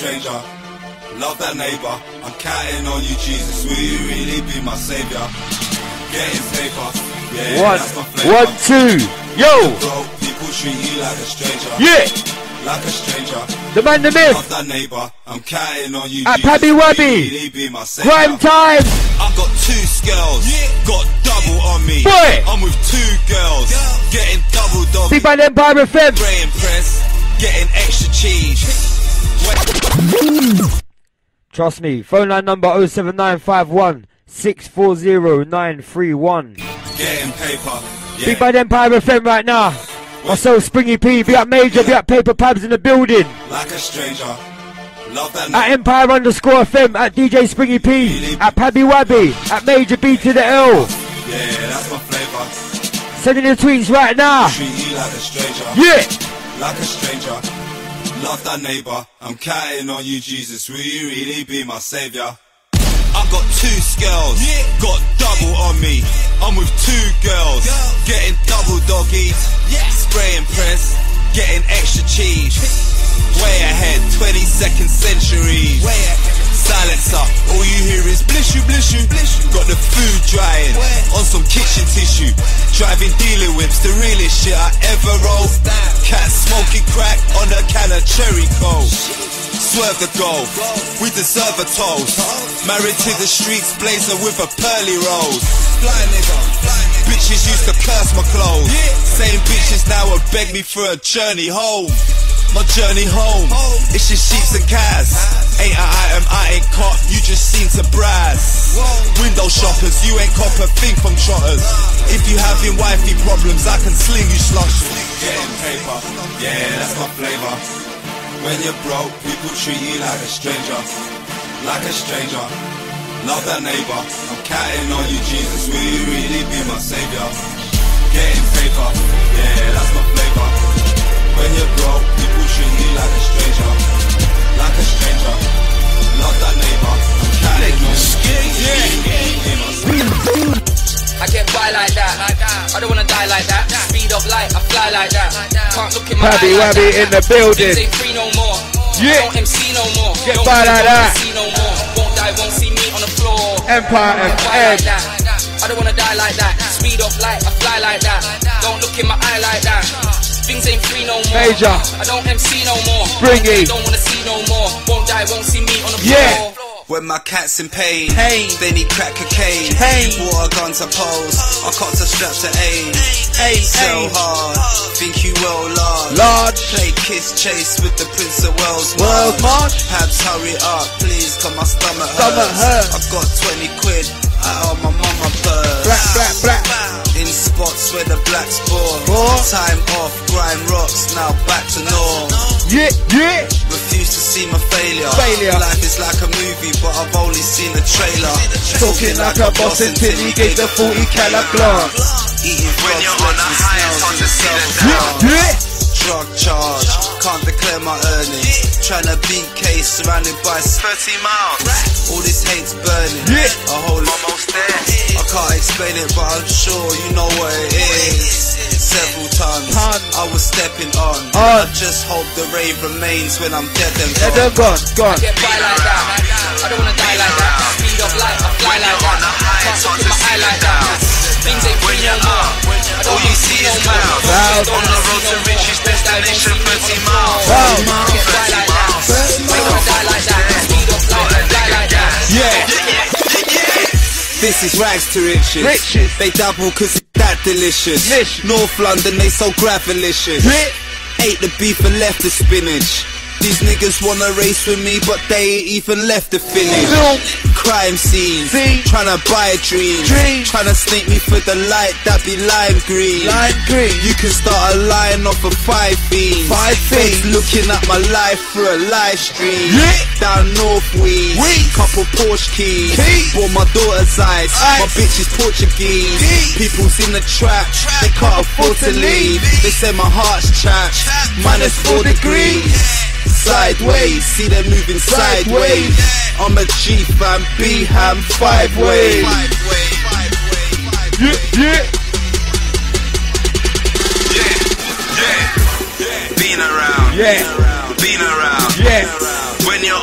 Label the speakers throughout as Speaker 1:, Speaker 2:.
Speaker 1: stranger. Love that neighbor. I'm counting on you, Jesus. Will you really be my savior? Getting paper. Yeah, that's my flavor.
Speaker 2: 1, 2, yo!
Speaker 1: Bro, people treat you like a stranger.
Speaker 2: Yeah!
Speaker 1: Like a stranger.
Speaker 2: The man, the myth.
Speaker 1: Love that neighbor. I'm counting on you,
Speaker 2: At
Speaker 1: Jesus.
Speaker 2: Pabby
Speaker 1: Will
Speaker 2: Wabby.
Speaker 1: you really be my savior?
Speaker 2: Prime time!
Speaker 1: I got 2 scales, got double on me.
Speaker 2: Boy.
Speaker 1: I'm with 2 girls, getting double dog.
Speaker 2: Big Bad Empire FM.
Speaker 1: Spraying press, getting extra cheese.
Speaker 2: Trust me, phone line number 07951 640 931.
Speaker 1: Getting paper. Yeah.
Speaker 2: Big Bad Empire FM right now. Myself, Springy P, be up Major, be up Paper Pabs in the building.
Speaker 1: Like a stranger. Love that
Speaker 2: At Empire_FM, at DJ Springy P, at Pabby Wabby, at Major B to the L.
Speaker 1: Yeah, that's my flavor.
Speaker 2: Sending the tweets right now.
Speaker 1: Treat you like a stranger.
Speaker 2: Yeah.
Speaker 1: Like a stranger. Love that neighbor. I'm counting on you, Jesus. Will you really be my savior? I got 2 scales, got double on me. I'm with 2 girls, getting double doggies. Spraying press, getting extra cheese. Way ahead, 22nd century. Silencer, all you hear is blishu, blishu. Got the food drying on some kitchen tissue. Driving dealer whips, the realest shit I ever rolled. Cat smoking crack on a can of cherry coke. Swerve the goal, we deserve a toast. Married to the streets, blazer with a pearly rose. Fly nigga, bitches used to curse my clothes. Same bitches now will beg me for a journey home. My journey home, it's just sheeps and cats. Ain't an item I ain't caught, you just seem to brass. Window shoppers, you ain't cop a thing from trotters. If you having wifey problems, I can sling you slush. Getting paper, yeah, that's my flavor. When you're broke, people treat you like a stranger. Like a stranger. Love that neighbor. I'm counting on you, Jesus. Will you really be my savior? Getting paper, yeah, that's my flavor. When you're broke, people treat you like a stranger. Like a stranger. Love that neighbor. I'm counting on you, Jesus. Will you really be my savior?
Speaker 3: I get by like that. I don't wanna die like that. Speed of light, I fly like that. Can't look in my
Speaker 2: Pabby
Speaker 3: eye like
Speaker 2: Wabby
Speaker 3: that.
Speaker 2: in the building.
Speaker 3: Things ain't free no more.
Speaker 2: Yeah.
Speaker 3: Don't MC no more.
Speaker 2: Get
Speaker 3: Don't
Speaker 2: by like that.
Speaker 3: MC no more. Won't die, won't see me on the floor.
Speaker 2: Empire
Speaker 3: Like
Speaker 2: FM.
Speaker 3: that. I don't wanna die like that. Speed of light, I fly like that. Don't look in my eye like that. Things ain't free no more.
Speaker 2: Major.
Speaker 3: I don't MC no more.
Speaker 2: Springy.
Speaker 3: Don't wanna see no more. Won't die, won't see me on the floor.
Speaker 2: Yeah.
Speaker 1: When my cat's in pain,
Speaker 3: They
Speaker 1: need crack cocaine. Water gun to pose, I copped a strap to aim. So hard, think you will large. Play kiss chase with the Prince of Wales. Pabs, hurry up, please, cause my stomach hurts. I've got 20 quid out of my mama purse.
Speaker 2: Black.
Speaker 1: In spots where the blacks born. Time off, grind rocks, now back to norm.
Speaker 2: Yeah.
Speaker 1: Refuse to see my failure. Life is like a movie, but I've only seen the trailer.
Speaker 2: Talking like a boss until he gave the 40 cal glance.
Speaker 1: Eating when you're on the high, it's hard to see the down.
Speaker 2: Yeah.
Speaker 1: Drug charge, can't declare my earnings. Tryna beat case, surrounded by 30 miles. All this hate's burning. A whole almost there. I can't explain it, but I'm sure you know what it is. Several tons, I was stepping on. I just hope the rave remains when I'm dead and gone.
Speaker 2: Gone.
Speaker 3: Get by like that. I don't wanna die like that. Speed of light, I fly like that. Can't look in my eye like that. Things ain't free no more.
Speaker 1: All you see is clouds. On the road to riches, destination 30 miles.
Speaker 3: Get by like that. I don't wanna die like that. Speed of light, I fly like that.
Speaker 1: This is rags to riches. They double cause it's that delicious. North London, they so gravelicious. Ate the beef and left the spinach. These niggas wanna race with me, but they ain't even left the finish. Crime scenes, tryna buy a dream. Tryna snake me for the light, that be lime green. You can start a line off of 5 fiends. Fakes looking at my life through a live stream. Down north weed, couple Porsche keys. Bought my daughter's eyes, my bitch is Portuguese. People's in the trap, they can't afford to leave. They say my heart's trapped, -4 degrees. Sideways, see them moving sideways. I'm a G fam, B ham, 5 ways. Been around, been around. When you're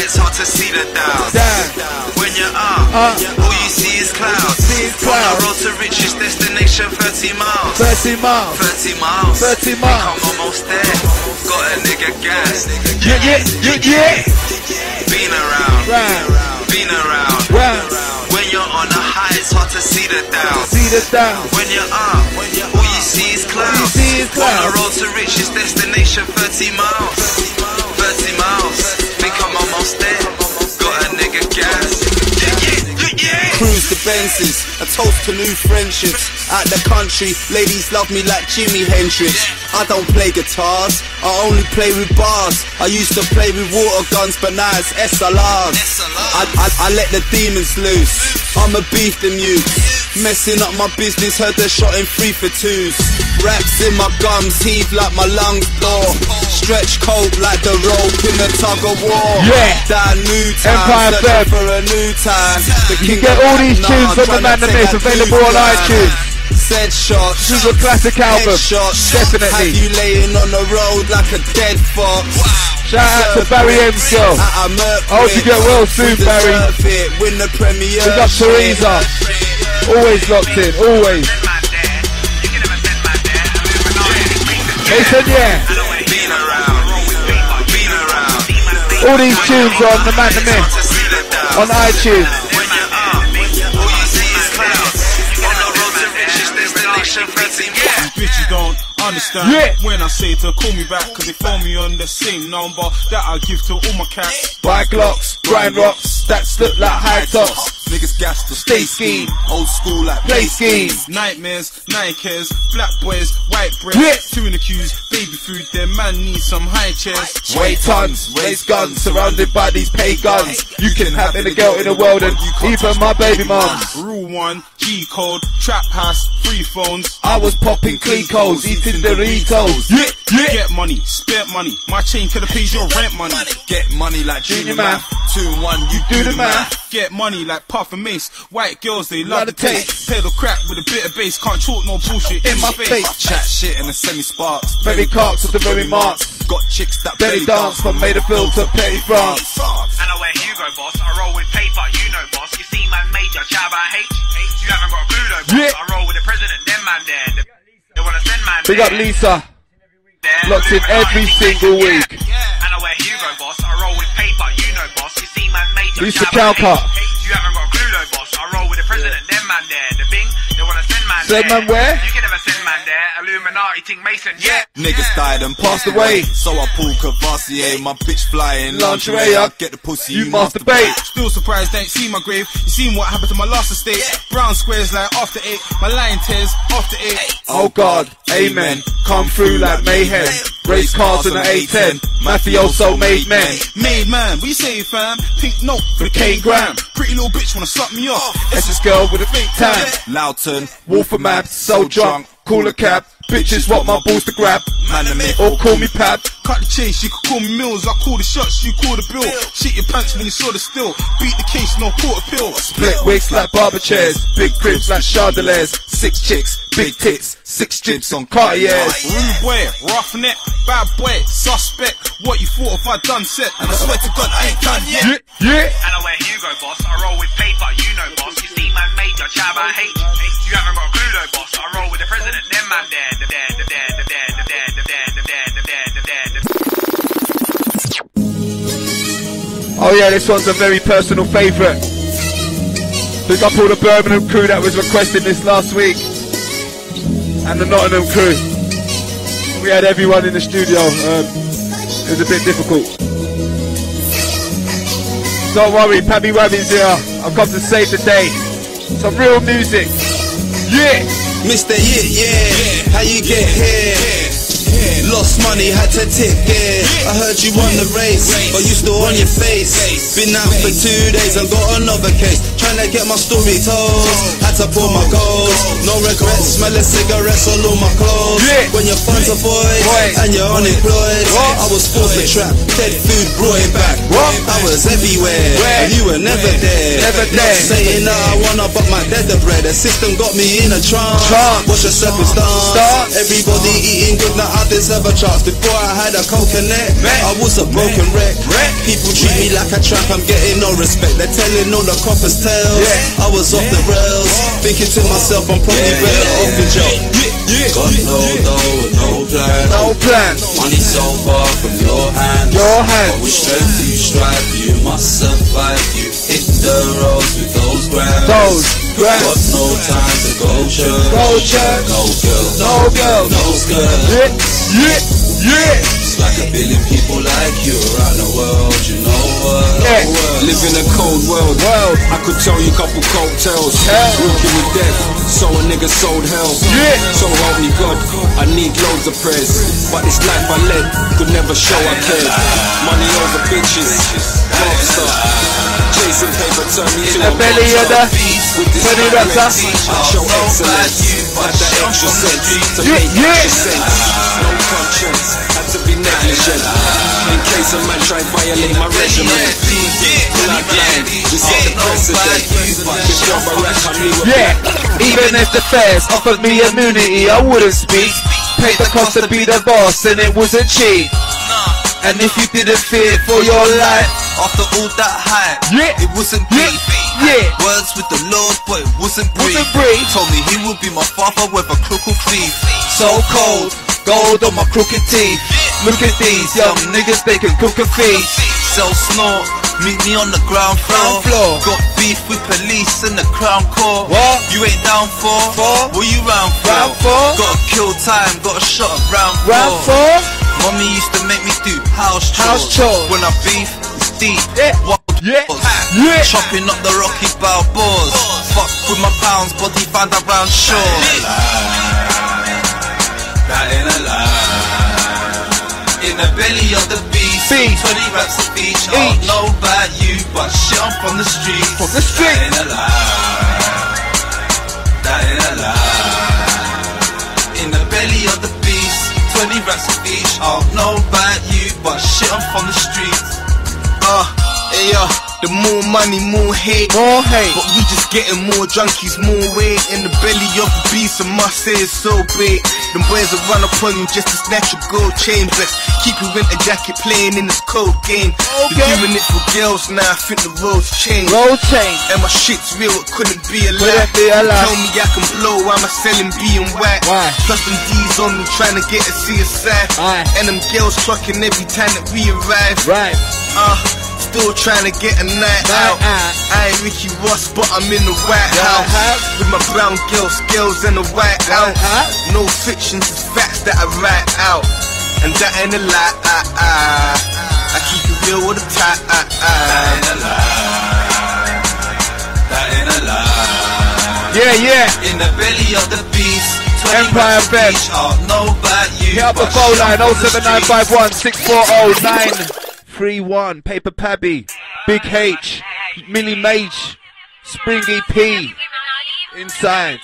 Speaker 1: high, it's hard to see the downs. When you're up, all you see is clouds. On the road to riches, destination 30 miles.
Speaker 2: 30 miles.
Speaker 1: 30 miles.
Speaker 2: 30 miles.
Speaker 1: I'm almost there. Got a nigga gas.
Speaker 2: Yeah.
Speaker 1: Been around. Been around. When you're on a high, it's hard to see the downs. When you're up, all you see is clouds. On the road to riches, destination 30 miles. 30 miles. Think I'm almost there. Got a nigga gas. Cruise the Benzes, a toast to new friendships. Out the country, ladies love me like Jimi Hendrix. I don't play guitars, I only play with bars. I used to play with water guns, but now it's SLRs. I let the demons loose, I'm a beef them youth. Messing up my business, heard they're shot in 3 for 2s. Raps in my gums, heave like my lungs door. Stretch cold like the rope in the tug of war. That new time, searching for a new time.
Speaker 2: You get all these tunes from the Man The Myth available on iTunes.
Speaker 1: Said shots,
Speaker 2: this is a classic album, definitely.
Speaker 1: Have you laying on the road like a dead fox?
Speaker 2: Shout out to Barry Himself. I hope you get well soon, Barry.
Speaker 1: Win the premiere.
Speaker 2: Big up Teresa. Always locked in, always. Mason, yeah. All these tunes on the Man The Myth on iTunes.
Speaker 4: Bitches don't understand when I say to call me back, cause they phone me on the same number that I give to all my cats.
Speaker 2: Bike locks, grind rocks, stats look like high tops.
Speaker 1: Niggas gas to stay scheme, old school like
Speaker 2: play scheme.
Speaker 4: Nightmares, Nikes, black boys, white bread, 2 in the queues, baby food, their man needs some high chairs.
Speaker 2: Weight tons, raise guns, surrounded by these pagans. You can have any girl in the world and even my baby mums.
Speaker 4: Rule 1, G code, trap house, free phones.
Speaker 2: I was popping Clicos, eating Doritos.
Speaker 4: Get money, spare money, my chain could've paid your rent money.
Speaker 1: Get money like Junior Math, 2 and 1, you do the math.
Speaker 4: Get money like Puff and Mace, white girls they love the taste. Pedal crack with a bit of bass, can't talk no bullshit in my face.
Speaker 1: Chat shit in the semi-sparks,
Speaker 2: very carks with the very marks.
Speaker 1: Got chicks that
Speaker 2: belly dance from Maderfield to Petty France.
Speaker 5: And I wear Hugo, boss, I roll with paper, you know, boss. You see man major, shout out H. You haven't got a clue though, boss. I roll with the president, them man there. They wanna send man
Speaker 2: Big up Lisa. Locked in every single week.
Speaker 5: And I wear Hugo, boss, I roll with paper, you know, boss. You see man major,
Speaker 2: Lisa Calcott.
Speaker 5: You haven't got a clue though, boss. I roll with the president, them man there. The Bing, they wanna send man
Speaker 2: there. Send man where?
Speaker 5: You can never send man there. Illuminati, Ting Mason,
Speaker 1: Niggas died and passed away, so I pull Cavassier. My bitch flying lingerie, I get the pussy, you masturbate.
Speaker 4: Still surprised they ain't seen my grave. You seen what happened to my last estate. Brown squares like after 8, my lion tears after 8.
Speaker 2: Oh God, amen. Come through like mayhem. Race cars on the A10. Mafioso made men.
Speaker 4: Made man, we say fam. Pink note for the K-gram. Pretty little bitch wanna suck me off.
Speaker 2: SS girl with a fake tan.
Speaker 1: Loughton,
Speaker 2: Wolfer map, so drunk. Call a cab. Bitches want my balls to grab.
Speaker 1: Man the Myth,
Speaker 2: or call me Pab.
Speaker 4: Cut the chase, you can call me Mills. I call the shots, you call the bill. Shit your pants when you saw the still. Beat the case, no quarter pill.
Speaker 2: Split wigs like barber chairs. Big cribs like chandeliers. 6 chicks, big tits. 6 strips on Cartiers.
Speaker 4: Rude boy, roughneck, bad boy, suspect. What you thought if I done set? And I swear to God I ain't done yet.
Speaker 5: And I wear Hugo, boss. I roll with paper, you know, boss. You see man major, shout out H. You haven't got a clue though, boss. I roll with the president, them man there.
Speaker 2: Oh yeah, this one's a very personal favourite. Big up all the Birmingham crew that was requesting this last week. And the Nottingham crew. We had everyone in the studio. It was a bit difficult. Don't worry, Pabby Wabby's here. I've come to save the day. Some real music. Yeah!
Speaker 1: Mr. Yeah, how you get here? Lost money, had to tip, I heard you won the race, but you still on your face. Been out for 2 days and got another case. Trying to get my story told, had to pull my goals. No regrets, smelling cigarettes all on my clothes. When your funds are void and you're unemployed, I was forced to trap, dead food brought it back. I was everywhere, and you were never there.
Speaker 2: Never
Speaker 1: Not
Speaker 2: there.
Speaker 1: saying that I wanna, but my dead the bread. The system got me in a trance. What's your circumstance? Everybody eating good, now I deserve a chance. Before I had a coconut, I was a broken wreck. People treat me like a tramp, I'm getting no respect. They're telling all the coppers tales. I was off the rails, thinking to myself, I'm probably better off in jail. Got no dough, no plan.
Speaker 2: No plan.
Speaker 1: Money so far from your hand.
Speaker 2: Your hand.
Speaker 1: But with strength you strive, you must survive. You hit the roads with those grams. Got no time to go church. No girl,
Speaker 2: no girl,
Speaker 1: no skirt. It's like a billion people like you around the world, you know what?
Speaker 6: Live in a cold world. I could tell you a couple cold tales. Working with death, so a nigga sold hell. So help me God, I need loads of prayers. But this life I led could never show I cared. Money over bitches, lobster. Chasing paper, turn me to
Speaker 2: the belly of the
Speaker 6: with this
Speaker 2: rapper.
Speaker 6: I show excellence, had the extra sense to make extra sense. No conscience, had to be negligent. In case a man try violate my regiment. Bloodline, we set the precedent. Before Barack, I knew
Speaker 2: Even if the feds offered me immunity, I wouldn't speak. Paid the cost to be the boss, and it wasn't cheap. And if you didn't fear for your life,
Speaker 1: after all that hype, it wasn't beef. Words with the Lord, but it wasn't brief. Told me he would be my father with a crooked thief.
Speaker 2: So cold, gold on my crooked teeth. Look at these young niggas, they can cook a feast.
Speaker 1: Sell snort, meet me on the ground floor. Got beef with police in the Crown Court.
Speaker 2: What?
Speaker 1: You ain't down for? What you round for? Gotta kill time, got a shot of round four. Mommy used to make me do house chores. When I beef, it's deep. Chopping up the Rocky Balboas. Fuck with my pounds, body found around shore. That ain't a lie. In the belly of the beast, 20 raps of each. I don't know about you, but shit, I'm from the streets. That ain't a lie. That ain't a lie. In the belly of the beast, 20 raps of each. I don't know about you, but shit, I'm from the streets. The more money, more hate. But we just getting more junkies, more weight. In the belly of the beast, I must say it's so big. Them boys will run upon you just to snatch your gold chain. Best keep your winter jacket playing in this cold game. They're doing it for girls now, I think the roads change. And my shit's real, it couldn't be a lie. Tell me I can blow, I'm a selling being white. Plus them D's on me trying to get a CSI. And them girls trucking every time that we arrive. Still trying to get a night out. I ain't Ricky Ross, but I'm in the White House with my brown girls and the white house. No fictions, it's facts that I write out, and that ain't a lie. I keep it real with a tie. That ain't a lie. That ain't a lie. In the belly of the beast,
Speaker 2: Empire FM.
Speaker 1: Know about you.
Speaker 2: Hit up the phone line 07951 640 931. Paper Pabby, Big H, Millie Mage, Springy P, inside.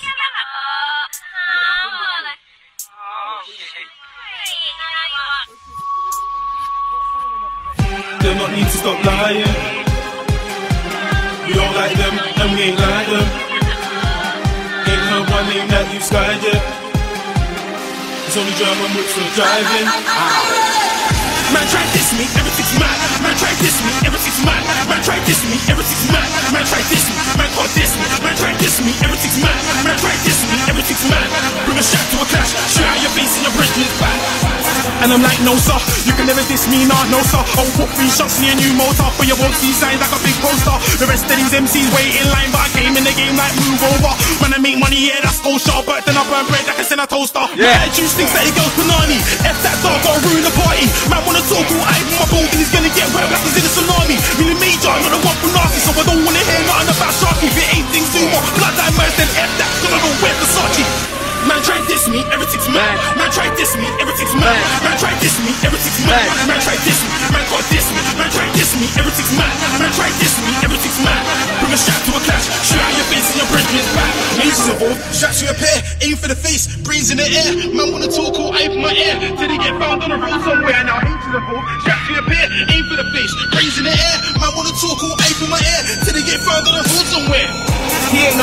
Speaker 7: Do not need to stop lying. We don't like them, and we ain't like them. Ain't heard one name that you've skied yet. It's only German whips for driving. Man try diss me, everything's mad. Man try diss me, everything's mad. Man try diss me, everything's mad. Man try diss me, man can't diss me. Man try diss me, everything's mad. Man try diss me, everything's mad. Bring a shot to a clash, shoot out your face and your bridge is back. And I'm like, no sir, you can never diss me, nah, no sir. I'll put 3 shots in a new motor, but you won't see signs like a big poster. The rest of these MCs wait in line, but I came in the game like move over. When I make money, yeah, that's all sharp, but then I burn bread like I send a toaster. My juice thinks that it goes Panani. F that dog, gotta ruin the party. Man wanna talk all I my building is gonna get wet like he's in a tsunami. Really major, I'm not the one for nasty, so I don't wanna hear nothing about Sharky. If it ain't things do more, blood that merge, then F that, cause I don't wear Versace. Man try diss me, everything's mad. Man try diss me, everything's mad. Man try diss me, everything's mad. Man try diss me, man can't diss me. Man try diss me, everything's mad. Man try diss me, everything's mad. Bring a shot to a clash, shoot out your face and your bridge is back. Mages involved, shots to your pair, aim for the face, brains in the air. Man wanna talk all eye for my ear, till they get found on the road somewhere. Now haters involved, shots to your pair, aim for the face, brains in the air. Man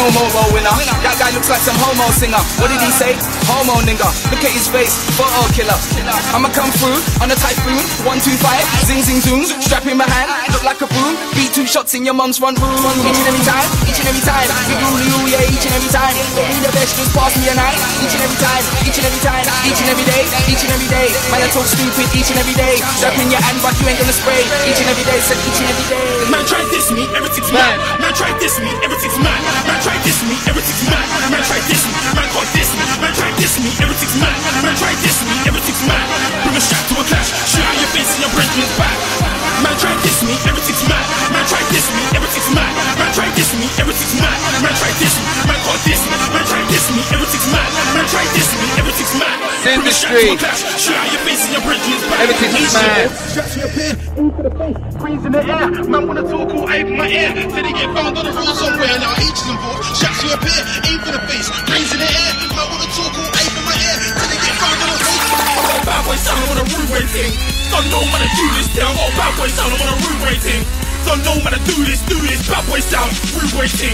Speaker 3: homo roll winner. That guy looks like some homo singer. What did he say? Homo nigga. Look at his face, photo killer. I'ma come through on a typhoon. 125, zing zing zoom. Strap in my hand, look like a broom. Beat 2 shots in your mum's front room. Each and every time, each and every time. Yeah, each and every time. Be the best, just pass me a night. Each and every time, each and every time. Each and every day, each and every day. Man, I talk stupid each and every day. Strap in your hand, but you ain't gonna spray. Each and every day, said each and every day.
Speaker 7: Man try diss me, everything's mad. Man try diss me, everything's mad. Man try diss me, everything's mad. Man try diss me, man can't diss me. Man try diss me, everything's mad. Man try diss me, everything's mad. Bring a strap to a clash, shoot out your face and your Brentman's back. Man try diss me, everything's mad. Man try diss me, everything's mad. Man try diss me, everything's mad. Man try diss me, man can't diss me. Man try diss me, everything's mad. Man try diss me, everything's mad.
Speaker 2: In the street,
Speaker 7: shoot out your face and your Brentman's back.
Speaker 2: everything's mad.
Speaker 7: Straps to your pin, into the face, breeze in the air. Man wanna talk all ape in my ear. Till they get found on the road somewhere. Now H is involved. Straps to your pin, aim for the face, breeze in the air. Man wanna talk all ape in my ear. Till they get found on the road somewhere. Bad boy sound on a rude rating. Don't know man to do this thing. I got a bad boy sound on a rude rating. Don't know man to do this. Bad boy sound, rude rating.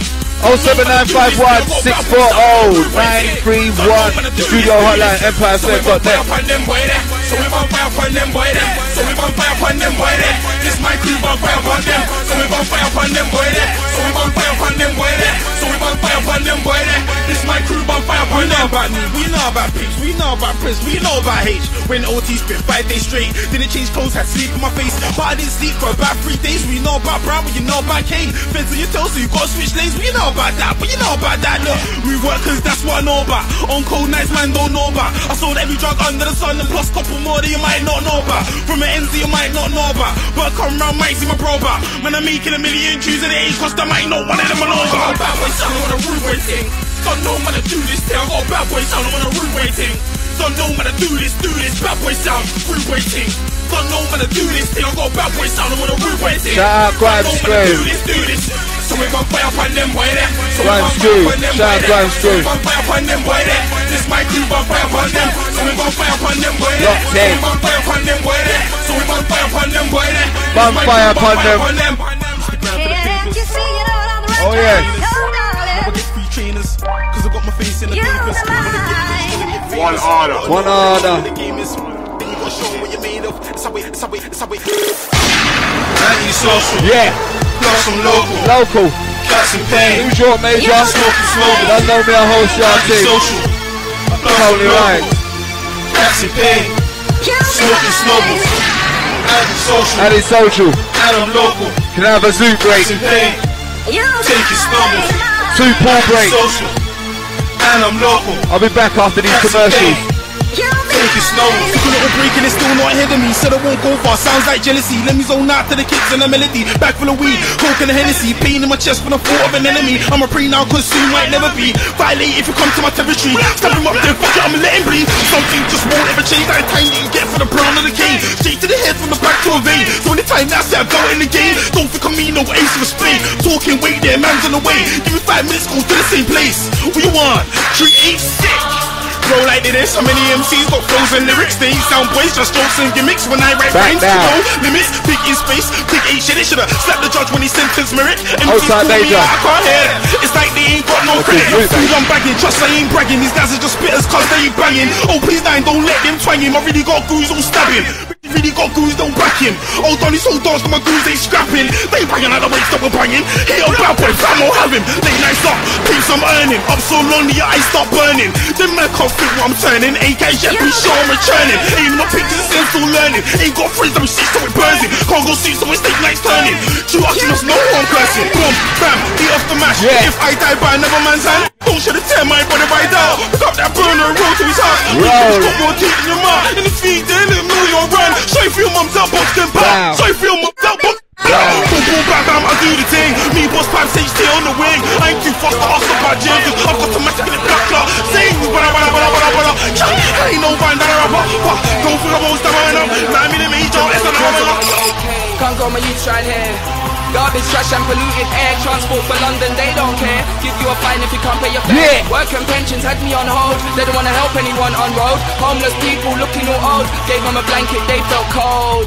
Speaker 2: 07951 640 931 Studio Hotline EmpireState.net.
Speaker 7: So we gon' fire upon them boy there. So we gon' fire upon them boy there. This my crew gon' fire upon them. So we gon' fire upon them boy there. So we gon' fire upon them boy there. So we gon' fire upon them boy there. This my crew gon' fire upon them. We know about me, we know about pigs, we know about Prince, we know about H. When OT spit 5 days straight, didn't change clothes, had sleep in my face. But I didn't sleep for about 3 days. We know about Brown, but you know about Kane. Fence on your toes, so you gotta switch lanes. We know about that, but you know about that. Look, we work cause that's what I know about. On cold nights, man don't know about. I sold every drug under the sun and plus couple more that you might not know about. From an NZ you might not know about. But I come round, might see my bro about. Man, I'm making a million tunes and it ain't cost, I might not one of them alone. I got a bad boy sound on a rude rating. Don't know man to do this thing. I got a bad boy sound on a rude rating. Don't know man to do this, bad boy sound, rude rating. Don't know man to do this thing. I got a bad boy sound on a rude rating.
Speaker 2: Shout out Grimes Screw.
Speaker 7: Do this. So we gon' fire upon them boy there. So we
Speaker 2: Grimes
Speaker 7: gon'
Speaker 2: Screw.
Speaker 7: fire upon them
Speaker 2: Shout out
Speaker 7: boy there.
Speaker 2: Grimes
Speaker 7: So
Speaker 2: Screw.
Speaker 7: we gon' fire upon them boy there. This my crew gon' fire upon them. So we gon' fire upon them boy there.
Speaker 2: Locked
Speaker 7: So we
Speaker 2: in.
Speaker 7: gon' fire upon them boy there. So we gon' fire upon them boy there.
Speaker 2: Bonfire upon them. Oh yeah.
Speaker 7: Never get free trainers, cause I got my face in the papers.
Speaker 2: One order. One order.
Speaker 7: The game is, then you gotta show what you're made of. It's a way.
Speaker 5: Anti-social,
Speaker 2: Yeah.
Speaker 5: plus some local,
Speaker 2: Local.
Speaker 5: got some pain.
Speaker 2: Who's your major?
Speaker 5: Smoking.
Speaker 2: Don't know me a whole shot team.
Speaker 5: Anti-social, plus
Speaker 2: Totally
Speaker 5: some
Speaker 2: right.
Speaker 5: local, got some pain. Smoking snowballs. Anti-social,
Speaker 2: Anti-social.
Speaker 5: and I'm local,
Speaker 2: Can I have a zoo break?
Speaker 5: some pain. Take your snowballs.
Speaker 2: 2 pool break.
Speaker 5: Social, and I'm local,
Speaker 2: I'll be back after these commercials.
Speaker 5: take your snowballs.
Speaker 7: Took a little break and it's still not ahead of me. Said I won't go far, sounds like jealousy. Let me zone out to the kids and the melody. Back full of weed, coke and a Hennessy. Pain in my chest when I thought of an enemy. I'm a prey now cause soon might never be. Violate if you come to my territory. Stab him up then fuck it, I'ma let him breathe. Something just won't ever change. That time you can get for the brown of the cane. Straight to the head from the back to a vein. So anytime that I say I go in the game, don't think of me no ace of a spade. Talking wait there, man's on the way. Give me 5 minutes, go to the same place. What you want? Treat ain't sick. Roll like this, how many MCs got flows and lyrics? They ain't sound boys, just jokes and gimmicks. When I write
Speaker 2: Back
Speaker 7: rhymes,
Speaker 2: down.
Speaker 7: no limits. Big in space, big ain't shit. They should've slapped the judge when he sentenced Merrick. MCs
Speaker 2: Outside
Speaker 7: call me
Speaker 2: danger.
Speaker 7: out, I can't hear it. It's like they ain't got no
Speaker 2: Okay,
Speaker 7: credit.
Speaker 2: good,
Speaker 7: Food
Speaker 2: mate.
Speaker 7: I'm bagging, trust I ain't bragging. These guys are just spitters cause they ain't banging. Oh please nine, don't let them twang him. I really got goons, don't stab him. Really got goons, don't back him. Oh Donny so dance, but my goons ain't scrapping. They banging out the weights that we're banging. Hit a bad boy, fam, I'll have him. Late nights up, peeps I'm earning. Up so lonely, your eyes start burning. Them men can't fit what I'm turning. Ain't got yet, be sure I'm returning. Ain't no pictures, it's still learning. Ain't got friends, I'm shit, so it burns it. Can't go see, so it's late nights turning. True Optimus, no one cursing. Boom, bam, eat off the mash.
Speaker 2: Yeah.
Speaker 7: If I die by another man's hand, don't should have tear my body right out. Pick up that burner and roll to his heart.
Speaker 2: Roll.
Speaker 7: Got more teeth in your mouth. In the feet, then a million run. Show for your mum's out, box them
Speaker 2: Wow.
Speaker 7: back. Show for your mum's out, box. Boom, boom, bam, bam, I do the thing. Me, boss, pipes, HT on the wing. I ain't too fast to ask about Jim, cause I've got to match in the black clock. Sing, bada. I ain't no band that I rapper. Go for the most, I'm up. 9 minute major, it's another.
Speaker 3: Can't go my youths right here. Garbage, trash and polluted air. Transport for London, they don't care. Give you a fine if you can't pay your fare.
Speaker 2: Yeah.
Speaker 3: Work and pensions had me on hold. They don't wanna help anyone on road. Homeless people looking all old. Gave them a blanket, they felt cold.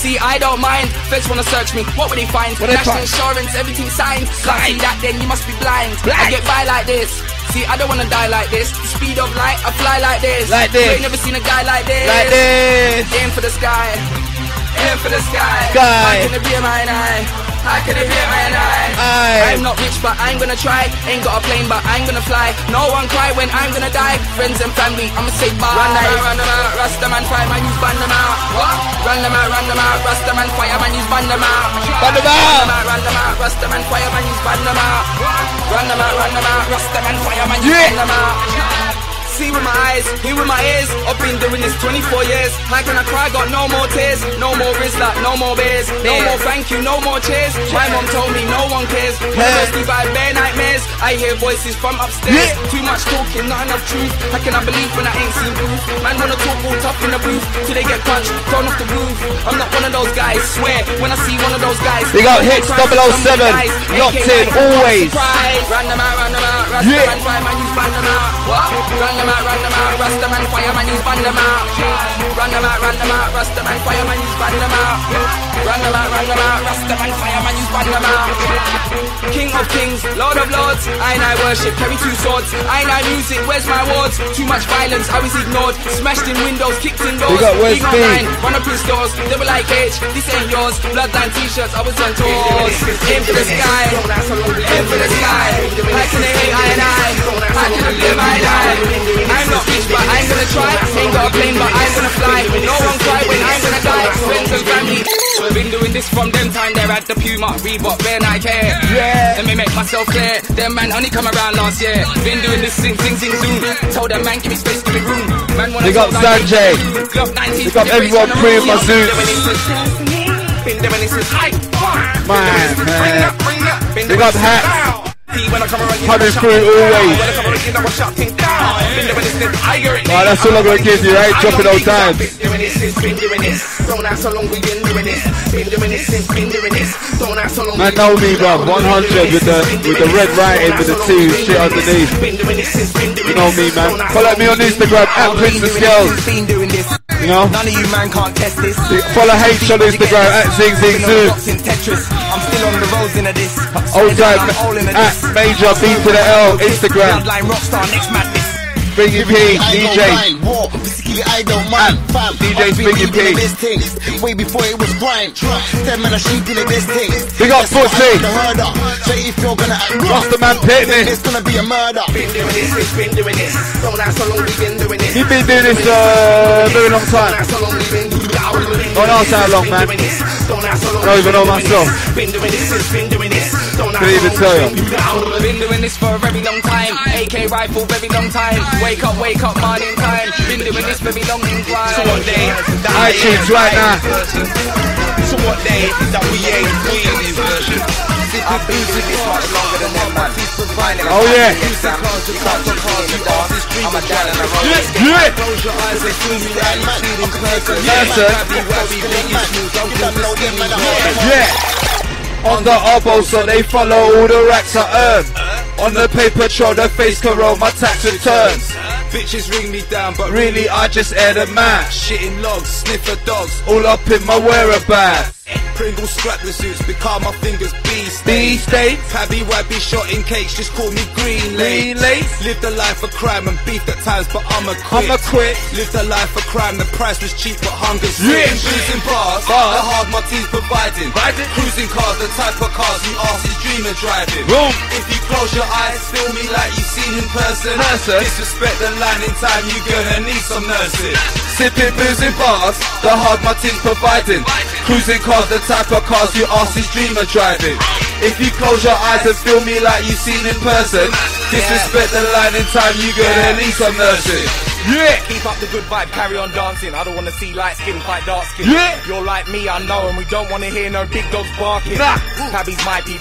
Speaker 3: See, I don't mind. Feds wanna search me, what would they find? National insurance, everything signed. Can't see that, then you must be blind. I get by like this. See, I don't wanna die like this. The speed of light, I fly like this.
Speaker 2: Like this.
Speaker 3: You ain't never seen a guy like this.
Speaker 2: Like this.
Speaker 3: Aim for the sky. Aim for the sky.
Speaker 2: Sky.
Speaker 3: How can it be mine eye? How can it be mine eye? I'm not rich, but I'm gonna try. Ain't got a plane, but I'm gonna fly. No one cry when I'm gonna die. Friends and family, I'ma say bye. Run them out, Rastaman fire, man, use ban them out. What? Run them out, Rastaman fire, man, use ban them out.
Speaker 2: Ban them out.
Speaker 3: Run them out, Rastaman fire, man, use ban them out. Run them out, Rastaman fire, man, use ban them out. See with my eyes, hear with my ears. I've been doing this 24 years. How can I cry? Got no more tears. No more Rizla, no more beers. No more thank you, no more cheers. My mom told me no one cares. University vibe, bare nightmares. I hear voices from upstairs. Too much talking, not enough truth. How can I believe when I ain't seen proof? Man wanna talk all tough in the booth till they get punched, thrown off the roof. I'm not one of those guys, swear. When I see one of those guys,
Speaker 2: they got hits 007, locked in always.
Speaker 3: Run them out, Rastaman fire, man, use ban them out. What? Run them out, Rastaman fire, man, use ban them out. Run them out, Rastaman fire, man, use ban them out. Run them out, Rastaman fire, man, use ban them out. King of kings, Lord of lords, I worship, carry two swords. I music, where's my awards? Too much violence, I was ignored. Smashed in windows, kicked in doors. Big online, run up in stores. They were like, H, this ain't yours. Bloodline t-shirts, I was on tours. Aim for the sky, aim for the sky. How can they hate I and I? How can I live I die? I'm not rich, but I'm gonna try. Ain't got a plane, but I'm gonna fly. No one cry when I'm gonna die. Friends and family. Been doing this from them time. They're at the Puma, Reebok, bare Nike hair. Yeah. Let me make myself clear. Them man only come around last year. Been doing this zing zoom. Told them man give me space, give me room. Man wanna.
Speaker 2: They got Sanjay. They got everyone praying my suits.
Speaker 3: Been doing this since high.
Speaker 2: Man. They got hats. Hunting through always. Right, that's all I'm gonna give you, right? Drop it all times. Man, know me, bro. 100 with the red writing with the T shit underneath. You know me, man. Follow me on Instagram at Princess Girls. You know? None of you man can't test this. Follow H on Instagram at Zing
Speaker 3: I'm still on the roads in this.
Speaker 2: Old time at Major B to the L Instagram. Biggie P, DJ.
Speaker 8: I don't mind, fam.
Speaker 2: DJ's Biggie P.
Speaker 8: Way before it was grime. 10 men are sheeping in this thing.
Speaker 2: We got Footsie.
Speaker 8: So if you're gonna act
Speaker 2: what's the man pitting?
Speaker 8: It's gonna be a murder.
Speaker 3: Been doing this. Don't ask how long we've been doing this.
Speaker 2: You've been doing this a very long time. Don't ask how long, man. I don't even know myself. Couldn't even tell you.
Speaker 3: Been doing this for a very long time. AK rifle, very long time. Wake up, morning time. Been doing this very long time. So what day?
Speaker 2: iTunes right now.
Speaker 3: So what day that we ain't this version? I've been doing this much longer than them, man.
Speaker 2: Oh yeah.
Speaker 3: I'm a dad and a roll. Close your eyes, they feel me like you see in person.
Speaker 2: Yeah. On the elbow, so they follow all the racks I earn. On the paper trail, the face can roll my tax returns.
Speaker 1: Bitches ring me down, but
Speaker 2: really I just air the man.
Speaker 1: Shitting logs, sniffer dogs,
Speaker 2: all up in my whereabouts.
Speaker 1: Pringle scrap the suits, become my fingers
Speaker 2: B-States.
Speaker 1: Pabby Wabby shot in cakes, just call me Green Lace. Lived a life of crime and beef at times, but I'm a quit. Lived a life of crime, the price was cheap, but hunger's free. Cruising bars, the hard my team's providing. Cruising cars, the type of cars you ask is dreaming driving. If you close your eyes, feel me like you've seen in person. Disrespect the line in time, you gonna need some nursing. Sipping booze in bars, the hard my team's providing. Cruising cars, the type of cars you ask is dreamer driving. If you close your eyes and feel me like you've seen in person, disrespect the line in time, you gonna need some nursing. Yeah.
Speaker 3: Keep up the good vibe, carry on dancing. I don't wanna see light skin fight dark skin.
Speaker 2: Yeah.
Speaker 3: You're like me, I know, and we don't wanna hear no big dogs barking.
Speaker 2: Nah.
Speaker 3: Tabby's my people.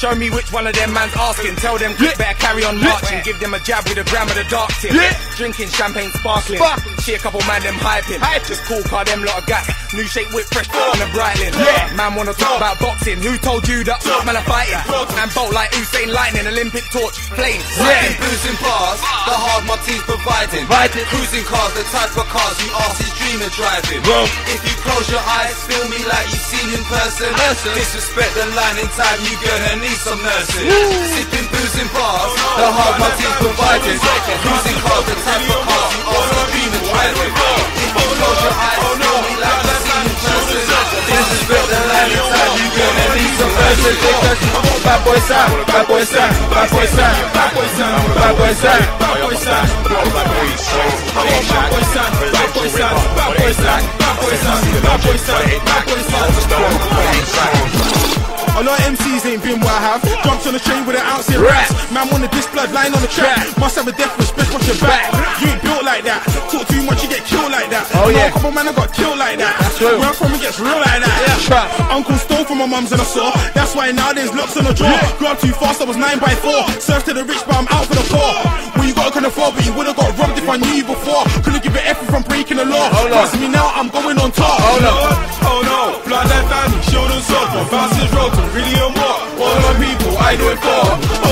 Speaker 3: Show me which one of them man's asking. Tell them quick, better carry on marching. Give them a jab with a gram of the dark tip. Drinking champagne sparkling. See a couple man them hyping. Just cool car them lot of gas. New shape whip fresh on the Breitling. Man wanna talk about boxing. Who told you that man are fighting? And bolt like Usain Lightning. Olympic torch, flame.
Speaker 1: Boozing bars, the hard my team's providing. Cruising cars, the type of cars you ask his dream of driving. If you close your eyes, feel me like you've seen in person. Disrespect the line in time, you gonna need some nursing. Sipping boozing bars, the hard my team's providing. Cruising cars, the type of cars you ask his dream of driving. If you close your eyes, feel me like you've seen in person. Disrespect the line in time, you gonna need some nursing.
Speaker 2: Bad boy sound, bad boy sound, bad boy sound, bad boy sound, bad boy sound, bad boy sound, bad boy sound, bad boy sound, bad boy sound, bad boy sound, bad boy sound, bad boy sound, bad boy sound.
Speaker 4: A lot of MCs ain't been what I have. Jumped on the train with an ounce of raps. Man wanna diss blood lying on the track. Must have a death wish, bitch, watch your back. You ain't built like that. Talk too much, you get killed like that.
Speaker 2: Oh yeah.
Speaker 4: A couple man I got killed like that.
Speaker 2: That's true.
Speaker 4: Where I'm from, it gets real like that. Uncle stole from my mums and I saw. That's why nowadays locks on the jaw. Grew up too fast, I was 9x4. Served to the rich, but I'm out for the poor. Well, you gotta kind of afford, but you would've got robbed if I knew you before. Couldn't give it effort from breaking the law. Trust me now, I'm going on top.
Speaker 7: Oh no, blood and family, show them sword. For Bouncers Road to really and more. All my people, I do it for.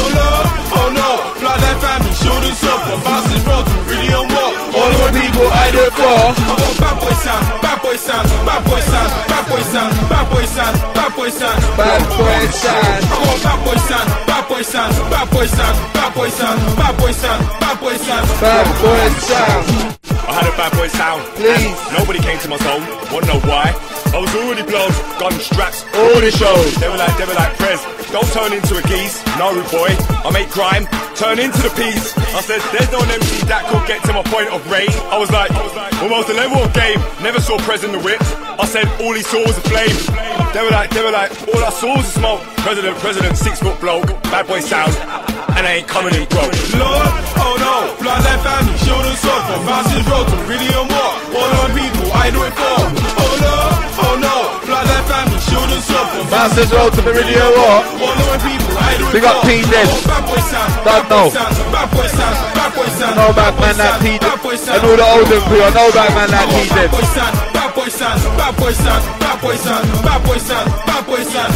Speaker 7: Oh no, blood and family, show them sword. For Bouncers Road to really and more.
Speaker 2: All my people, I do it for.
Speaker 7: I got bad boy sound, bad boy sound, bad boy sound, bad boy sound, bad boy sound, bad boy sound,
Speaker 2: bad boy sound.
Speaker 7: I got bad boy sound, bad boy sound, bad boy sound, bad boy sound, bad boy sound, bad boy sound,
Speaker 2: bad boy sound.
Speaker 9: I had a bad boy sound.
Speaker 2: Please.
Speaker 9: Nobody came to my zone. Wanna know why? I was already blown, gun straps,
Speaker 2: all the shows.
Speaker 9: They were like, Prez, don't turn into a geese. No, boy, I make crime, turn into the peas. I said, there's no MC that could get to my point of rage. I was like, almost a level of game. Never saw Prez in the whip. I said, all he saw was a flame. They were like, all I saw was a smoke. President, 6 foot bloke, bad boy sound, and I ain't coming in broke.
Speaker 7: Lord, oh no, blood and family, show them sword. From Bouncers Road to really and more. All my people, I do it for. Oh no, blood and family, show them sword. From
Speaker 2: Bouncers Road to Meridian War.
Speaker 7: All my people, I do it for.
Speaker 2: Big up P Dead.
Speaker 7: Bad boy sound,
Speaker 2: Don't know.
Speaker 7: Bad boy sound, bad boy sound.
Speaker 2: I know about man like P Dead. And all the older crew, I know about man like P Dead.
Speaker 7: Bad boy sound, bad boy sound, bad boy sound, bad boy sound, bad boy sound, bad boy sound.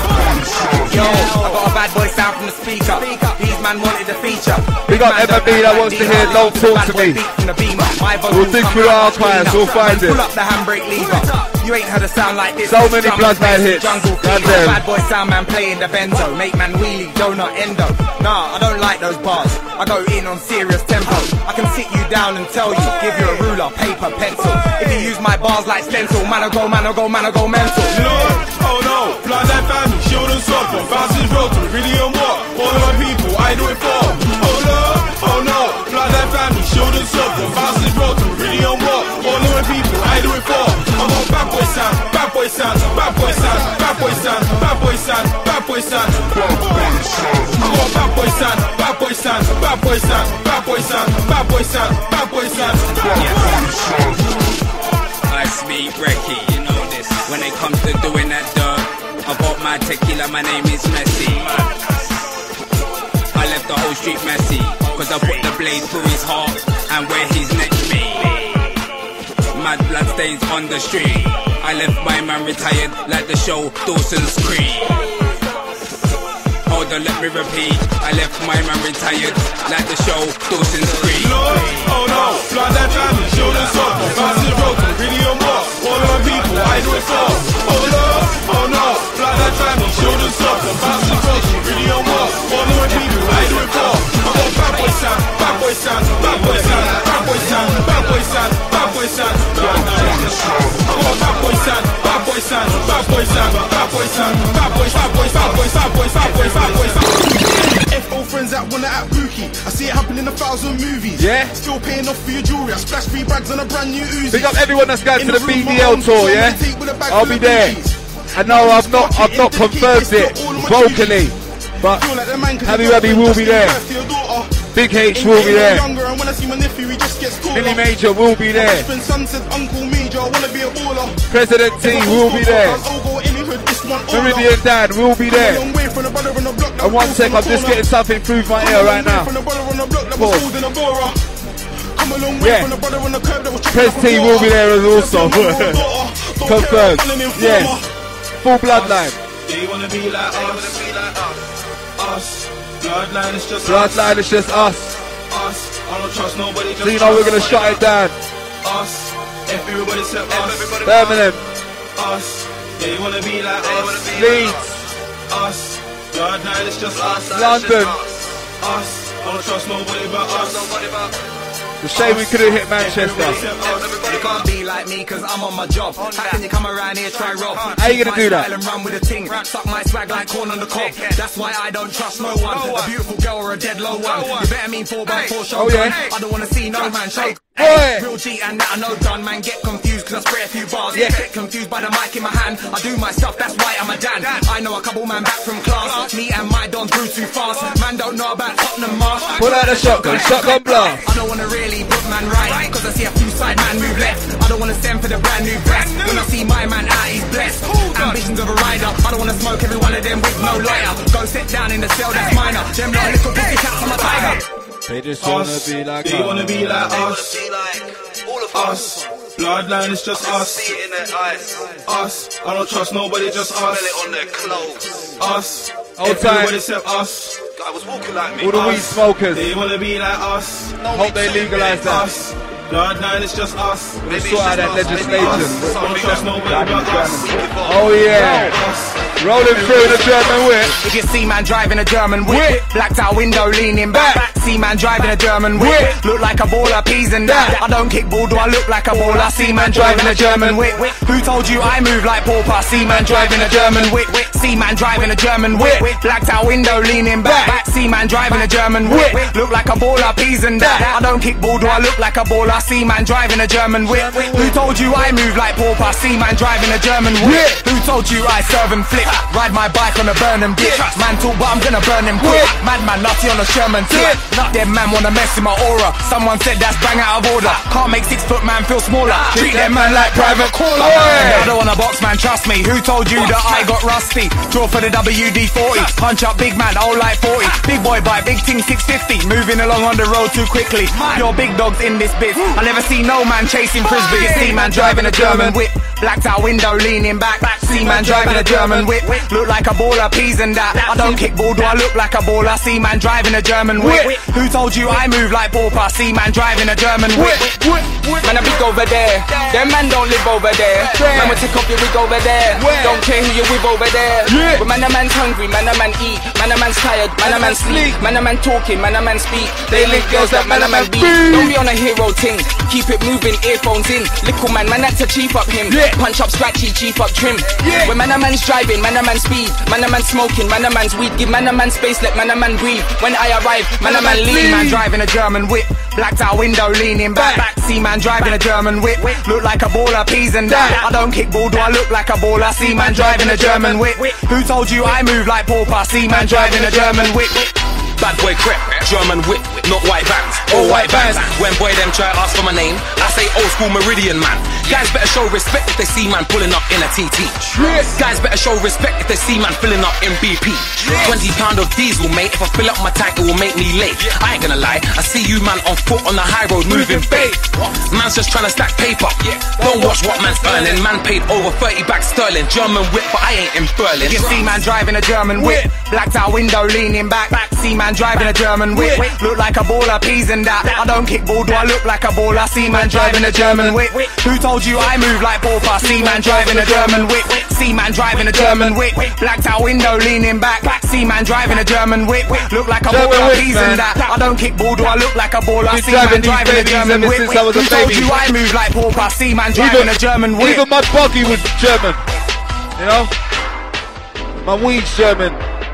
Speaker 3: Yo, I got a bad boy sound from the speaker. These man wanted a feature.
Speaker 2: Big up MB that wants to hear Don't Talk to Me. We'll dig through our archives, we'll find it.
Speaker 3: Pull up the handbrake lever. You ain't heard a sound like this.
Speaker 2: So many Bloodline hits.
Speaker 3: Bad boy sound man playing the benzo. Make man wheelie, donut endo. Nah, I don't like those bars. I go in on serious tempo. I can sit you down and tell you. Give you a ruler, paper, pencil. If you use my bars like stencil, man I go mental.
Speaker 7: Lord, oh no, blood and family, show them sword. From Bouncers Road to really and more. All my people, I do it for. Oh no, blood and family, show them sword. From Bouncers Road to really and more. All my people, I do it for. I got bad boy sound, bad boy sound, bad boy sound, bad boy sound, bad boy sound, bad boy sound, bad boy sound. I got bad boy sound, bad boy sound, bad boy sound, bad boy sound, bad boy sound, bad boy sound, bad boy sound.
Speaker 10: I speak Brecky, you know this. When it comes to doing that dirt, I got my tequila, my name is Messi. I left the whole street messy, cause I put the blade through his heart and where his neck be. Mad blood stains on the street. I left my man retired like the show Dawson's Creek. Hold on, let me repeat. I left my man retired like the show Dawson's Creek.
Speaker 7: Lord, oh no, blood and family, show them sword. From Bouncers Road to really and more. All my people, I do it for. Oh no, blood and family, show them sword. From Bouncers Road to really and more. All my people, I do it for. I got bad boy sound, bad boy sound, bad boy sound, bad boy sound, bad boy sound, bad boy sound, bad boy sound. I got bad boy sound, bad boy sound, bad boy sound, bad boy sound, bad boy, bad boy, bad boy, bad boy, bad boy, bad boy, bad boy.
Speaker 4: FO friends that wanna act bookie. I see it happen in 1,000 movies.
Speaker 2: Yeah.
Speaker 4: Still paying off for your jewelry. I splash 3 bags on a brand new Uzi.
Speaker 2: Big up everyone that's going to the BDL tour, yeah? I'll be there. I know I've not confirmed it vocally, but Happy will be there. Big H will be there. Billy Major will be there. President T will be there. Meridian Dan will be there. And one sec, I'm just getting something through my ear right now. Pause. Yeah. Press T will be there as also. Confirmed. Yes. Full bloodline.
Speaker 7: They wanna be like us. Bloodline is just
Speaker 2: Bloodline is just us.
Speaker 7: us. I don't trust nobody.
Speaker 2: So you know we're gonna shut it down.
Speaker 7: Us. Everybody except us.
Speaker 2: Birmingham.
Speaker 7: Us. They wanna be like us.
Speaker 2: Leeds.
Speaker 7: Us. Bloodline is just us.
Speaker 2: London.
Speaker 7: Us. I don't trust nobody but us.
Speaker 2: The shame we couldn't hit Manchester.
Speaker 3: You can't be like me cause I'm on my job. How can you come around here, try rob?
Speaker 2: How you gonna do that?
Speaker 3: And run with a ting. Suck my swag like corn on the cob. That's why I don't trust no one. A beautiful girl or a dead low one. You better mean 4x4 show.
Speaker 2: Oh yeah.
Speaker 3: I don't wanna see no man show.
Speaker 2: Hey.
Speaker 3: Real G and that I know done, man. Get confused cause I spray a few bars.
Speaker 2: Yeah.
Speaker 3: Get confused by the mic in my hand. I do my stuff, that's why I'm a Dan. I know a couple man back from class. Me and my Don grew too fast. Man don't know about Tottenham Marsh.
Speaker 2: Pull out the shotgun, shotgun blast.
Speaker 3: I don't wanna really put man right, cause I see a few side man move left. I don't wanna send for the brand new breast. When I see my man out, he's blessed. Ambitions of a rider. I don't wanna smoke every one of them with no lighter. Go sit down in the cell, that's minor. Them little pussy cats on my tiger.
Speaker 2: They just wanna be like us.
Speaker 7: They wanna be like us. Us. Bloodline is just us. Us. I don't trust nobody, just us. Us.
Speaker 2: Old time.
Speaker 7: Everybody except us.
Speaker 2: All the weed smokers.
Speaker 7: They wanna be like us.
Speaker 2: Hope they legalise that.
Speaker 7: Us. Bloodline is just us.
Speaker 2: We'll sort out that legislation.
Speaker 7: I don't trust nobody but us.
Speaker 2: Oh yeah. Rolling through the German whip.
Speaker 3: If you see man driving a German whip, blacked out window leaning back. See man driving a German whip, look like a baller, peas and that. I don't kick ball, do I look like a baller? See man driving a German whip. Who told you I move like pauper? See man driving a German whip. See man driving a German whip, blacked out window leaning back. See man driving a German whip, look like a baller, peas and that. I don't kick ball, do I look like a baller? See man driving a German whip. Who told you I move like pauper? See man driving a German whip. Who told you I serve and flip? Ride my bike on a Burnham dip. Man talk but I'm gonna burn him quick. Madman nutty on a Sherman tip. Not dead man wanna mess with my aura. Someone said that's bang out of order. Can't make 6 foot man feel smaller. Treat them man like private caller. I don't wanna box man, trust me. Who told you that I got rusty? Draw for the WD-40. Punch up big man, old like 40. Big boy bite, big ting 650. Moving along on the road too quickly. Your big dogs in this bit. I never see no man chasing frisbee. You see man driving a German whip. Blacked out window leaning back. See man driving a German whip. Look like a baller, peas and that. I don't kick ball, do I look like a baller? See man driving a German whip. Who told you I move like pauper? See man driving a German whip.
Speaker 10: Man, I big over there. Them man don't live over there. Man, we take off your wig over there. Don't care who you with over there. But man, a man's hungry, man, a man eat. Man, a man's tired, man, a man sleep. Man, a man talking, man, a man speak. They link girls that man, a man beat. Don't be on a hero ting. Keep it moving, earphones in. Little man, man, had to cheap up him. Punch up scratchy, cheap up trim. When man, a man's driving, man, a man speed. Man, a man smoking, man, a man's weed. Give man, a man space, let man, a man breathe. When I arrive, man, a man leave.
Speaker 3: Man driving a German whip. Blacked out window leaning back. See man driving a German whip. Look like a baller, peas and that. I don't kick ball, do I look like a baller? See man driving a German whip. Who told you I move like pauper? See man driving a German whip.
Speaker 11: Bad boy crep, German whip, not white vans. All white vans. When boy them try to ask for my name, I say old school Meridian man. Guys better show respect if they see man pulling up in a TT. Guys better show respect if they see man filling up in BP. 20 pound of diesel, mate. If I fill up my tank, it will make me late. I ain't gonna lie, I see you man on foot on the high road moving bait. Man's just trying to stack paper. Don't watch what man's earning. Man paid over 30 bags sterling. German whip, but I ain't in Berlin.
Speaker 3: You see man driving a German whip. Blacked out window leaning back. See man driving a German whip. Look like a baller, peas and that. I don't kick ball, do I look like a baller? See man driving a German whip. Who told you I move like pauper? See man driving a German whip. See man driving a German whip. Blacked out window leaning back. See man driving a German whip. Look like a baller, peas and that. I don't kick ball, do I look like a baller? See man driving a German whip. Who told you I move like pauper? See man driving a German whip.
Speaker 2: Even my buggy was German. You know? My weed's German.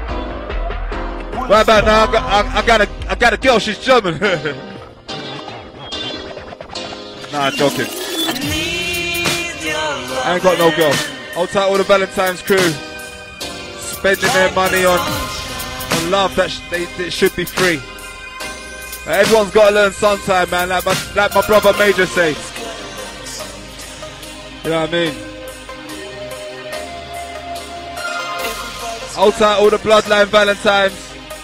Speaker 2: Right about now, I got a girl, she's German. Nah, I'm joking. I ain't got no girl. Hold tight all the Valentine's crew. Spending their money on love that it should be free. Everyone's got to learn sometime, man, like my brother Major says. You know what I mean? Hold tight, all the Bloodline Valentines.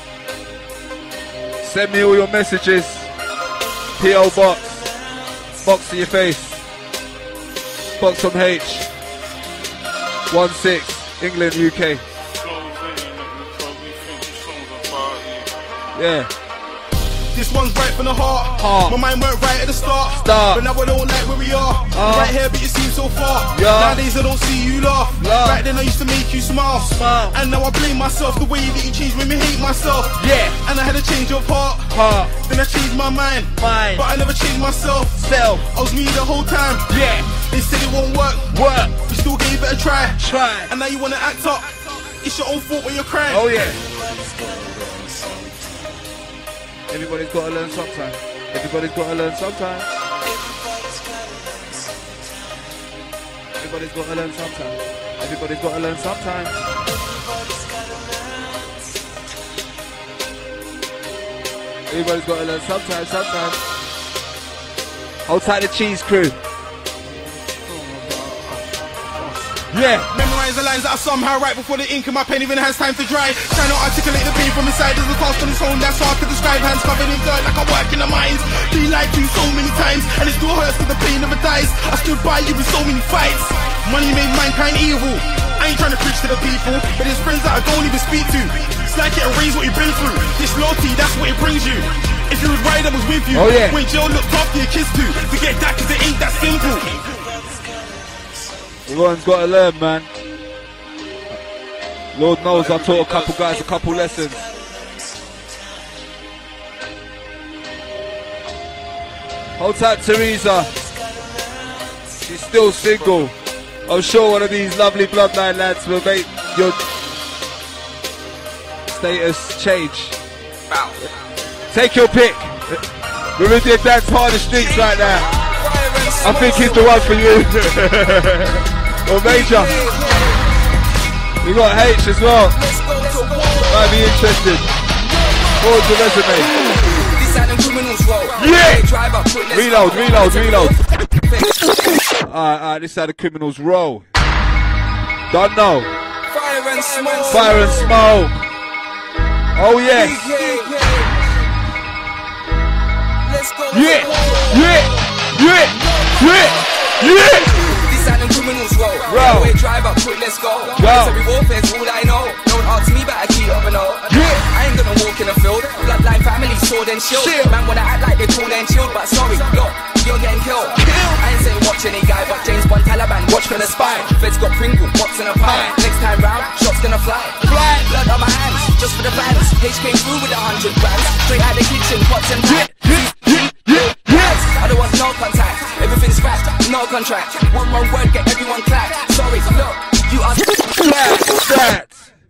Speaker 2: Send me all your messages. P.O. Box. Box to your face. Box from H. 16, England, UK. Yeah.
Speaker 4: This one's right from the heart. My mind weren't right at the start. But now I don't like where we are. Right here, but you seem so far. Nowadays I don't see you laugh. Back then I used to make you smile. And now I blame myself. The way that you changed made me hate myself.
Speaker 2: Yeah.
Speaker 4: And I had a change of heart. Then I changed my mind. But I never changed myself. I was me the whole time.
Speaker 2: Yeah.
Speaker 4: They said it won't work. We still gave it a try. And now you wanna act up. It's your own fault when you're crying.
Speaker 2: Oh yeah. Everybody's got to learn sometime. Everybody's got to learn sometime. Everybody's got to learn sometime. Everybody's got to learn sometime. Everybody's got to learn sometime, sometime. Hold tight the cheese crew. Yeah.
Speaker 4: Memorize the lines that I somehow write before the ink in my pen even has time to dry. Trying to articulate the pain from inside. There's a task on its own that's hard to describe. Hands covered in dirt like I work in the mines. Been lied to so many times and it still hurts cause the pain never dies. I stood by you in so many fights. Money made mankind evil. I ain't trying to preach to the people, but there's friends that I don't even speak to. It's like it erased what you've been through. This loyalty, that's what it brings you. If you was right, I was with you.
Speaker 2: Oh, yeah.
Speaker 4: When Joe looked after your kids too. Forget that cause it ain't that simple.
Speaker 2: Everyone's got to learn, man. Lord knows I taught a couple guys a couple lessons. Hold tight, Teresa. She's still single. I'm sure one of these lovely Bloodline lads will make your status change. Take your pick. Meridian Dance part of the streets right now. I think he's the one for you. Or Major. We got H as well. Might be interested. Forward the resume. Yeah! Reload, reload, reload. Alright, this is how the criminals roll. Don't know.
Speaker 3: Fire and smoke.
Speaker 2: Fire and smoke. Oh yes.
Speaker 3: Let's go.
Speaker 2: Yeah, yeah, yeah, yeah, yeah.
Speaker 3: Silent criminals roll. Away drive up, quick, let's go. Military warfare's all I know. Don't ask me, but I keep up and all. I ain't gonna walk in the field. Bloodline family, sword and shield. Man wanna act like they cool and chilled, but sorry, look, you're getting killed. I ain't saying watch any guy, but James Bond, Taliban, watch for the spy. Feds got Pringle, box in a pie. Next time round, shots gonna fly. Blood on my hands, just for the fans. H came through with 100 grams. Straight out the kitchen, pots and pans. I don't want no contact. Everything's scratched, no contract. One wrong word, get everyone clapped. Sorry, look, you are
Speaker 2: that.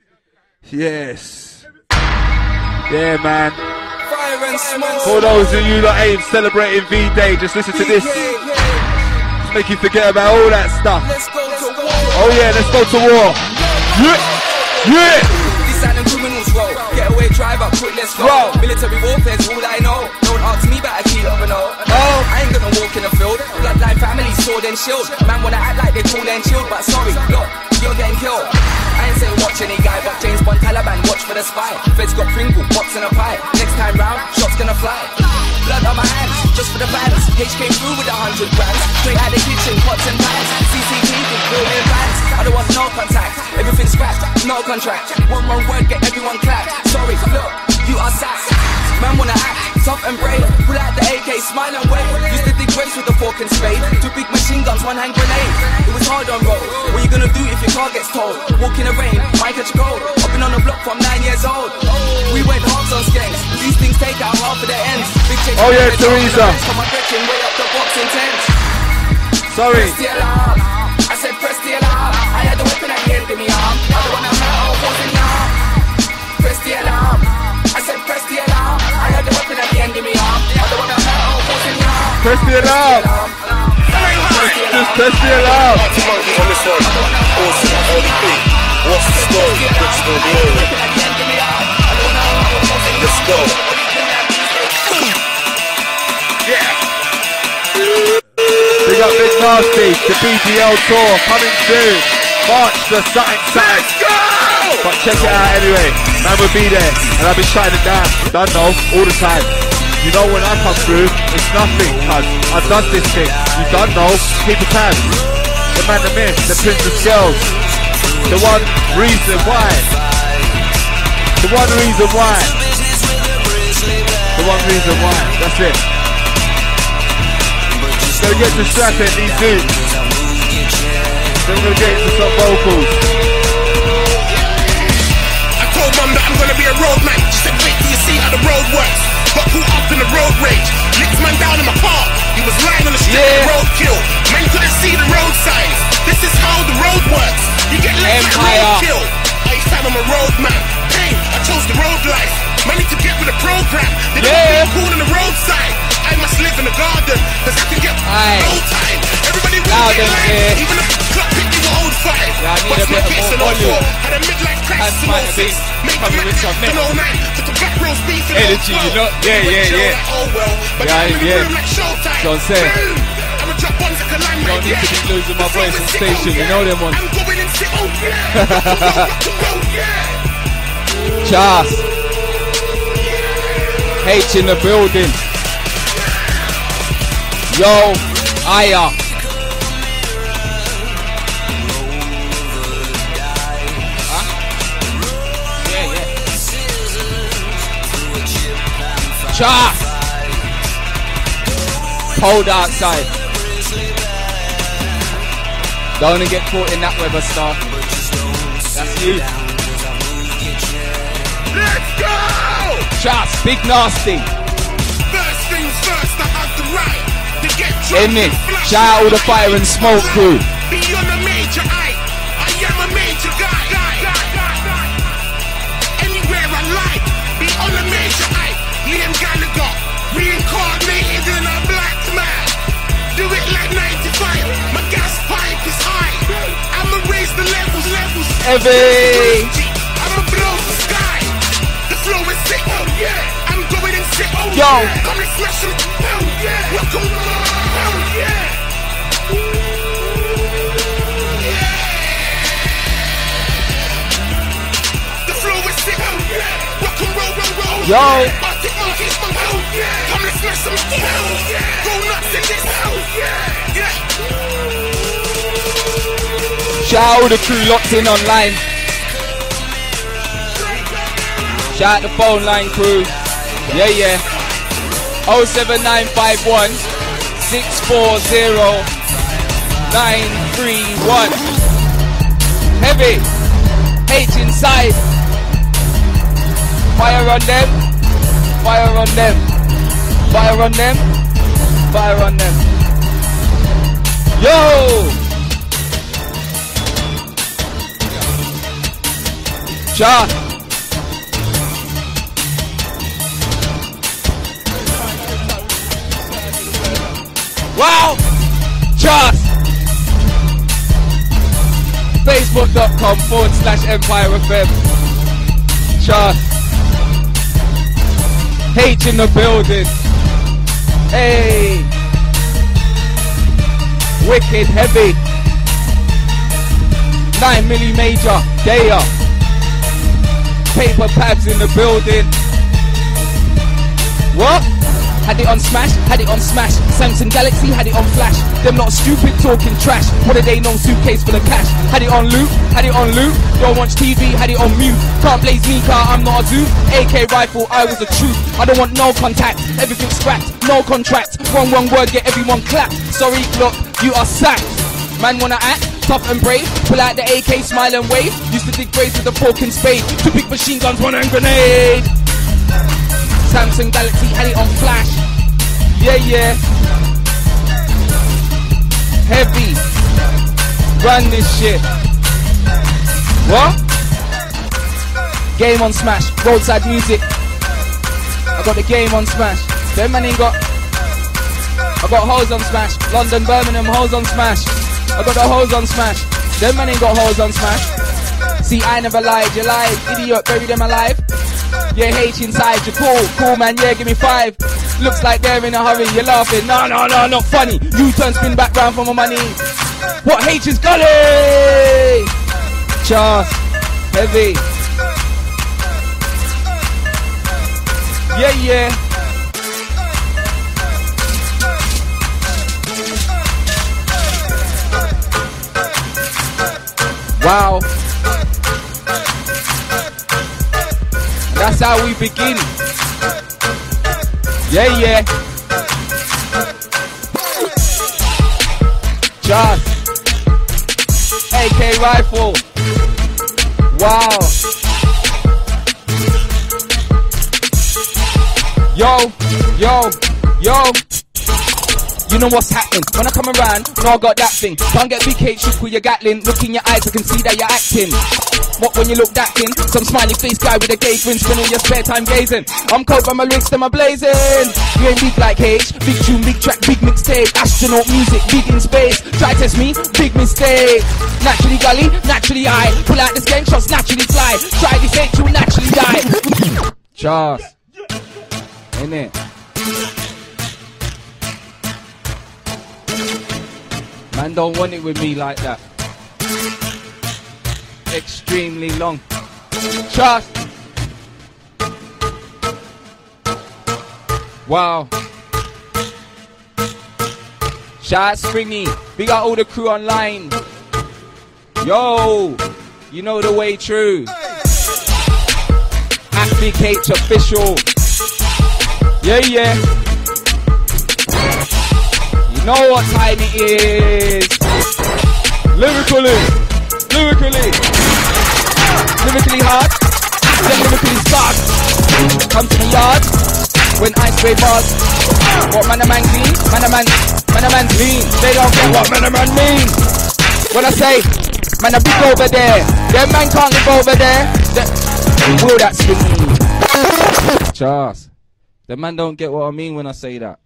Speaker 2: Yes. Yeah, man.
Speaker 3: Fire and smoke.
Speaker 2: For those of you that ain't celebrating V-Day, just listen to this. Just make you forget about all that stuff.
Speaker 3: Let's go to war.
Speaker 2: Oh yeah, let's go to war. Yeah. Yeah.
Speaker 3: Silent criminals roll. Getaway driver, quick, let's go. Military warfare's all I know. Don't ask me, but I keep up and all. I ain't gonna walk in the field. Bloodline family, sword and shield. Man wanna act like they cool and chilled, but sorry, look, you're getting killed. I ain't saying watch any guy, but James Bond, Taliban, watch for the spy. Feds got Pringle, box in a pie. Next time round, shots gonna fly. Blood on my hands, just for the fans. H came through with 100 grams. Straight out the kitchen, pots and pans. CCTV, brilliant bands. I don't want no contact. Everything's scratched, no contract. One wrong word, get everyone clapped. Sorry, look, you are sass. Man wanna act tough and brave. Pull out the AK, smile and wave. Used to dig graves with a fork and spade. Two big machine guns, one hand grenade. It was hard on road. What you gonna do if your car gets towed? Walk in the rain, might catch a cold. I've been on the block from 9 years old. We went halves on skanks. These things take out half of the ends. Big change.
Speaker 2: Oh yeah, Teresa.
Speaker 3: Come on, Gretchen, way up the box in tents.
Speaker 2: Sorry.
Speaker 3: Press the alarm. I said press the alarm. I had the weapon at the end of me arm. I don't wanna hurt or force in the arm. Press the alarm. I said press the alarm. I had the weapon at the end of me arm. I don't wanna hurt or force in the arm.
Speaker 2: Press the alarm. Just press the alarm.
Speaker 12: On this one. Awesome. LDP. What's the story? Brixton Glory. Let's go.
Speaker 2: Yeah. Big up Big Nasty, the BGL tour coming soon. March the something. Let's go! But check it out anyway. Man will be there, and I'll be shutting it down. Don't know, all the time. You know when I come through, it's nothing, cuz I've done this thing. You don't know, keep it tab. The man, the myth, the princess girls. The one reason why. The one reason why. The one reason why. That's it. Gonna get to strapping these dudes. Then we're gonna get into some vocals.
Speaker 13: I told mum that I'm gonna be a road man. She said, wait till you see how the road works. Got caught up in the road rage. Licked man down in my car. He was lying on the street with a roadkill. Man couldn't see the road signs. This is how the road works. You get left like roadkill. Each time I'm a road man. Hey, I chose the road life. Man need to get with the program. They don't be cool on the roadside. I must live in the garden, cause I can get no time. Everybody will get light. Even if the clock picked you old five. What's my case and all four? Had a midlife crisis in 06. Made the match in 09. Took the back rows beef in 02.
Speaker 2: Energy, you know? Yeah. Don't say.
Speaker 13: I'ma drop ones like a line.
Speaker 2: Don't need to be losing my voice on station, you know them ones.
Speaker 13: I'm going and sit, oh yeah.
Speaker 2: Chas. H in the building. Yo, Aya. Chas. Cold outside. Don't wanna get caught in that weather stuff. That's you.
Speaker 13: Let's go!
Speaker 2: Chas, big nasty.
Speaker 13: First things first, I have the right to get
Speaker 2: In it. Shout out all the fire and smoke crew.
Speaker 13: Be on a major eye. I am a major guy. Anywhere I like. Be on a major eye. Liam Gallagher. Reincarnated in a black man. Do it like 95. My gas pipe is high. I'ma raise the levels.
Speaker 2: Evie.
Speaker 13: I'ma blow the sky. The flow is sick. Oh yeah. I'm going in sick. Oh
Speaker 2: Yo.
Speaker 13: yeah. Come and smash it. Oh yeah. Welcome. Oh yeah. The flow is sick. Oh yeah. Rock and roll.
Speaker 2: Yo.
Speaker 13: Arctic monkeys. Oh yeah. Come and smash some. Oh yeah. Go nuts in this. Oh yeah. Yeah.
Speaker 2: Shout out the crew locked in online. Shout out the phone line crew. Yeah. 07951 640 931. Heavy. H inside. Fire on them. Fire on them. Fire on them. Fire on them. Yo! Ja. Wow! Just Facebook.com/EmpireFM. Just H in the building. Hey! Wicked heavy. 9mm major. Day Paper pads in the building. What? Had it on smash, had it on smash. Samsung Galaxy had it on flash. Them not stupid talking trash. What a day, no suitcase full of cash. Had it on loop, had it on loop. Don't watch TV, had it on mute. Can't blaze me car, I'm not a zoo. AK rifle, I was the truth. I don't want no contact, everything scrapped, no contract. Wrong word, get everyone clapped. Sorry, look, you are sacked. Man wanna act tough and brave. Pull out the AK, smile and wave. Used to dig graves with a fork and spade. Two big machine guns, one hand grenade. Samsung Galaxy had it on flash. Yeah. Heavy. Run this shit. What? Game on smash. Roadside music. I got the game on smash. Them man ain't got. I got hoes on smash. London, Birmingham, hoes on smash. I got the hoes on smash. Them man ain't got hoes on smash. See, I never lied, you lied. Idiot, bury them alive. Yeah, H inside, you cool man, yeah, give me 5. Looks like they're in a hurry, you're laughing. No, not funny. You turn spin back round for my money. What H is gully? Just
Speaker 3: Heavy. Yeah, yeah. Wow. That's how we begin. Yeah, yeah. Just AK rifle. Wow. Yo, yo, yo. You know what's happening when I come around. No, I got that thing. Can't get big H shook with your Gatling. Look in your eyes, I can see that you're acting. What when you look that thin? Some smiley face guy with a gay grin, spend all your spare time gazing. I'm cold by my lyrics, them are blazing. You ain't big like H, big tune, big track, big mixtape. Astronaut music, big in space. Try test me, big mistake. Naturally gully, naturally high. Pull out this game, shots naturally fly. Try this H, you'll naturally die. Charles, innit? Man don't want it with me like that. Extremely long. Trust. Wow. Shout out Springy. Big out all the crew online. Yo. You know the way true. At Big H official. Yeah, yeah. You know what time it is. Lyrically hard, then lyrically spark. Come to the yard when I spray bars. What man a man clean? Man a man clean. They don't get what man a man mean. When I say man a big over there, them man can't live over there. Will that swing me? Charles, the man don't get what I mean when I say that.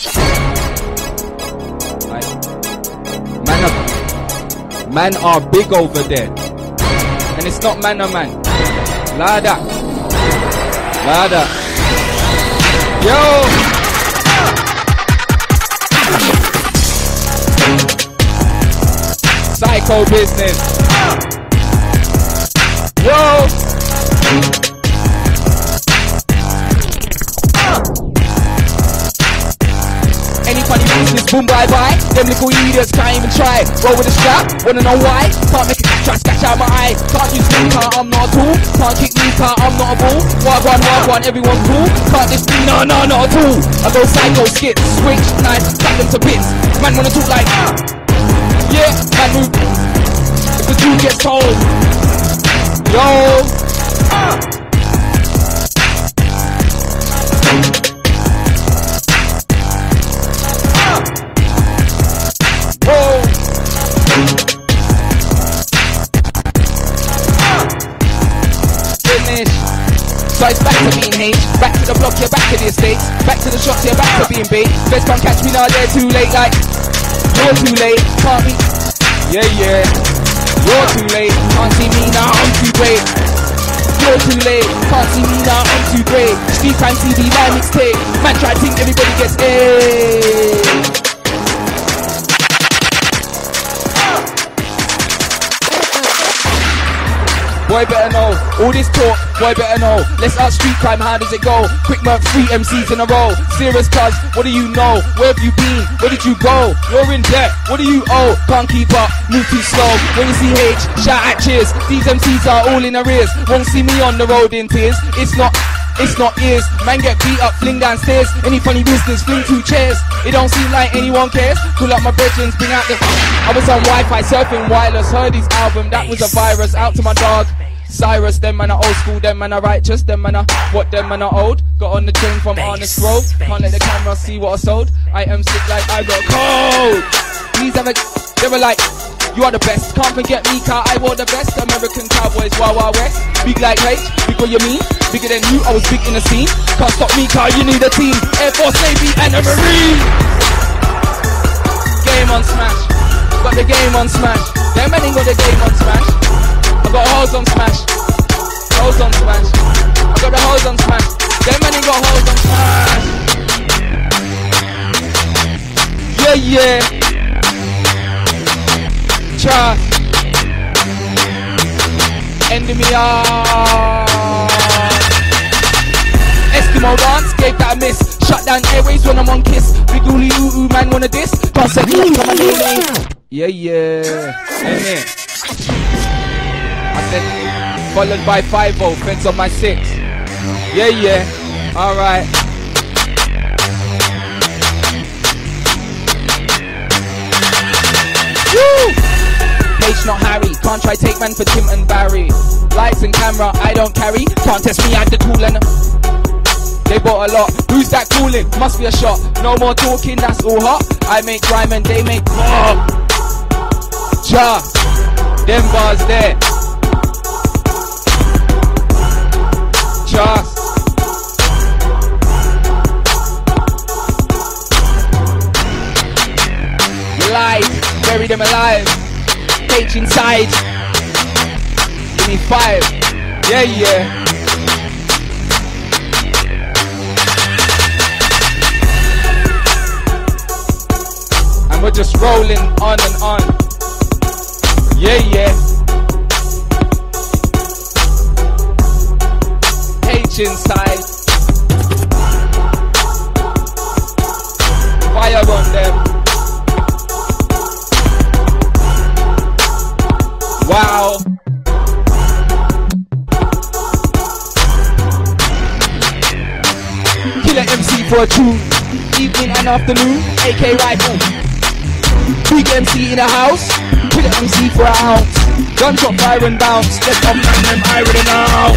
Speaker 3: Man are big over there. And it's not man or man. Lada. Lada. Yo! Psycho business. Yo! Any funny business, boom, bye bye. Them little idiots can't even try. Roll with a strap, wanna know why? Can't make a try, scratch out my eye. Can't use me, car, I'm not a tool. Can't kick me, car, I'm not a bull. Wagwan, everyone's cool. Can't diss me, no, not at all. I go psycho, skit, switch, knife, cut them to bits. Man wanna talk like, yeah, man move. If the dude gets told, yo, so it's back to being H, back to the block, yeah, back to the estates, back to the shots, yeah, back to being bait. Best can't catch me now, they're too late, like, you're too late, can't be, yeah, yeah, you're too late, can't see me now, I'm too great. You're too late, can't see me now, I'm too great. Street Crime TV, my mixtape, man try to think everybody gets A. Boy better know, all this talk, boy better know. Let's ask Street Crime, how does it go? Quick murk, 3 MCs in a row. Serious cuz, what do you know? Where have you been? Where did you go? You're in debt, what do you owe? Can't keep up, move too slow. When you see H, shout at cheers. These MCs are all in arrears. Won't see me on the road in tears. It's not ears. Man get beat up, fling downstairs. Any funny business, fling 2 chairs. It don't seem like anyone cares. Pull up my brethrens, bring out the... I was on Wi-Fi, surfing wireless. Heard his album, that was a virus. Out to my dog Cyrus, them man are old school, them man are righteous, them man are what, them man are old. Got on the train from Honest Grove, can't let the camera see what I sold. I am sick like I got cold. Please have a, they were like, you are the best, can't forget me, car I wore the best. American cowboys, Wild Wild West. Big like H, big what you mean? Bigger than you, I was big in the scene. Can't stop me, car, you need a team. Air Force, Navy and a Marine. Game on Smash, got the game on Smash. Them man ain't got the game on Smash. I got hoes on Smash, hoes on Smash. I got the hoes on Smash. Them man ain't got hoes on Smash. Yeah, yeah. Cha. sending me out. Eskimo dance, gave that a miss. Shut down airways when I'm on kiss. Big ooly ooh man wanna diss. Can't set me up, come on, yeah, yeah. Amen. I said, followed by 5-0, fence on my 6. Yeah, yeah. Alright. Woo! H not Harry, can't try take man for Tim and Barry. Lights and camera, I don't carry. Can't test me, I the tool and they bought a lot. Who's that cooling? Must be a shot. No more talking, that's all hot. I make rhyme and they make pop. Ja, them bars there. Just live, bury them alive. H inside. Give me 5. Yeah, yeah. We're just rolling on and on. Yeah, yeah. H inside. Fire on them. Wow. Killer MC for a tune. Evening and afternoon. AK rifle. Big MC in the house, put an MC for a ounce. Gunshot fire and bounce, let's up man them iron and out.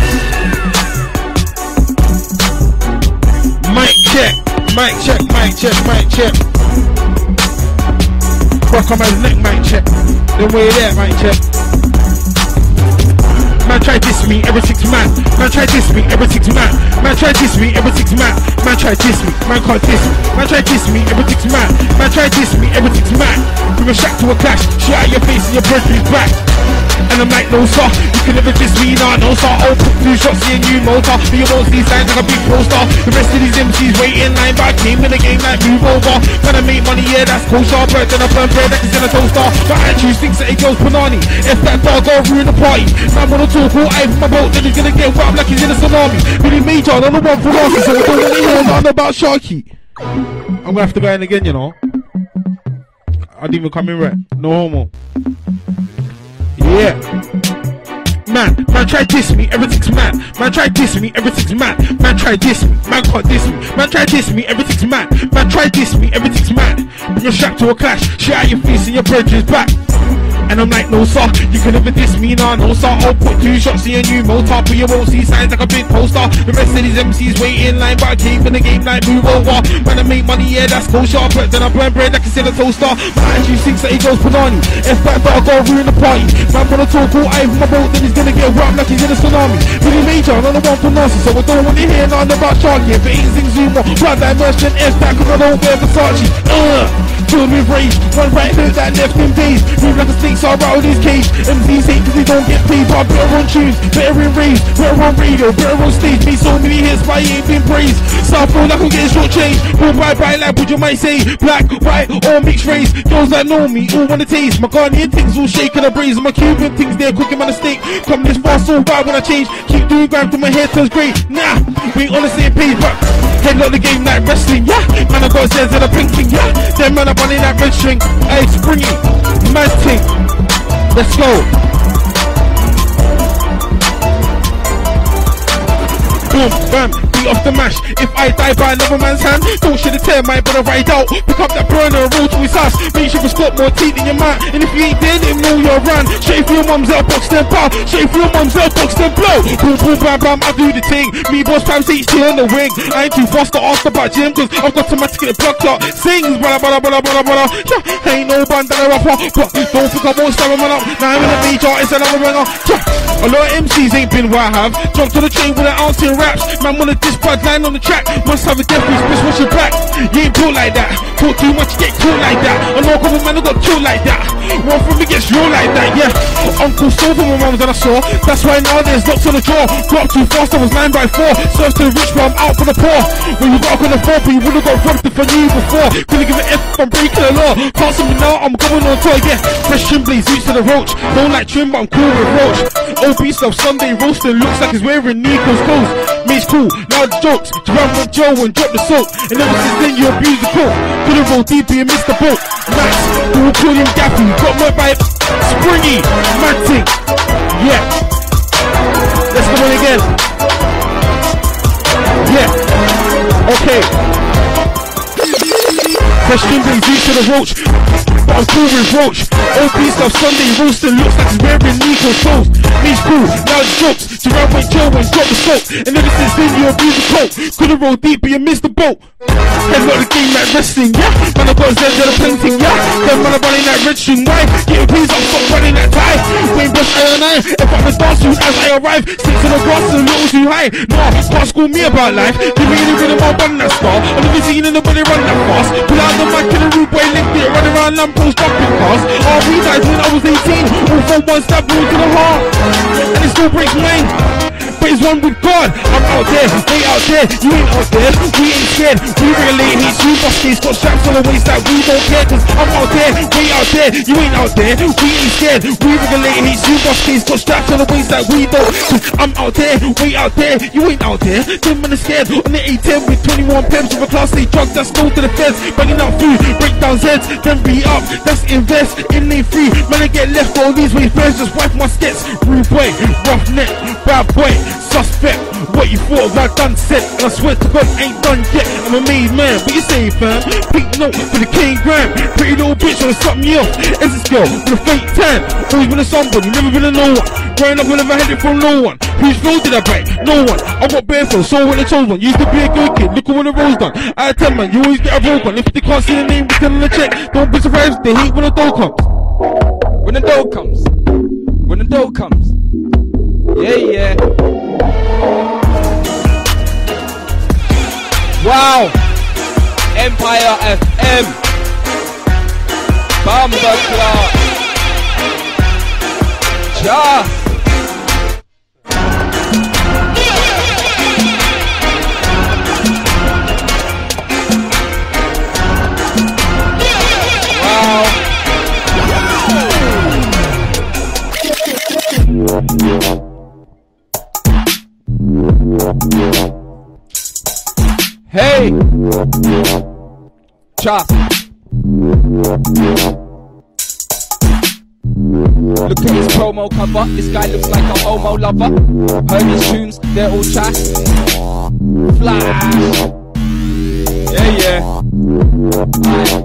Speaker 4: Mic check, mic check, mic check, mic check. Fuck on my neck, mic check. Then way there, mic check. Man try diss me every 6 man. Man try diss me every 6 man. Man try diss me every 6 man. Man try diss me. Man can't diss me. Man try diss me every 6 man. Man try diss me every 6 man. From a shack to a clash, shit out your face and your breath is back. And I'm like, no sir, you can never diss me, nah, no sir. I'll put 2 shots in you motor. But you won't see signs like a big poster. The rest of these MCs wait in line, but I came in the game like move over. Gonna make money, yeah, that's kosher. Bread and a burn bread that is in a toaster. But I choose things that it goes panani. If that dog go ruin the party, man wanna talk all eye from my boat, then he's gonna get wet like he's in a tsunami. Really major, I'm the one for Rocky, so I don't wanna hear nothing about Sharky. I'm gonna have to go in again, you know. I didn't even come in right. No homo. Yeah. Man try diss me every 6 man. Man try diss me every 6 man. Man try diss me. Man can't diss me. Man try diss me every 6 man. Man try diss me every 6 man. Bring your shack to a clash. Shit out your face and your bridge is back. And I'm like, no sir, you can never diss me, nah, no sir. I'll put 2 shots in your new motor, but you won't see signs like a big poster. The rest of these MCs wait in line, but I came in the game like move over. Man, I make money, yeah, that's kosher. But then I burn bread like it's in a toaster. Man, actually thinks that he goes panani. If that dog go ruin the party, man wanna talk all eye from my boat, then he's gonna get wrapped like he's in a tsunami. Really major, I'm the one for Nancy, so I don't wanna hear nothing about Sharky. If it ain't Zing Zuma, blood immersion, F that, cause I don't wear Versace. Filled with rage, one right hook that left him dazed. Move like a snake, so I rattled his cage. MCs hate cause they don't get paid, but better on tunes, better in raves, better on radio, better on stage. Made so many hits, but he ain't been praised. So I feel like I'm getting short changed. All bye like what you might say. Black, white, or mixed race. Girls that know me, all wanna taste. My Ghanaian things all shaking the brains. My Cuban things, they're cooking my steak. Come this far, so why when I change? Keep doing grime till my hair turns grey. Nah, we ain't on the same page, but headlock the game like wrestling, yeah. Man, I got sense in a blinking, yeah. Them man, I'm running that red string. Hey, springy, mad ting. Let's go. Boom, bam, beat off the mash. If I die by another man's hand, don't shed a tear, might better ride out. Pick up that burner and roll to his house. Make sure you spot more teeth in your mouth. And if you ain't dead, then know you're run. Straight for your mum's out, box then pow. Straight for your mum's out, box then blow. Boom, boom, bam, bam, I do the thing. Me boss Pam's HT on the wing. I ain't too fast to ask about gym, cause I've got to get blocked up. Sings, blah, blah, blah, blah, blah, blah. Yeah, ain't no bandana rapper, but don't think I won't stab a man up. Now I'm in a major, it's another ringer. Yeah, a lot of MCs ain't been where I have. Jumped to the train with an ounce in raps. Man wanna diss This bad line on the track, must have a death wish, bitch, watch your back. You ain't built like that, talk too much, you get killed like that. I know a couple man who got killed like that. One from me gets real like that, yeah. Uncle stole from my mums that I saw. That's why nowadays locks on the jaw. Grew up too fast, I was 9x4. Serves to the rich, but I'm out for the poor. When you got up on the floor, but you would've got robbed if I knew you before. Couldn't give an F if I'm breaking the law. Can't see me now, I'm going on tour, yeah. Fresh trim blades, roots to the roach. Don't like trim, but I'm cool with roach. OB stuff, Sunday roasting, looks like he's wearing Nico's clothes. Me's cool, loud jokes. Jerome with Joe and drop the soap. And ever since then you abuse the coke. Could've rolled deep and missed the boat. Max, who will call him Gappy. Got murdered by Springy, Manting. Yeah. Let's go on again. Yeah. Okay. Question brings you to the roach. But I'm cool with roach. OP stuff Sunday roasting, looks like he's wearing Nico's clothes. Me's cool, loud jokes. Jerome with Joe and drop the soap. And ever since then you abuse the coke. Could've rolled deep but you missed the boat. Head got the game like wrestling, yeah. Man I got Z to the painting, yeah. Then man I running that red string, why? Get your please up, stop running that tie. Wayne Bush I. If I'm a dance soon as I arrive. Sticks in the grass a little too high. Nah, can't school me about life. Give me any rhythm, I'll run that star. I've never seen anybody run that fast. Pull out the mic in the rude boy, licked it, run around lamppost jumping cars. RV died when I was 18. All from one stab wound to the heart. And it still breaks mine. But it's one with God. I'm out there, they out there, you ain't out there. We ain't scared, we regulate hate you. Buskets got straps on the waist that we don't care. Cause I'm out there, they out there, you ain't out there. We ain't scared, we regulate hate you. Buskets got straps on the waist that we don't. Cause I'm out there, way out there, you ain't out there. Them man are scared on the A10 with 21 pimps of a class A drug that's go to the feds. Banging out food, break down heads, then beat up, that's invest in they free. Man I get left all these ways, birds just wipe my skets. Rude boy, rough neck, bad boy, suspect. What you thought of I done said, and I swear to God ain't done yet. I'm a made man, what you say fam? Big note for the King Graham. Pretty little bitch wanna suck me off. Is this girl with a fake tan? Always been a somebody, never been a no one. Growing up I never had it from no one. Whose flow did I bite? No one. I got bare flow, so when the chose one. Used to be a good kid, look at when the roll's done. I tell man, you always get a roll one. If they can't see the name, we tell them to check. Don't be surprised, they hate when the dough comes.
Speaker 3: When the dough comes. When the dough comes. Yeah, yeah. Wow. Empire FM. Bumper Clark. Ja. Hey, Chop. Look at his promo cover. This guy looks like a homo lover. Heard his tunes, they're all trash. Flash. Yeah, yeah.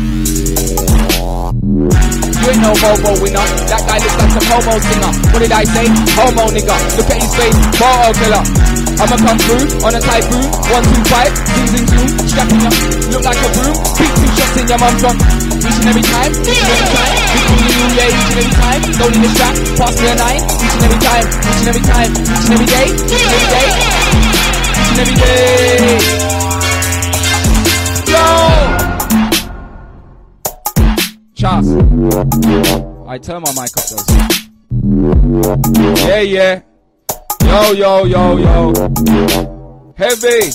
Speaker 3: You ain't no homo winner. That guy looks like some homo singer. What did I say? Homo nigga. Look at his face. Photo killer. I'ma come through on a typhoon. 1, 2, 5. Zing, zing, zoom. Strapping up. Look like a broom. Beat 2 shots in your mum's drum. Each and every time. Each and every time. Each and every time. Don't need a strap. Pass me a 9. Each and every time. Each and every time. Each and every day. Each and every day. Each and every day. Yo! Charles. I turn my mic up though. Yeah, yeah. Yo, yo, yo, yo. Heavy.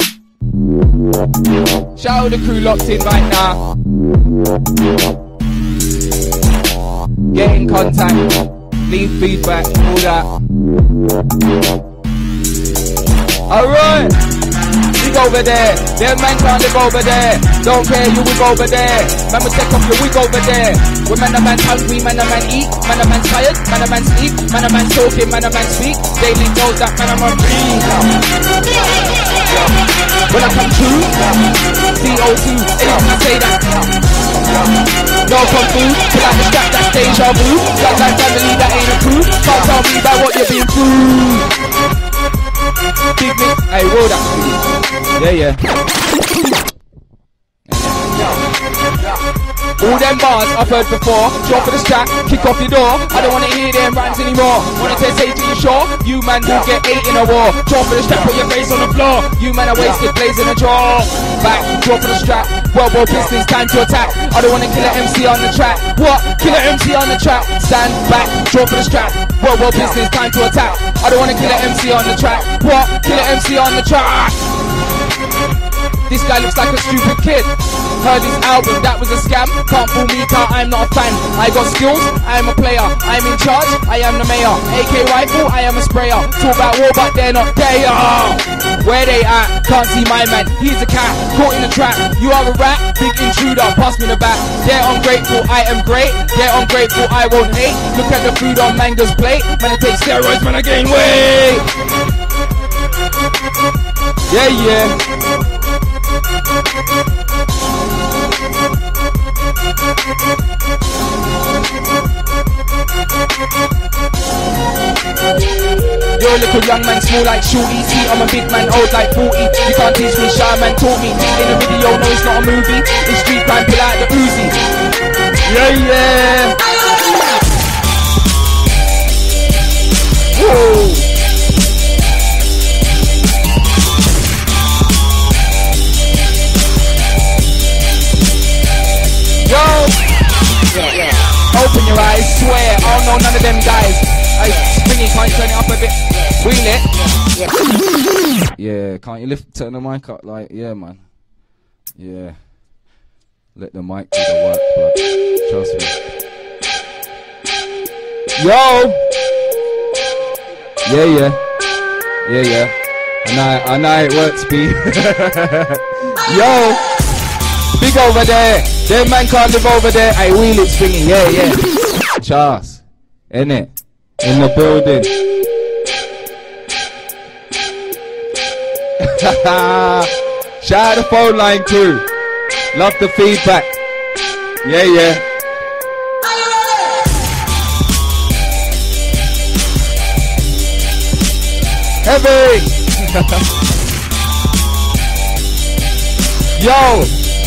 Speaker 3: Shout out the crew locked in right now. Get in contact. Leave feedback. All that. Alright. Over there, them man can't live over there. Don't care, you will over there. Man will take off your wig over there. When man a man hungry, man a man eat. Man a man tired, man a man sleep. Man a man talking, man a man speak. Daily knows that man a man breathe. When I come true, CO2, anything I say that. No kung fu, pull out the strap, that's deja vu. Flatline family, that ain't a crew. Can't tell me about what you've been through. Big me, hey, roll that. Yeah, yeah. All them bars I've heard before. Drop for the strap, kick off your door. I don't wanna hear them rhymes anymore. Wanna say to you sure? You man will get 8 in a war. Drop for the strap, put your face on the floor. You man are wasted, blazing a draw. Back, drop for the strap. World war business, time to attack. I don't wanna kill an MC on the track. What? Kill an MC on the track. Stand back, drop for the strap. World war business, time to attack. I don't wanna kill an MC on the track. What? Kill an MC on the track. This guy looks like a stupid kid. Heard his album, that was a scam. Can't fool me, car, I'm not a fan. I got skills, I'm a player. I'm in charge, I am the mayor. AK rifle, I am a sprayer. Talk about war, but they're not there. Where they at? Can't see my man. He's a cat, caught in a trap. You are a rat, big intruder. Pass me the bat. They're ungrateful, I am great. They're ungrateful, I won't hate. Look at the food on Mango's plate. Man, I take steroids, man, I gain weight. Yeah, yeah. You're a little young man, small like Shorty. See, I'm a big man, old like 40. You can't teach me, shy man taught me. In a video, no, it's not a movie. It's street crime, pull out the Uzi. Yeah, yeah. Whoa. Yo! Open your eyes, swear, I don't know none of them guys. Springy, can't you turn it up a bit? Wheel it. Yeah, can't you turn the mic up? Like, yeah, man. Yeah. Let the mic do the work, blood. Trust me. Yo! Yeah, yeah. Yeah, yeah. I know it works, B. Yo! Big over there. Them man can't live over there. I wheel it, Springy. Yeah, yeah. Charles. Innit? In the building. Shout out the phone line crew. Love the feedback. Yeah, yeah. Heavy. Yo.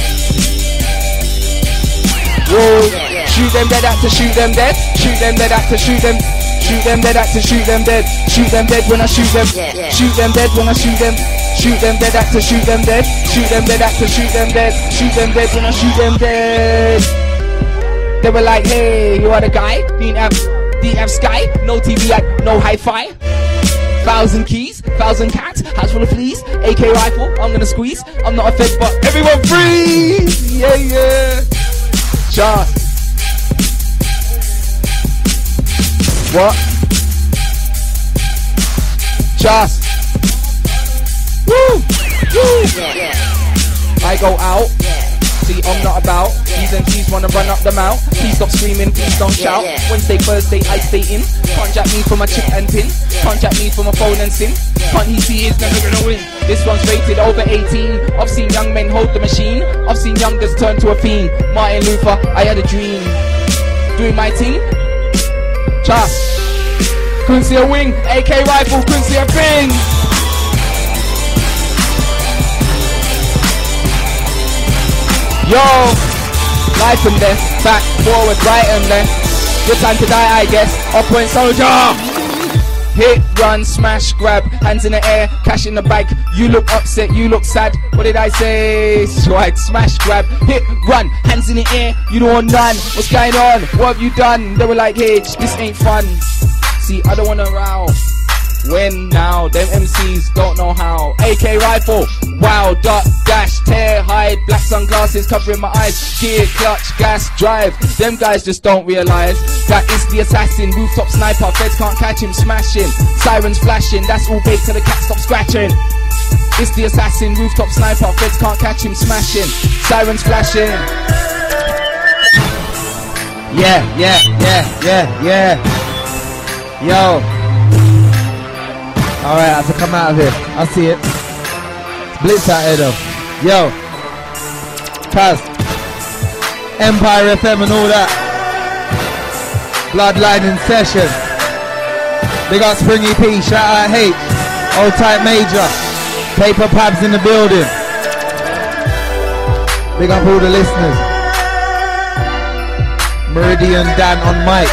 Speaker 3: Whoa. Shoot them dead at to shoot them dead. Shoot them dead at to shoot them. Shoot them dead at to shoot them dead. Shoot them dead when I shoot them. Shoot them dead when I shoot them. Shoot them dead at to shoot them dead. Shoot them dead at to shoot them dead. Shoot them dead when I shoot them dead. They were like, hey, you are the guy. Didn't have Sky, no TV, no hi-fi. 1,000 keys, 1,000 cats, house full of fleas. AK rifle, I'm gonna squeeze. I'm not a fed, but everyone freeze. Yeah, yeah. Sure. What? Just. Woo! Woo! I go out. See, I'm not about. These MCs wanna run up the mount. Please stop screaming, please don't shout. Wednesday, Thursday, I stay in. Can't jack me for my chip and pin. Can't jack me for my phone and sin. Can't he see it's never gonna win. This one's rated over 18. I've seen young men hold the machine. I've seen youngers turn to a fiend. Martin Luther, I had a dream. Doing my thing. Cha. Couldn't see a wing. AK rifle, couldn't see a thing. Yo, life and death, back, forward, right and left. Your time to die, I guess. Up point soldier. Hit, run, smash, grab, hands in the air, cash in the bag. You look upset, you look sad. What did I say? Swag, smash, grab, hit, run, hands in the air. You don't want none. What's going on? What have you done? They were like, hey, this ain't fun. See, I don't wanna row. When now? Them MCs don't know how. AK rifle, wow, duck, dash, tear, hide, black sunglasses covering my eyes. Gear, clutch, gas, drive. Them guys just don't realise that it's the assassin. Rooftop sniper, feds can't catch him, smashing. Sirens flashing, that's all baked till the cat stops scratching. It's the assassin, rooftop sniper, feds can't catch him, smashing. Sirens flashing. Yeah, yeah, yeah, yeah, yeah. Yo.
Speaker 14: Alright, I have to come out of here. I see it. Blitz out here though. Yo. Kaz. Empire FM and all that. Bloodline in session. They got Springy P. Shout out H. Old Type Major. Paper Pabs in the building. Big up all the listeners. Meridian Dan on mic.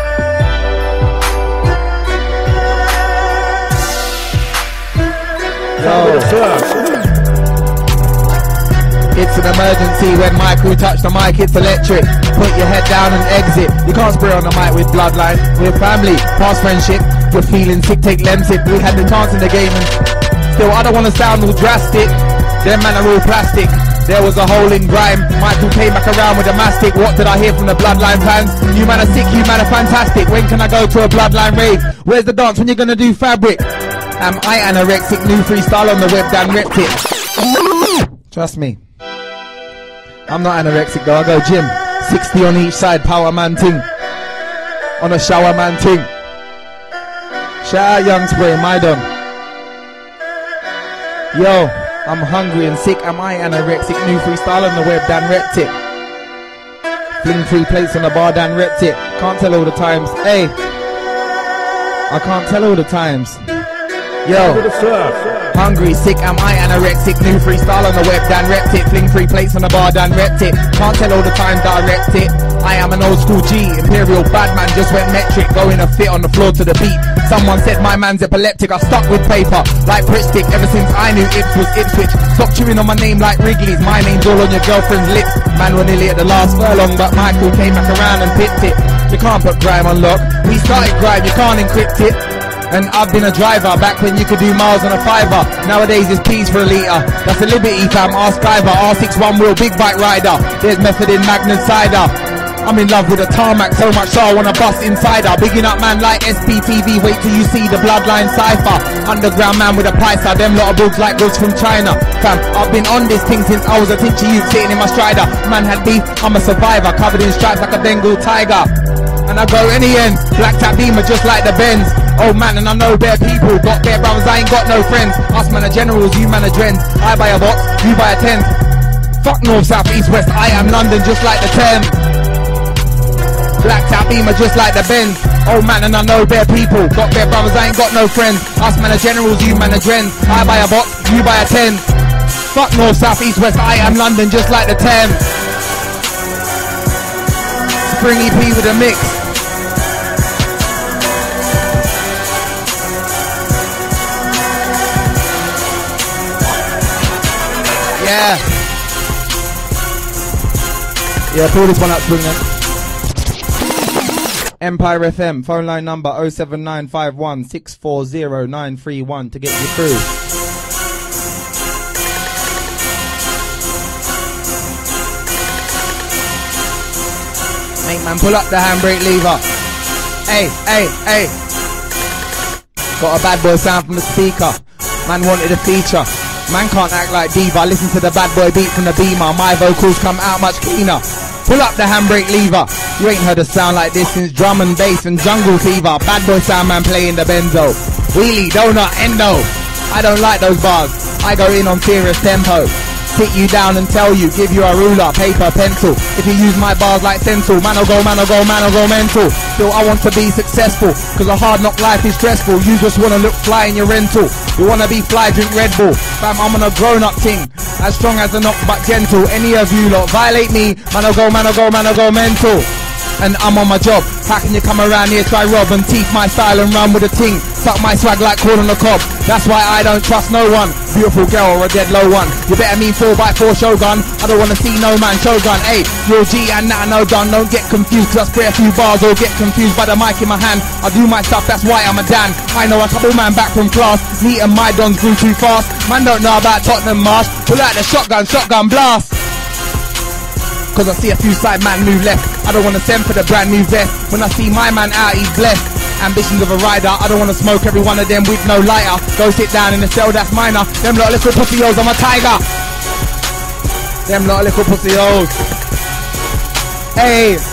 Speaker 14: It's an emergency when my crew touch the mic, it's electric. Put your head down and exit. You can't spray on the mic with bloodline. We're family, past friendship. You're feeling sick, take Lemsip. We had the chance in the game and still I don't want to sound all drastic. Them man are all plastic. There was a hole in grime. Michael came back around with a mastic. What did I hear from the bloodline fans? You man are sick, you man are fantastic. When can I go to a bloodline rave? Where's the dance when you're gonna do fabric? Am I anorexic? New freestyle on the web, Dan ripped it. Trust me, I'm not anorexic though, I go gym. 60 on each side, power man ting. On a shower man ting. Shout out Young Spray, my done. Yo, I'm hungry and sick, am I anorexic? New freestyle on the web, Dan repped it. Fling 3 plates on the bar, Dan repped it. Can't tell all the times, hey. I can't tell all the times. Yo, hungry, sick, am I anorexic? New freestyle on the web, Dan repped it. Fling 3 plates on the bar, Dan repped it. Can't tell all the times that I repped it. I am an old school G, imperial bad man, just went metric. Going a fit on the floor to the beat. Someone said my man's epileptic, I stuck with paper like Pristick. Ever since I knew Ips was Ipswich. Stop chewing on my name like Wrigley's. My name's all on your girlfriend's lips. Man, we're nearly at the last furlong, but Michael came back around and picked it. You can't put grime on lock. We started grime, you can't encrypt it. And I've been a driver, back when you could do miles on a fiver. Nowadays it's P's for a litre. That's a Liberty fam, ask Diver. R6 one wheel, big bike rider. There's method in Magnum cider. I'm in love with a tarmac, so much so I wanna bust inside her. Bigging up man like SPTV, wait till you see the bloodline cipher. Underground man with a picer, them lot of books like goods from China. Fam, I've been on this thing since I was a teacher youth sitting in my strider. Man had beef, I'm a survivor, covered in stripes like a Bengal tiger. And I go any end, black tap beamer just like the Benz. Oh man, and I know bare people, got bare brothers, I ain't got no friends. Us man are generals, you man are trends. I buy a box, you buy a 10. Fuck north, south, east, west, I am London just like the Thames. Black tap beamer just like the Benz. Oh man, and I know bare people, got bare brothers, I ain't got no friends. Us man are generals, you man are trends. I buy a box, you buy a 10. Fuck north, south, east, west, I am London just like the Thames. Spring EP with a mix. Yeah. Yeah, pull this one up, Spring then. Empire FM, phone line number 07951 640 931 to get you through. Make man pull up the handbrake lever. Hey, hey, hey. Got a bad boy sound from the speaker. Man wanted a feature. Man can't act like diva. Listen to the bad boy beat from the Beamer. My vocals come out much cleaner. Pull up the handbrake lever. You ain't heard a sound like this since drum and bass and jungle fever. Bad boy sound man playing the benzo. Wheelie, donut, endo. I don't like those bars. I go in on serious tempo. Sit you down and tell you, give you a ruler, paper, pencil. If you use my bars like stencil, man will go, man will go, man will go mental. Still I want to be successful, cause a hard knock life is stressful. You just wanna look fly in your rental. You wanna be fly, drink Red Bull. Fam, I'm on a grown up thing, as strong as a knock but gentle. Any of you lot violate me, man will go, man will go, man will go mental. And I'm on my job. How can you come around here, try rob and teeth my style and run with a ting? Suck my swag like corn on the cob. That's why I don't trust no one. Beautiful girl or a dead low one. You better mean 4x4 Shogun. I don't wanna see no man Shogun. Hey, you're G and nah, no gun. Don't get confused, cause I spray a few bars or get confused by the mic in my hand. I do my stuff, that's why I'm a Dan. I know a couple man back from class. Me and my dons grew too fast. Man don't know about Tottenham Marsh. Pull out the shotgun, shotgun blast. Cause I see a few side man move left. I don't wanna send for the brand new vest. When I see my man out, he's blessed. Ambitions of a rider. I don't wanna smoke every one of them with no lighter. Go sit down in the cell, that's minor. Them lot little pussy hoes, I'm a tiger. Them lot little pussy hoes. Hey.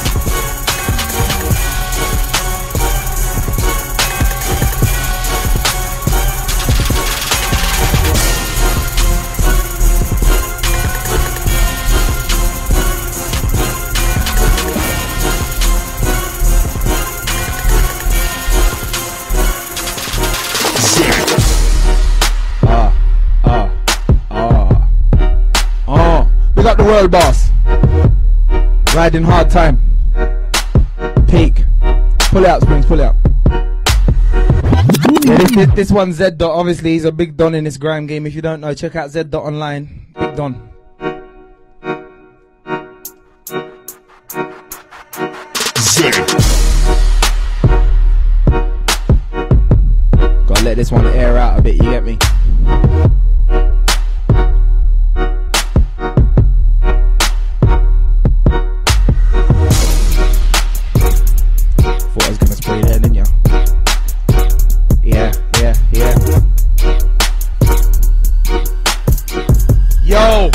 Speaker 14: Big up the world boss. Riding hard time. Peak. Pull it out, Springs, pull it out. Yeah, this one's Z Dot. Obviously, he's a big don in this grime game. If you don't know, check out Z Dot online. Big don. Gotta let this one air out a bit, you get me? Thought I was gonna spray there, didn't ya? Yeah. Yo!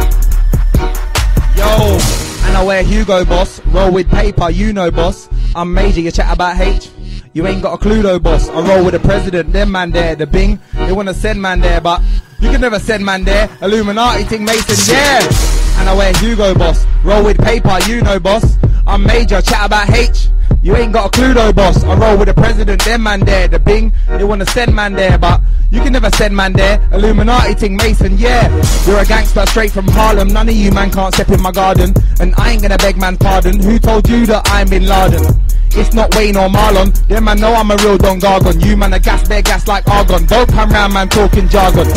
Speaker 14: And I wear Hugo, boss. Roll with paper, you know, boss. I'm major, you chat about H. You ain't got a clue though, boss. I roll with the president, them man there, the Bing. They wanna send man there, but you can never send man there. Illuminati, Ting Mason, yeah. And I wear Hugo, boss. Roll with paper, you know, boss. I'm major, chat about H. You ain't got a clue though, boss. I roll with the president, them man there, the Bing. They wanna send man there, but you can never send man there. Illuminati, Ting Mason, yeah. You're a gangster straight from Harlem. None of you man can't step in my garden. And I ain't gonna beg man pardon. Who told you that I'm Bin Laden? It's not Wayne or Marlon. Them man know I'm a real Don Gargon. You man a gas, bare gas like argon. Don't come round man talking jargon.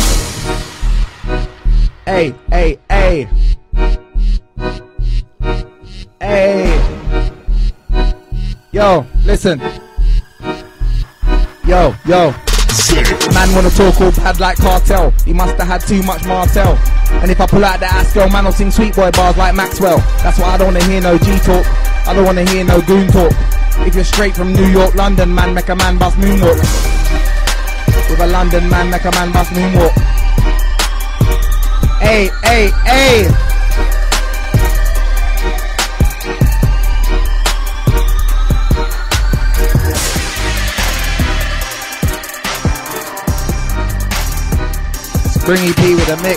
Speaker 14: Hey. Yo, listen. Yo. Man wanna talk all bad like Cartel. He must have had too much Martell. And if I pull out the ass girl, man will sing sweet boy bars like Maxwell. That's why I don't wanna hear no G talk. I don't wanna hear no goon talk. If you're straight from New York, London, man, make a man bust moonwalk. With a London man, make a man bust moonwalk. Hey. Springy P with a mix.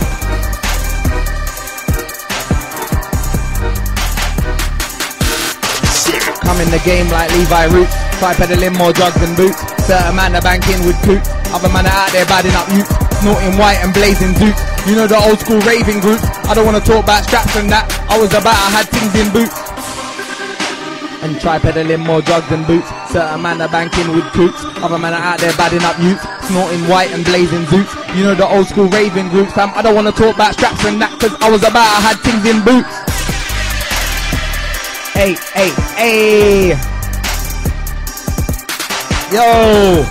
Speaker 14: Come in the game like Levi Roots. Try peddling more drugs than boots. Certain man are banking with coots. Other man are out there badding up youths. Snorting white and blazing zoots. You know the old school raving groups. I don't want to talk about straps and that. I was about, I had things in boots. And try peddling more drugs than boots. Certain man are banking with coots. Other man are out there badding up youths. Snorting white and blazing zoots. You know the old school raving groups. I don't want to talk about straps and that. Cause I was about, I had things in boots. Hey. Yo.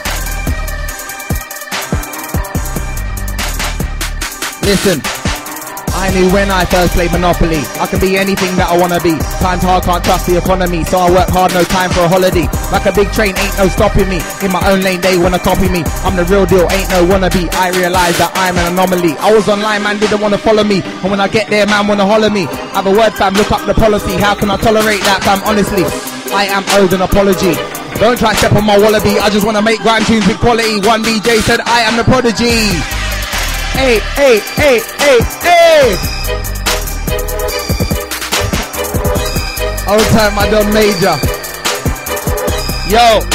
Speaker 14: Listen. I knew when I first played Monopoly, I can be anything that I wanna be. Times hard, can't trust the economy, so I work hard, no time for a holiday. Like a big train, ain't no stopping me. In my own lane, they wanna copy me. I'm the real deal, ain't no wannabe. I realize that I'm an anomaly. I was online, man didn't wanna follow me. And when I get there, man wanna holler me. Have a word, fam, look up the policy. How can I tolerate that, fam? Honestly, I am owed an apology. Don't try to step on my wallaby. I just wanna make grime tunes with quality. One DJ said I am the prodigy. Hey. Old time I done major. Yo.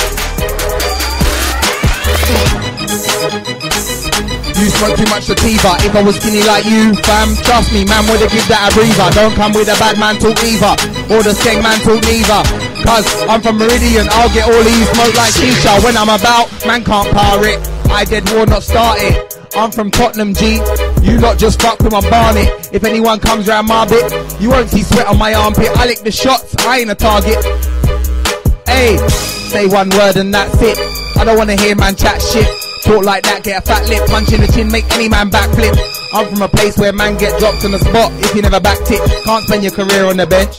Speaker 14: You smoke too much sativa. If I was skinny like you, fam, trust me, man, would have give that a breather. Don't come with a bad man talk either, or the skeng man talk neither. Cause I'm from Meridian, I'll get all these smoke like shisha. When I'm about, man can't par it. I did war, not start it. I'm from Tottenham, G. You lot just fuck with my barnet. If anyone comes round my bit, you won't see sweat on my armpit. I lick the shots, I ain't a target. Hey, say one word and that's it. I don't wanna hear man chat shit. Talk like that, get a fat lip. Punch in the chin, make any man backflip. I'm from a place where man get dropped on the spot if you never backed it. Can't spend your career on the bench.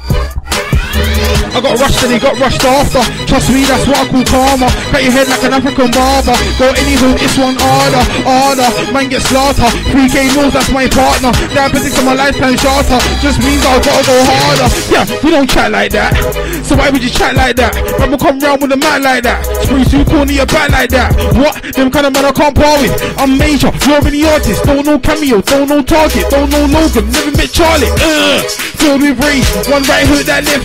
Speaker 4: I got rushed and he got rushed after. Trust me, that's what I call karma. Cut your head like an African barber. Go anywho, it's one harder. Man get slaughter. 3K moves, that's my partner. That predicts on my lifetime charter. Just means I gotta go harder. Yeah, we don't chat like that. So why would you chat like that? Man will come round with a man like that. Spring too corny, your back like that. What? Them kind of man I can't par with. I'm major, you're any artist. Don't know Cameo, don't know Target, don't know Logan. Never met Charlie. Filled with rage. One right hook that left him dazed.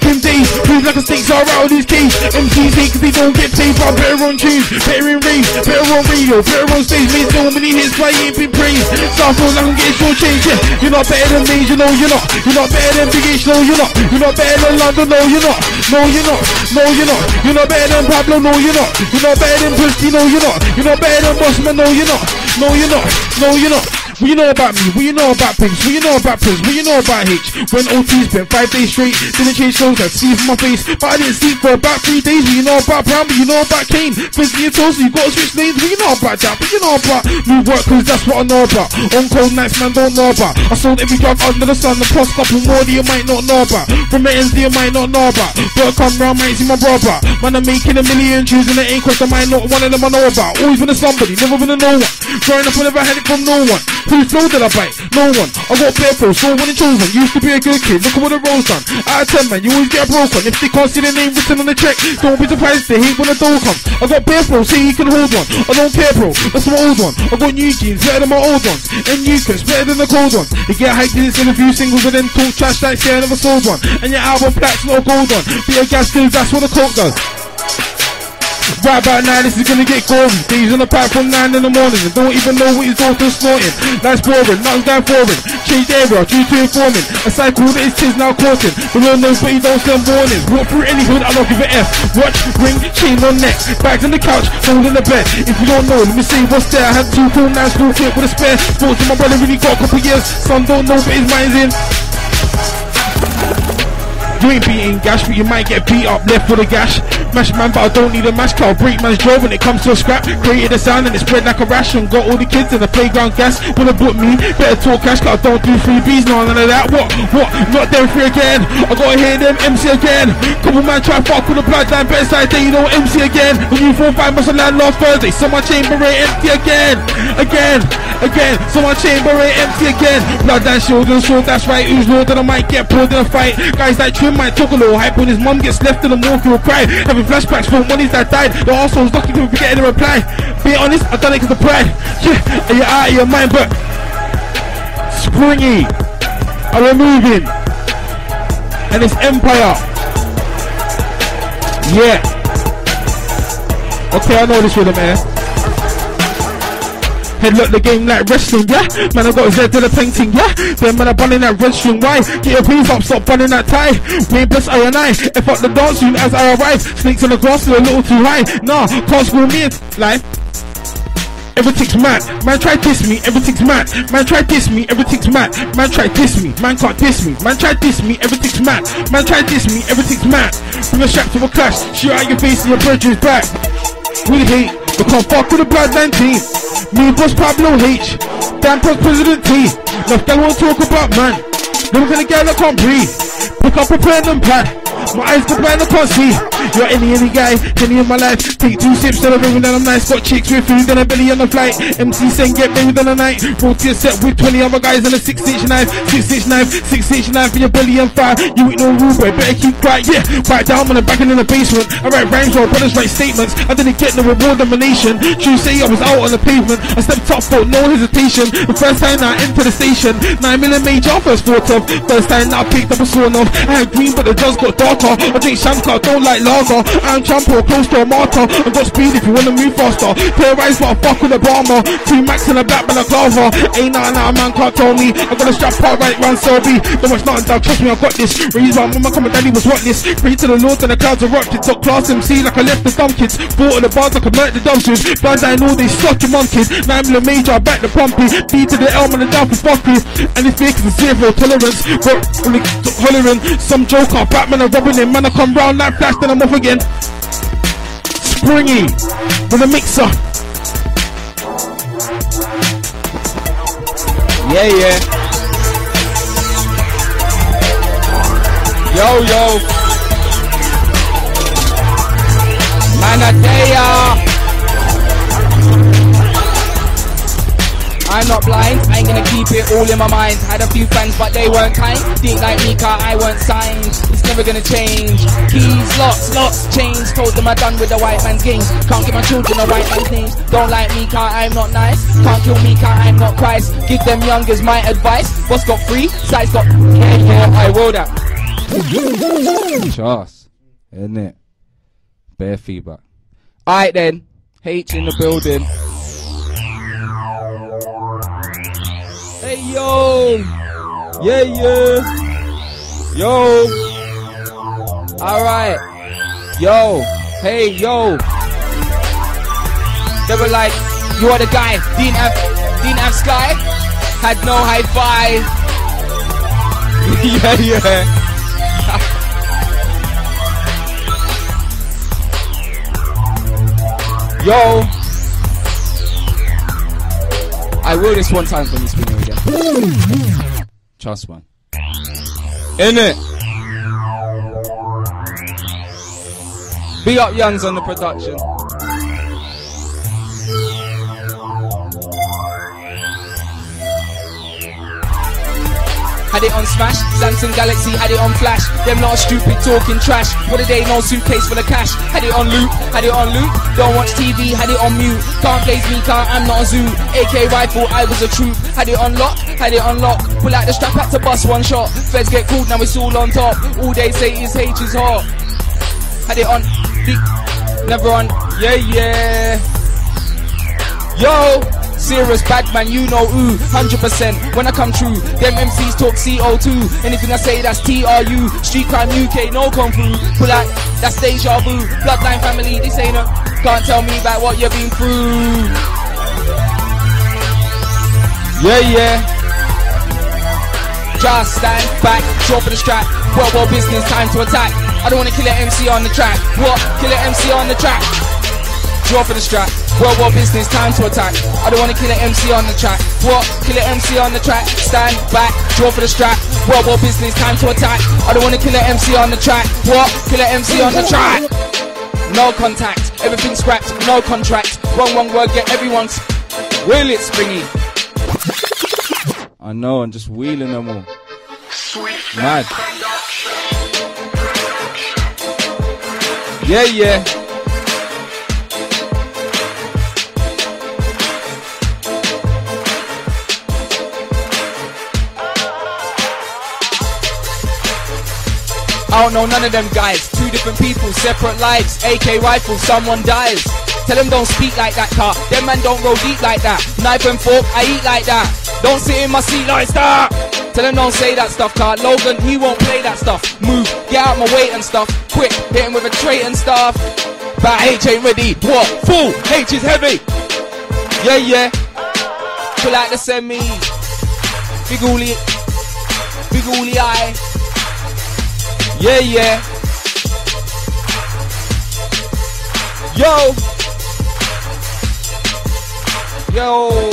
Speaker 4: Please like a stakes are out of these keys. MCs hate cause they don't get paid, but better on tunes, better in raves, better on radio, better on stage. Made so many hits, but I ain't been praised. So I feel like I'm getting short change, yeah. You're not better than me, you know you're not. You're not better than Big H, no you're not. You're not better than London, no you're not. No you're not, no you're not. You're not better than Pablo, no you're not. You're not better than Pussy, no you're not. You're not better than Bossman, no you're not. No you're not, no you're not. What you know about me? What you know about Pinks? What you know about Prince? What you know about H? When OT spent 5 days straight, didn't change clothes, I see from my face, but I didn't sleep for about 3 days. What you know about Brown? What you know about Kane? Fizzy and toast, you gotta switch lanes. What you know about that? What you know about new work? Cause that's what I know about. On cold nights, man, don't know about. I sold every drug under the sun, the plus couple more that you might not know about. From the ends that you might not know about. But come round, might see my brother. Man, I'm making a million tunes and it ain't cause I might not one of them I know about. Always been a somebody, never been a no one. Growing up, I never had it from no one. Whose flow did I bite? No one. I got bare pros, so when it chose one. Used to be a good kid, look at what the role's done. Out of 10 man, you always get a broke one. If they can't see the name written on the check, don't be surprised they hate when the dough comes. I got bare pros, say you can hold one. I don't care bro, that's my old one. I got new jeans, better than my old ones. And new cuts, better than the cold ones. They get hyped in a few singles and then talk trash like say I never sold one. And your album plaques not a gold one. Be a gas still, that's what the coke does. Right about now, this is gonna get gory. Days on the pipe from 9 in the morning and don't even know what his daughter's snorting. That's boring, nothing's down foreign. Change area due to informing. A cycle that his kids now causing. The real knows but he don't send warnings. Walk through any hood, I don't give a F. Watch, ring, chain on neck. Bags on the couch, hold in the bed. If you don't know, let me see what's there. I had 2 cool nights, full kit with a spare. Sports to my brother really got a couple years. Some don't know but his mind's in. You ain't beating gash, but you might get beat up left with a gash. Mash man, but I don't need a mash car. Break man's jaw when it comes to a scrap. Created a sound and it spread like a rash. And got all the kids in the playground gas. Wanna book me, better talk cash, cause I don't do freebies, no none of that. What? Not them free again. I gotta hear them MC again. Couple man try fuck with the bloodline, better side day, you know MC again. When you 4-5 must have land last Thursday. So my chamber ain't empty again. So my chamber ain't empty again. Bloodline shield and sword, that's right. Who's Lord that I might get pulled in a fight. Guys like Trim might talk a little hype when his mum gets left in the morgue, he'll cry. Having flashbacks from monies that died. The arsehole's lucky to be getting a reply. Being honest, I done it cause of pride. Yeah, and you're out of your mind, but Springy are removing. And it's Empire. Yeah. Okay, I know this rhythm, man. Headlock the game like wrestling, yeah. Man, I got Z to the painting, yeah. Then man, I bunning that red string, why? Get your piece up, stop bunning that tie. We ain't blessed I and I. If up the dance soon as I arrive. Snakes on the grass, they're a little too high. Nah, can't school me in life. Everything's mad. Man try diss me, everything's mad. Man try diss me, everything's mad. Man try diss me, man can't diss me. Man try diss me, everything's mad. Man try diss me, everything's mad. From a strap to a clash, shoot out your face and your brethren's back. We hate, we can't fuck with the bloodline team. Me boss Pablo H, damn post President T. Enough gal won't talk about man. Never gonna get that can't breathe. Pick up a pen and pad. My eyes go blind, I can't see. You're any guy, any in my life. Take 2 sips, celebrating that I'm nice. Got chicks with food and a belly on the flight. MC saying get baby on the night. Roll to your set with 20 other guys and a 6-inch knife. 6-inch knife, 6-inch knife in your belly on fire. You ain't no rule, boy, better keep quiet. Yeah, quiet down when I'm back in the basement. I write rhymes while brothers write statements. I didn't get no reward nomination. True say I was out on the pavement. I stepped top foot, no hesitation. The first time I entered the station. 9mm major, first 4-top. First time I picked up a sawn off. I had green but the drugs got darker. I drink champagne, don't like lager. I'm champion, close to a martyr. I got speed if you wanna move faster. Pair eyes but I fuck with a bomber. 2 Max and a black balaclava. Ain't nothing that a man can't tell me. I got a strap part right round Selby. Don't watch nothing down, trust me I got this. Raised my mama, come and daddy was what this. Pray to the Lord and the clouds erupted. Took class MC like I left the dumb kids. Fought in the bars like I murked the dumpsters. Bloodline all they suck your mum kids. 9mm major, I back the pumpy. B to the L man and down for fucking. And this fake is a zero tolerance. But only hollering. Some joker, Batman and robbing him. Man I come round like flash then I'm off again. Springy with a mixer.
Speaker 2: Yeah. Yo. Man, I tell ya,
Speaker 3: I'm not blind, I ain't gonna keep it all in my mind. Had a few fans but they weren't kind. Didn't like me car, I weren't signed. It's never gonna change. Keys, locks, chains. Told them I'm done with the white man's games. Can't give my children a white man's names. Don't like me car, I'm not nice. Can't kill me car, I'm not Christ. Give them youngers my advice. What's got free? Size got... Yeah, I will that.
Speaker 2: Chas.
Speaker 14: Isn't it? Bare feedback. Alright then. H in the building. Hey yo! Yeah, yeah! Yo! Alright. Yo! Hey yo! They were like, you are the guy. Dean F Sky had no high five. Yeah, yeah. Yo, I will this one time for me spinning again. Trust man. In it. Big up Youngs on the production. Had it on Smash, Samsung Galaxy had it on Flash. Them not stupid talking trash. What a day, no suitcase full of cash. Had it on loop, Don't watch TV, had it on mute. Can't place me, I'm not a zoo. AK rifle, I was a troop. Had it on lock, Pull out the strap, had to bust one shot. Feds get called, now it's all on top. All they say is H is hot. Had it on, never on, yeah, yeah. Yo! Serious bad man, you know who, 100% when I come true. Them MCs talk CO2, anything I say that's TRU. Street crime UK, no come through. Pull out, that's deja vu. Bloodline family, this ain't a, can't tell me about what you've been through. Yeah, yeah. Just stand back, draw for the strap. Well, business, time to attack. I don't wanna kill an MC on the track. What? Kill an MC on the track. Draw for the strap. Well, business, time to attack. I don't wanna kill an MC on the track. What? Kill an MC on the track. Stand back, draw for the strap. Well, business, time to attack. I don't wanna kill an MC on the track. What? Kill an MC on the track. No contact, everything scrapped, no contract. Wrong word, get everyone's wheel it springy. I know, I'm just wheeling them all. Mad. Yeah, yeah. I don't know none of them guys. Two different people, separate lives. AK rifle, someone dies. Tell them don't speak like that, car. Them man don't roll deep like that. Knife and fork, I eat like that. Don't sit in my seat like that. Tell them don't say that stuff, car. Logan, he won't play that stuff. Move, get out my way and stuff. Quick, hit him with a trait and stuff. But H ain't ready. What? Full, H is heavy. Yeah, yeah. Pull out the semi. Big ooly eye. Yeah, yeah. Yo. Yo.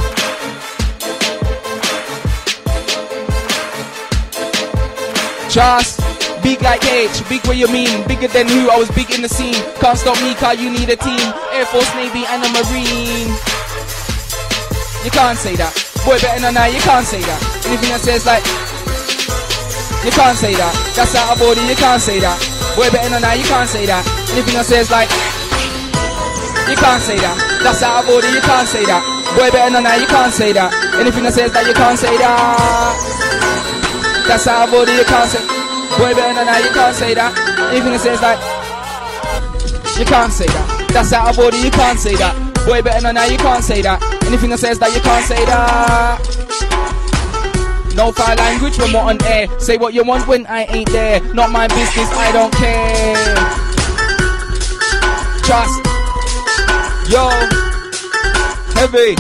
Speaker 14: Just big like H, big what you mean? Bigger than who? I was big in the scene. Can't stop me, car, you need a team. Air Force, Navy, and a Marine. You can't say that. Boy, better than that, you can't say that. Anything that says like, you can't say that. That's out of body, you can't say that. Boy, better than that, you can't say that. Anything that says like, you can't say that. That's out of body, you can't say that. Boy, better than that, you can't say that. Anything that says that, you can't say that. That's out of body, you can't say. Boy, better than that, you can't say that. Anything that says that, you can't say that. That's out of body, you can't say that. Boy, better than that, you can't say that. Anything that says that, you can't say that. No foul language when we're on air. Say what you want when I ain't there. Not my business, I don't care. Just, yo, heavy.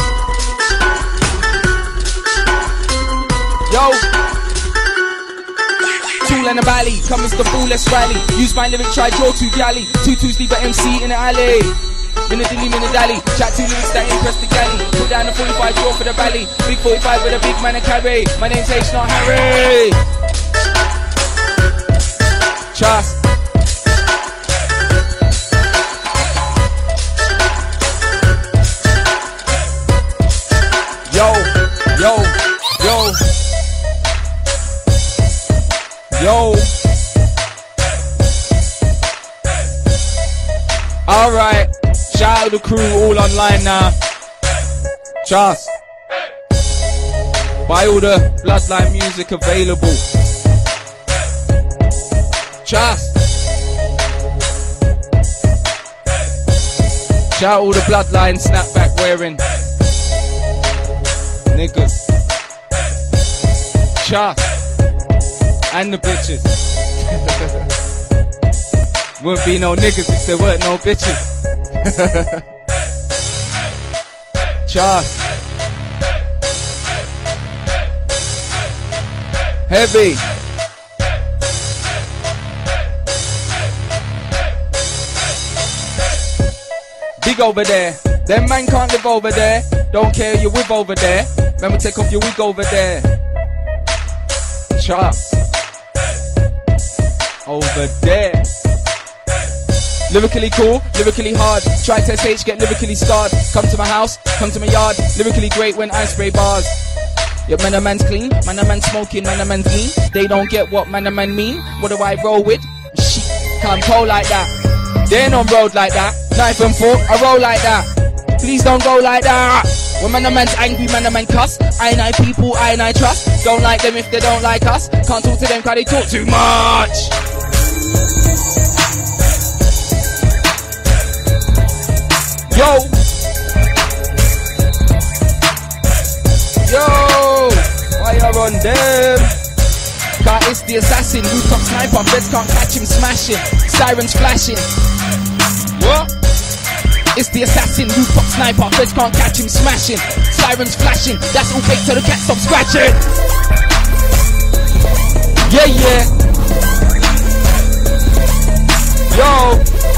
Speaker 14: Yo. Tool in the valley, come Mr. Fool, let's rally. Use my lyric, try draw to galley. 2-2s leave a MC in the alley. Minute dally. Chat 2 lyrics that impress the galley. Put down the 45, draw for the valley. Big 45 with a big man to carry. My name's H, not Harry. Trust. Yo. Alright. Shout out the crew all online now. Trust. Buy all the Bloodline music available. Trust.
Speaker 3: Shout all the bloodline snapback wearing niggas. Chuck and the bitches. Wouldn't be no niggas if there weren't no bitches. Chuck. Heavy. Big over there. Them man can't live over there. Don't care you with over there. Remember take off your wig over there. Chop. Over there. Lyrically cool, lyrically hard. Try to SH, get lyrically scarred. Come to my house, come to my yard. Lyrically great when I spray bars. Yeah, man a man's clean, man a man smoking, man a man's lean. They don't get what man a man mean. What do I roll with? Shit, can't cold like that. They ain't on road like that. Knife and fork, I roll like that. Please don't go like that. When man a man's angry, man a man cuss. I and I people, I and I trust. Don't like them if they don't like us. Can't talk to them cause they talk too much. Yo. Yo. Why you on them? Cause it's the assassin, rooftop sniper. Feds can't catch him smashing. Sirens flashing. What? It's the assassin, rooftop sniper. Feds can't catch him smashing. Sirens flashing. That's all fake till the cat stop scratching. Yeah, yeah. Yo.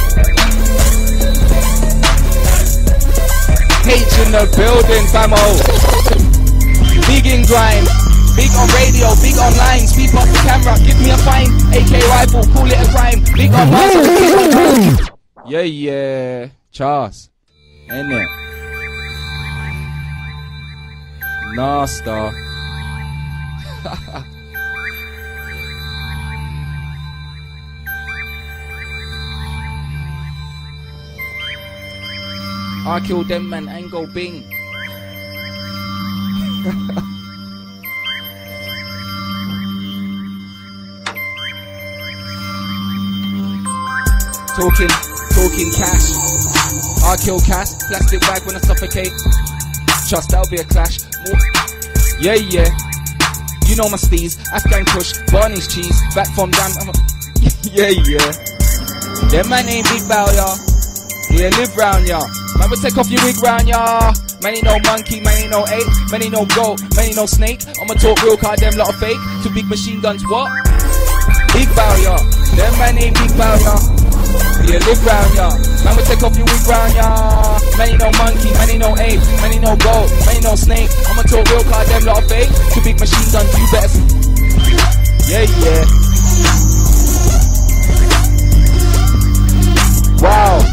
Speaker 3: H in the building, famo. Big in grime. Big on radio, big online. Sweep up the camera, give me a fine. AK rifle, call it a crime. Big on Mars. Yeah, yeah. Charles. Ain't it? Nah, star. I kill them man and go bing. Talking cash. I kill cash. Plastic bag when I suffocate. Trust that'll be a clash. Yeah, yeah. You know my steez. Afghan Kush. Barney's cheese. Back from down. Yeah, yeah. Them man ain't big bow, y'all. Yeah, live round, y'all. Man will take off your wig round, y'all. Man ain't no monkey, man ain't no ape. Man ain't no goat, man ain't no snake. I'ma talk real car, them lot of fake. Two big machine guns, what? Big bow, y'all. Them man ain't big bow, y'all. Yeah, live round, y'all. Man will take off your wig round, y'all. Man ain't no monkey, man ain't no ape. Man ain't no goat, man ain't no snake. I'ma talk real car, them lot of fake. Two big machine guns, you better. Yeah, yeah. Wow.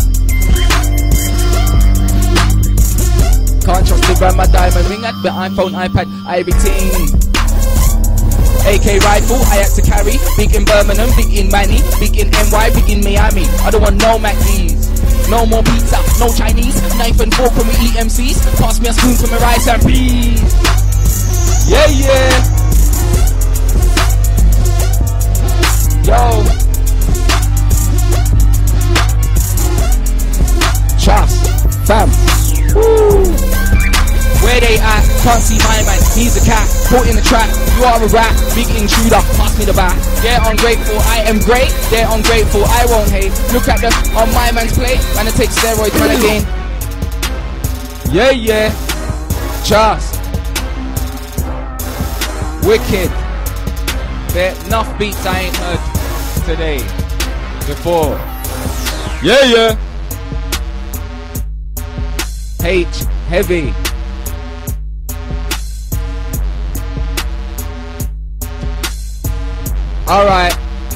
Speaker 3: Can't trust the brand, my diamond ring at the iPhone, iPad, everything. AK rifle, I had to carry. Big in Birmingham, big in Manny, big in NY, big in Miami. I don't want no McD's, no more pizza, no Chinese. Knife and fork when we eat MCs. Pass me a spoon for my rice and peas. Yeah, yeah. Yo. Trust, fam. Woo. Where they at? Can't see my man, he's a cat. Caught in the trap, you are a rat. Big intruder, pass me the bat. They're ungrateful, I am great. They're ungrateful, I won't hate. Look at them on my man's plate. Man, I take steroids, man, again. Yeah, yeah. Just wicked. There enough beats I ain't heard today before. Yeah, yeah. H heavy. Alright.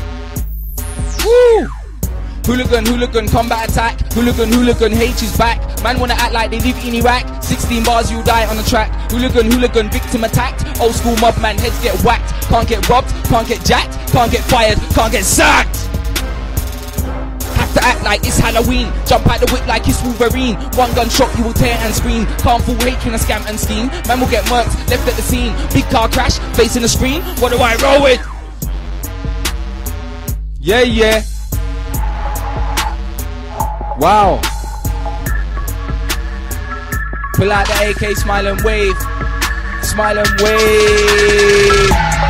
Speaker 3: Woo! Hooligan, hooligan, combat attack. Hooligan, hooligan, H is back. Man wanna act like they live in Iraq. 16 bars, you die on the track. Hooligan, hooligan, victim attacked. Old school mob man, heads get whacked. Can't get robbed, can't get jacked. Can't get fired, can't get sacked. Have to act like it's Halloween. Jump out the whip like it's Wolverine. One gun shot, you will tear and scream. Can't fool H in a scam and scheme. Man will get murked, left at the scene. Big car crash, facing the screen. What do I roll with? Yeah, yeah. Wow. Pull out the AK, smile and wave. Smile and wave.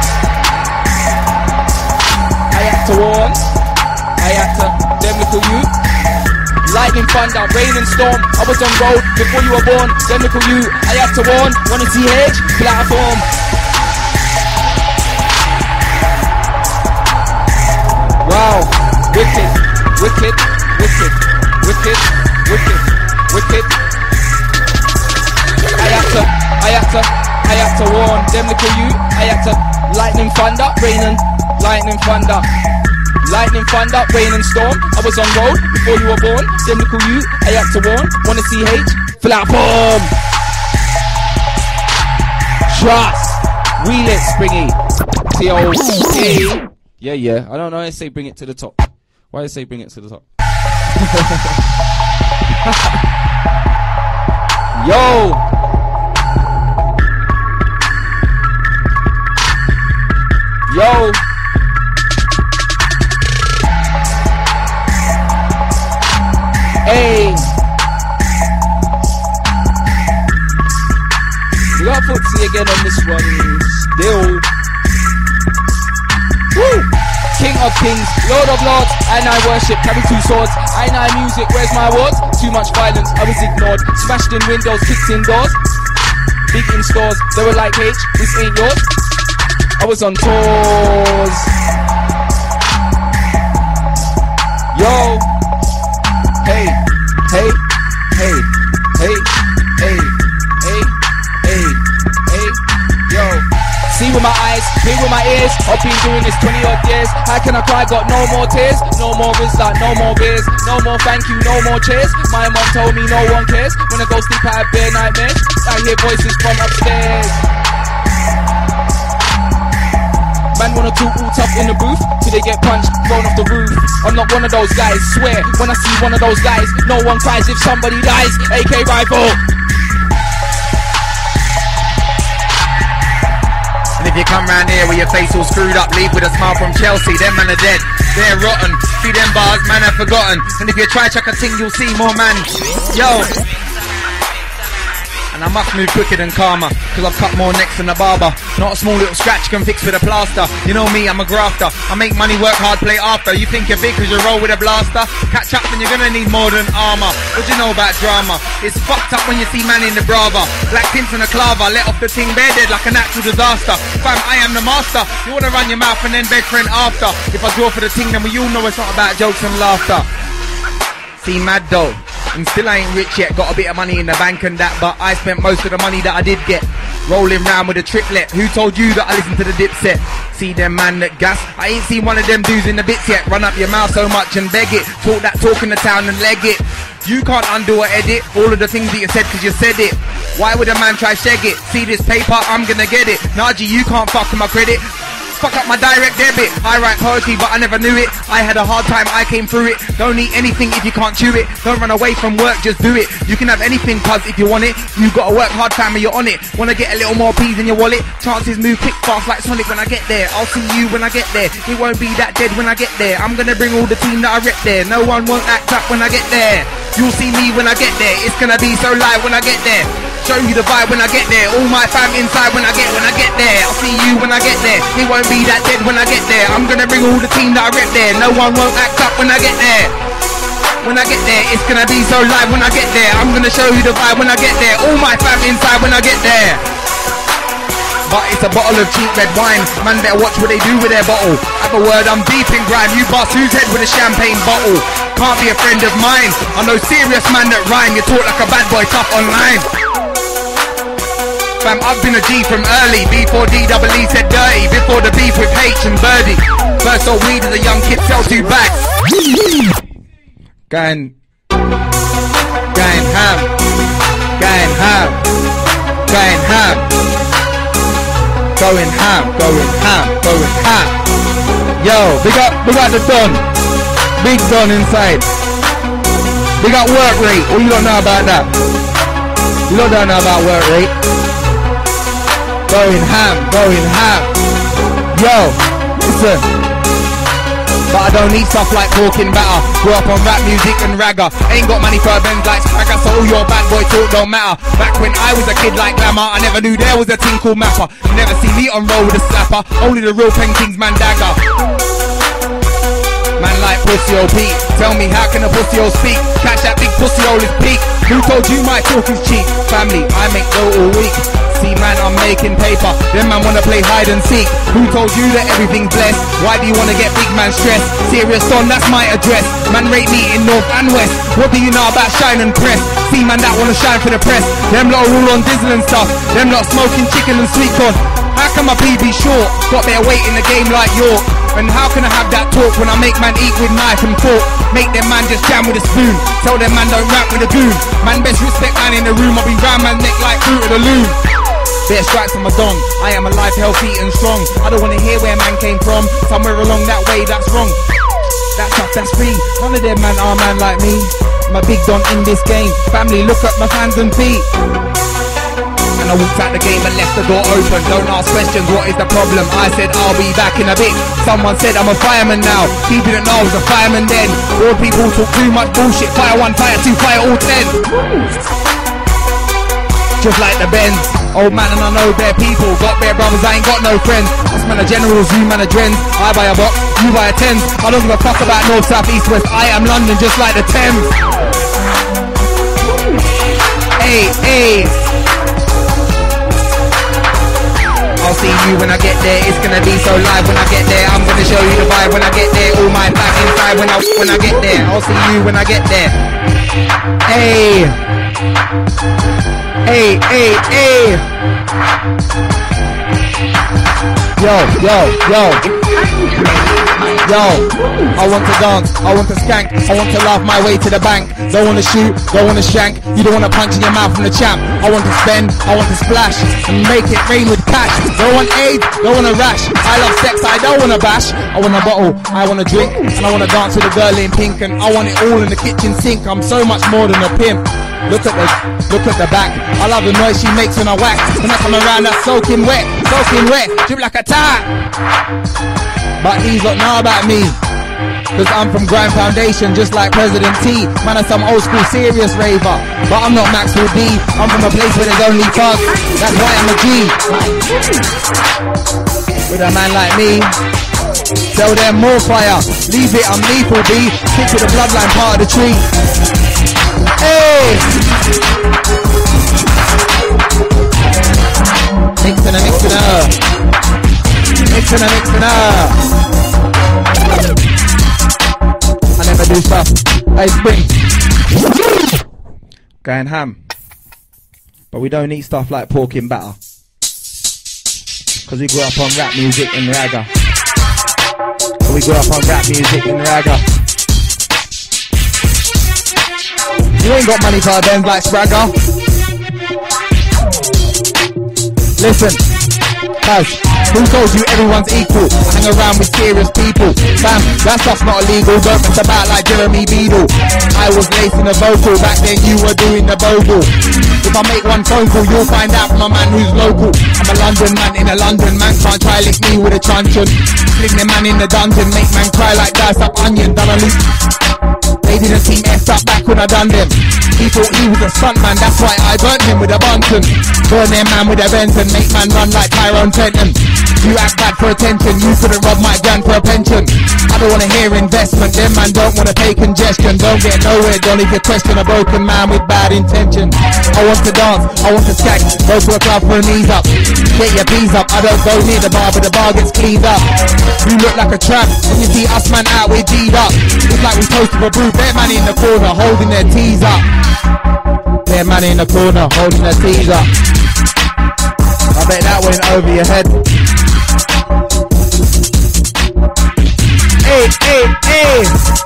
Speaker 3: I had to warn. I had to, them little you. Lightning, thunder, rain and storm. I was on road before you were born. Them little you. I had to warn. Wanna see H? Platform. Wow. Wicked, wicked, wicked, wicked, wicked, wicked. I had to warn them little you. I had to lightning, thunder, rain and lightning, thunder. Lightning, thunder, rain and storm. I was on road before you were born. Them little you. I had to warn. Wanna see H? Flat bomb. Trust. Wheel it, Springy. T-O-T. Yeah. I don't know. I say bring it to the top. Why do I say bring it to the top? Yo. Yo. Hey. We got footsie again on this one. Still. Woo. King of kings, Lord of lords, and I worship, carry two swords. I music, where's my awards? Too much violence, I was ignored. Smashed in windows, kicked in doors. Big in stores, they were like H, this ain't yours. I was on tours. Yo. Hey, hey, hey, hey, hey, hey, hey, hey, yo. See with my eyes, hear with my ears. I've been doing this 20 odd years. How can I cry? Got no more tears, no more wisdom, no more beers, no more thank you, no more cheers. My mom told me no one cares. When I go sleep I have bare nightmares. I hear voices from upstairs. Man wanna talk all tough in the booth till they get punched, thrown off the roof. I'm not one of those guys, swear. When I see one of those guys, no one cries if somebody dies. AK rifle.
Speaker 14: And if you come round here with your face all screwed up, leave with a smile from Chelsea. Them man are dead, they're rotten. See them bars, man are forgotten. And if you try chuck a ting, you'll see more man. Yo. And I must move quicker than karma, cause I've cut more necks than a barber. Not a small little scratch can fix with a plaster. You know me, I'm a grafter. I make money, work hard, play after. You think you're big cause you roll with a blaster? Catch up and you're gonna need more than armor. What do you know about drama? It's fucked up when you see man in the Brava. Black pins and a clava, let off the ting bare dead like a natural disaster. Fam, I am the master. You wanna run your mouth and then beg friend after. If I draw for the ting, then we all know it's not about jokes and laughter. See mad though. And still I ain't rich yet, got a bit of money in the bank and that, but I spent most of the money that I did get rolling round with a triplet. Who told you that I listen to the Dipset? See them man that gas, I ain't seen one of them dudes in the bits yet. Run up your mouth so much and beg it, talk that talk in the town and leg it. You can't undo or edit all of the things that you said cause you said it. Why would a man try shag it? See this paper, I'm gonna get it. Naji, you can't fuck with my credit. Fuck up my direct debit. I write poetry but I never knew it. I had a hard time, I came through it. Don't eat anything if you can't chew it. Don't run away from work, just do it. You can have anything cuz if you want it. You gotta work hard fam, you're on it. Wanna get a little more peas in your wallet? Chances move quick fast like Sonic when I get there. I'll see you when I get there. It won't be that dead when I get there. I'm gonna bring all the team that I rep there. No one won't act up when I get there. You'll see me when I get there. It's gonna be so live when I get there. Show you the vibe when I get there. All my fam inside when I get there. I'll see you when I get there. It won't be that dead when I get there. I'm gonna bring all the team that I rep there. No one won't act up when I get there. When I get there, it's gonna be so live when I get there. I'm gonna show you the vibe when I get there. All my fam inside when I get there. But it's a bottle of cheap red wine. Man better watch what they do with their bottle. Have a word, I'm deep in grime. You bust whose head with a champagne bottle? Can't be a friend of mine. I know serious man that rhyme. You talk like a bad boy tough online. Fam, I've been a G from early. Before D-double-E said dirty. Before the beef with H and Birdie. First sold weed as a young kid, sell 2 bags. Going ham. Going ham. Going ham. Going ham. Going ham. Going ham. Yo, big up the Don. Big Don inside. Big up work rate. What you don't know about that? You don't know about work rate. Going ham, going ham. Yo, listen. but I don't need stuff like talking better. Grew up on rap music and ragga. Ain't got money for a Benz like Spragger, so all your bad boy talk don't matter. Back when I was a kid like Glamour, I never knew there was a thing called Mapper. You never see me on roll with a slapper, only the real paintings man dagger. Man like Pussy O Pete, tell me how can a pussy O speak? Catch that big pussy O is peak. Who told you my talk is cheap? Family, I make dough all week. See man, I'm making paper, them man wanna play hide and seek. Who told you that everything's blessed? Why do you wanna get big man stressed? Serious son, that's my address. Man rate me in North and West. What do you know about shine and press? See man that wanna shine for the press. Them lot are all on diesel and stuff. Them lot smoking chicken and sweet corn. How come my PB short? Got better weight in the game like York. And how can I have that talk when I make man eat with knife and fork? Make them man just jam with a spoon. Tell them man don't rap with a goon. Man best respect man in the room. I'll be round man's neck like fruit of the loom. Better strikes on my dong. I am alive, healthy and strong. I don't wanna hear where man came from. Somewhere along that way, that's wrong. That's up, that's free. None of them man are man like me. I'm a big don in this game. Family, look at my hands and feet. And I walked out the game and left the door open. Don't ask questions, what is the problem? I said I'll be back in a bit. Someone said I'm a fireman now. He didn't know I was a fireman then. All people talk too much bullshit. Fire 1, fire 2, fire all 10. Just like the Benz. Old man and I know bare people. Got bare brothers, I ain't got no friends. Us man are generals, you man are trends. I buy a box, you buy a 10. I don't give a fuck about north, south, east, west. I am London just like the Thames. Hey, hey. I'll see you when I get there, it's gonna be so live when I get there. I'm gonna show you the vibe when I get there. All my back inside when I get there. I'll see you when I get there. Hey, hey, hey, hey. Yo, yo, yo. Yo, I want to dance, I want to skank, I want to laugh my way to the bank. Don't wanna shoot, don't wanna shank, you don't wanna punch in your mouth from the champ. I want to spend, I want to splash, and make it rain with cash. Don't want AIDS, don't wanna rash. I love sex, I don't wanna bash. I want a bottle, I wanna drink, and I wanna dance with a girl in pink. And I want it all in the kitchen sink, I'm so much more than a pimp. Look at the back. I love the noise she makes when I whack. When I come around, that's soaking wet, drip like a tap. But these lot know about me, cause I'm from Grime Foundation, just like President T. Man, I'm some old school serious raver, but I'm not Maxwell D. I'm from a place where there's only thugs, that's why I'm a G. With a man like me, tell them more fire. Leave it, I'm lethal B. Stick to the bloodline part of the tree. Hey! Mixing and mixing up. Mixing and mixing up. I never do stuff. Hey, Spring. Going ham. But we don't eat stuff like pork in batter. Cause we grew up on rap music and ragga. We grew up on rap music and ragga. You ain't got money for a Benz like Spragger. Listen, cuz, who told you everyone's equal? I hang around with serious people. Fam, that stuff's not illegal. Don't mess about like Jeremy Beadle. I was lacing a vocal, back then you were doing the bogle. If I make one phone call, you'll find out from a man who's local. I'm a London man in a London man. Can't try lick me with a truncheon. Fling the man in the dungeon, make man cry like dice up onion. Done a loop. They didn't seem effed up back when I done them. He thought he was a stunt man, that's why I burnt him with a Bunsen. Burn their man with a Benton, make man run like Tyrone Fenton. You act bad for attention, you couldn't rob my gun for a pension. I don't wanna hear investment, them man don't wanna pay congestion. Don't get nowhere, don't even question a broken man with bad intentions. I want to dance, I want to skank, go to a club for a knees up. Get your peas up, I don't go near the bar, but the bar gets cleaned up. You look like a tramp, when you see us man out, we're G'd up. It's like we toasted a brew, their man in the corner, holding their teas up. Their man in the corner, holding their teas up. I bet that went over your head. Hey, hey, hey!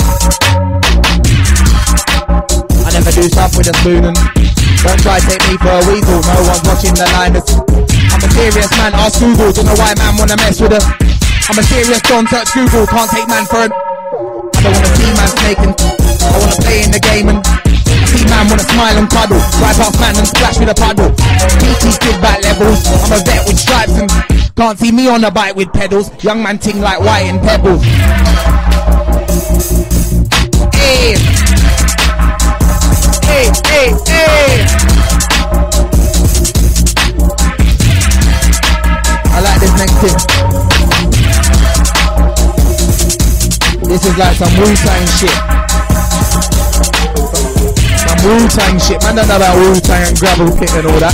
Speaker 14: I never do stuff with a spoon and don't try to take me for a weasel. No one's watching the liners. I'm a serious man, ask Google. Don't know why man wanna mess with her. I'm a serious John, search Google. Can't take man for an. I don't wanna see man snaking. I wanna play in the game and I see man wanna smile and cuddle. Drive past man and splash with a puddle. PT kid back levels. I'm a vet with stripes and can't see me on a bike with pedals. Young man ting like white and pebbles. Hey. Hey, hey, hey. I like this next tip. This is like some Wu-Tang shit. Some Wu-Tang shit. Man don't know about Wu-Tang and gravel pit and all that.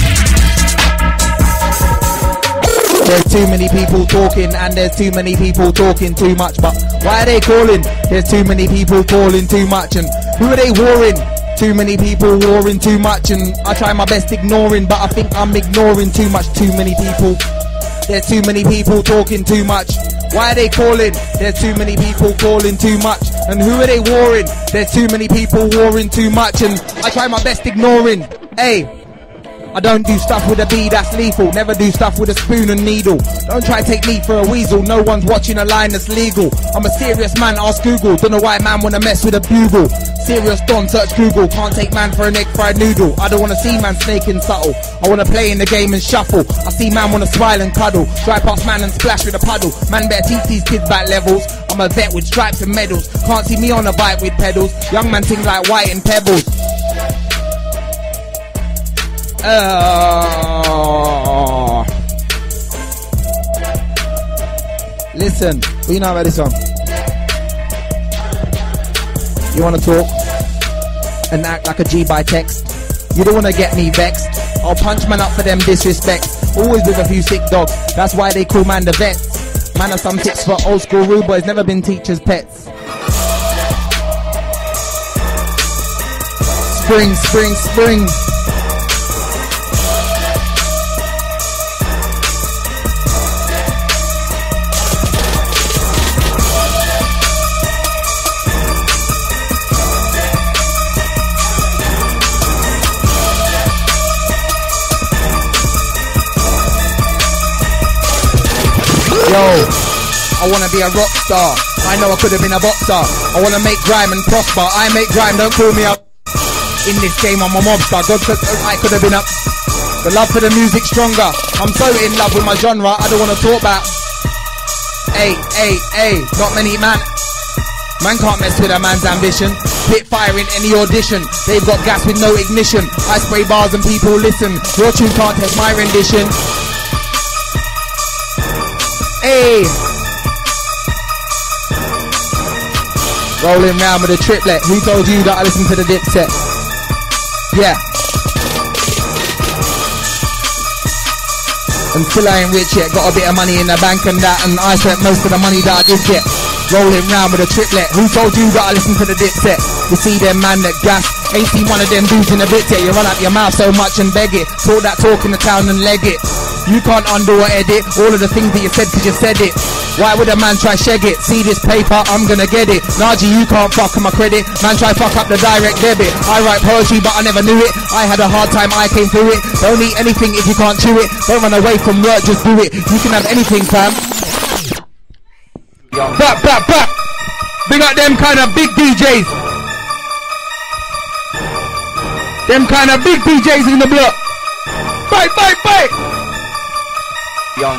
Speaker 14: There's too many people talking and there's too many people talking too much. But why are they calling? There's too many people calling too much. And who are they warring? Too many people warring too much. And I try my best ignoring, but I think I'm ignoring too much. Too many people. There's too many people talking too much. Why are they calling? There's too many people calling too much. And who are they warring? There's too many people warring too much. And I try my best ignoring. Hey, I don't do stuff with a bee that's lethal. Never do stuff with a spoon and needle. Don't try to take me for a weasel. No one's watching a line that's legal. I'm a serious man, ask Google. Don't know why man wanna mess with a bugle. Serious Don, search Google. Can't take man for an egg fried noodle. I don't wanna see man snaking subtle. I wanna play in the game and shuffle. I see man wanna smile and cuddle. Drive past man and splash with a puddle. Man better teach these kids back levels. I'm a vet with stripes and medals. Can't see me on a bike with pedals. Young man ting like white and pebbles. Listen, what you know about this song? You wanna talk and act like a G by text? You don't wanna get me vexed. I'll punch man up for them disrespects. Always with a few sick dogs. That's why they call man the vets. Man are some tips for old school rude boys. Never been teachers' pets. Spring, spring, spring. Yo, I wanna be a rock star. I know I could have been a boxer. I wanna make grime and prosper. I make grime, don't call me up. In this game I'm a mobster. God said I could have been up. The love for the music stronger. I'm so in love with my genre. I don't wanna talk about. Hey, not many man can't mess with a man's ambition. Spit fire in any audition. They've got gas with no ignition. I spray bars and people listen. Your tune can't test my rendition. Hey, rolling round with a triplet. Who told you that I listen to the Dipset? Yeah. And still I ain't rich yet. Got a bit of money in the bank and that, and I spent most of the money that I did get. Rolling round with a triplet. Who told you that I listen to the Dipset? You see them man that gas. Ain't seen one of them dudes in a bit yet. You run out your mouth so much and beg it. Talk that talk in the town and leg it. You can't undo or edit all of the things that you said cause you said it. Why would a man try shag it? See this paper, I'm gonna get it. Naji, you can't fuck on my credit. Man try fuck up the direct debit. I write poetry but I never knew it. I had a hard time, I came through it. Don't eat anything if you can't chew it. Don't run away from work, just do it. You can have anything, fam. Back. Big up them kind of big DJs. Them kind of big DJs in the block. Fight. Young.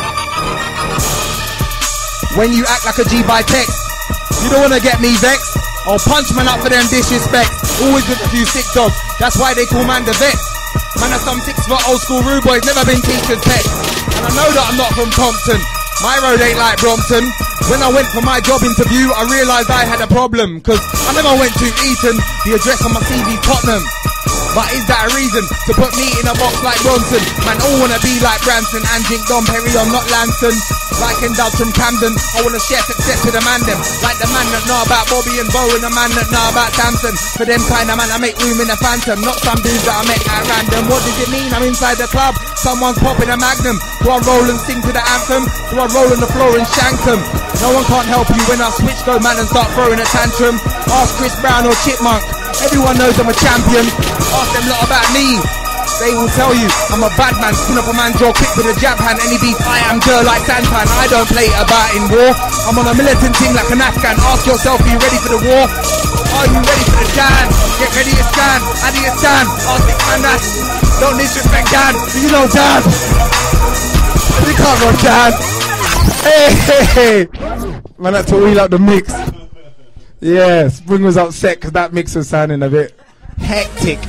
Speaker 14: When you act like a G by text, you don't wanna get me vexed. I'll punch man up for them disrespect. Always with a few sick dogs. That's why they call man the vets. Man are some ticks for old school rude boys. Never been teachers' pets. And I know that I'm not from Compton. My road ain't like Brompton. When I went for my job interview, I realised I had a problem. Cause I never went to Eton. The address on my CV, Tottenham. But is that a reason to put me in a box like Bronson? Man, all wanna be like Branson and drink Dom Perignon, not Lanson. Like Dubs from Camden, I wanna share success with a man them. Like the man that know about Bobby and Bo and the man that know about Samson. For them kind of man, I make room in a phantom. Not some dudes that I met at random. What does it mean? I'm inside the club. Someone's popping a magnum. Do I roll and sing to the anthem? Do I roll on the floor and shank them? No one can't help you when I switch go man and start throwing a tantrum. Ask Chris Brown or Chipmunk. Everyone knows I'm a champion. Ask them lot about me. They will tell you I'm a bad man. Spin up a man's jaw quick with a jab hand. Any beef I am Joe like Santan. I don't play about in war. I'm on a militant team like an Afghan. Ask yourself, are you ready for the war? Are you ready for the Dan? Get ready to stand. How do you stand? Ask Big Man that. Don't disrespect Dan. Do you know Dan? You can't run Dan. Hey. Man, that's to wheel up the mix. Yeah, Spring was upset because that mix was sounding a bit hectic.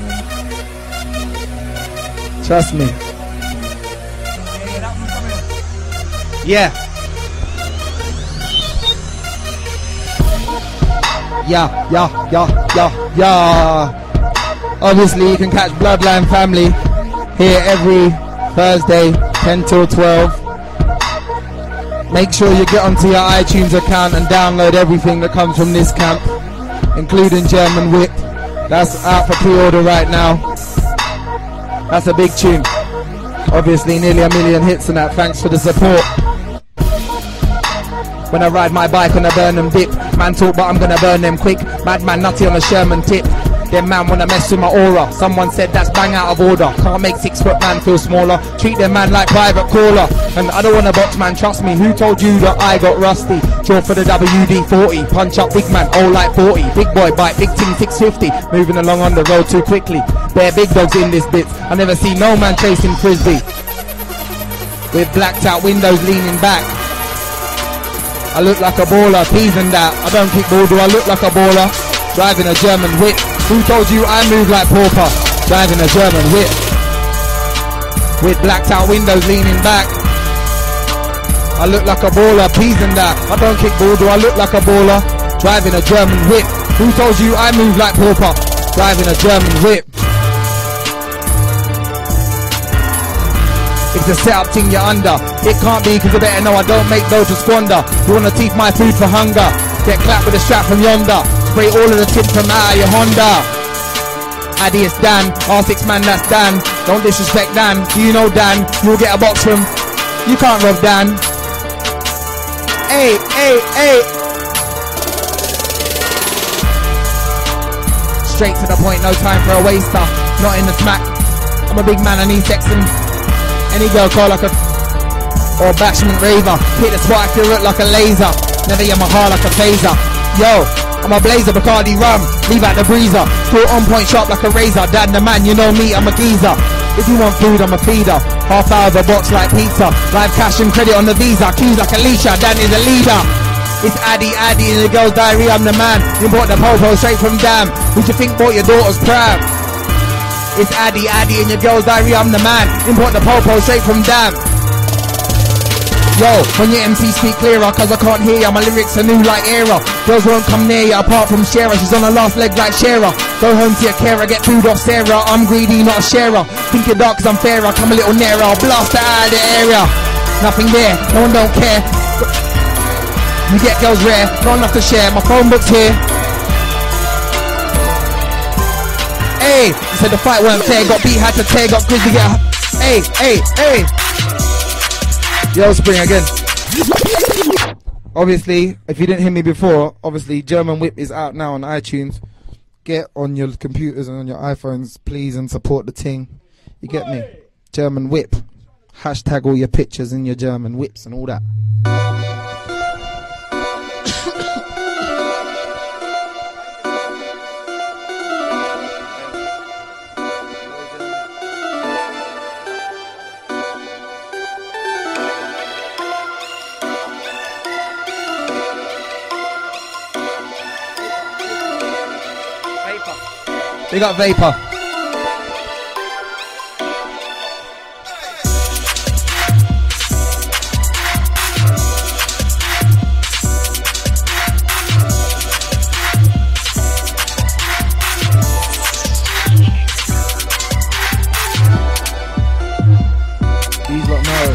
Speaker 14: Trust me. Yeah. Yeah. Obviously, you can catch Bloodline Family here every Thursday, 10 till 12. Make sure you get onto your iTunes account and download everything that comes from this camp, including German Whip. That's out for pre-order right now. That's a big tune. Obviously, nearly 1 million hits and that. Thanks for the support. When I ride my bike on a Burnham dip, man talk but I'm gonna burn them quick. Madman nutty on a Sherman tip. Them man wanna mess with my aura. Someone said that's bang out of order. Can't make 6 foot man feel smaller. Treat them man like private caller. And I don't wanna box man, trust me. Who told you that I got rusty? Draw for the WD-40. Punch up big man, all like 40. Big boy bite, big ting 650. Moving along on the road too quickly. Bare big dogs in this bit. I never see no man chasing frisbee. With blacked out windows leaning back. I look like a baller, teasing that. I don't kick ball, do I look like a baller? Driving a German whip. Who told you I move like pauper? Driving a German whip. With blacked out windows leaning back. I look like a baller, teasing that. I don't kick ball, do I look like a baller? Driving a German whip. Who told you I move like pauper? Driving a German whip. It's a setup thing you're under. It can't be because I better know I don't make dough to squander. You wanna teeth my food for hunger? Get clapped with a strap from yonder. Spray all of the tips from out of your Honda. Addy, it's Dan. R6 man, that's Dan. Don't disrespect Dan. Do you know Dan? You'll get a box from. You can't rob Dan. Hey. Straight to the point, no time for a waster. Not in the smack. I'm a big man, I need sex and any girl call like a or bashment raver. Hit the spot, I feel it like a laser. Never Yamaha like a phaser. Yo, I'm a blazer, Bacardi rum. Leave out the breezer. Still on point, sharp like a razor. Dad the man, you know me, I'm a geezer. If you want food, I'm a feeder. Half hour of a box like pizza. Live cash and credit on the visa. Cues like Alicia, Dan is a leader. It's Addy in the girl's diary, I'm the man. You bought the popo straight from Dam. Who'd you think bought your daughter's pram? It's Addy in your girl's diary, I'm the man. Import the popo straight from Dam. Yo, when your MC speak clearer, cause I can't hear ya, my lyrics are new like era. Girls won't come near ya, apart from Shara, she's on her last leg like Shara. Go home to your carer, get food off Sarah. I'm greedy, not a sharer. Think you're dark cause I'm fairer, come a little nearer, I'll blast her out of the area. Nothing there, no one don't care. You get girls rare, not enough to share, my phone book's here. Hey, I said the fight weren't fair, got beat, had to tear, got grizzly, get hey. Yo, Spring again. Obviously, if you didn't hear me before, obviously German Whip is out now on iTunes. Get on your computers and on your iPhones, please, and support the ting. You get me? German Whip. Hashtag all your pictures in your German whips and all that. They got Vapor. These lot know.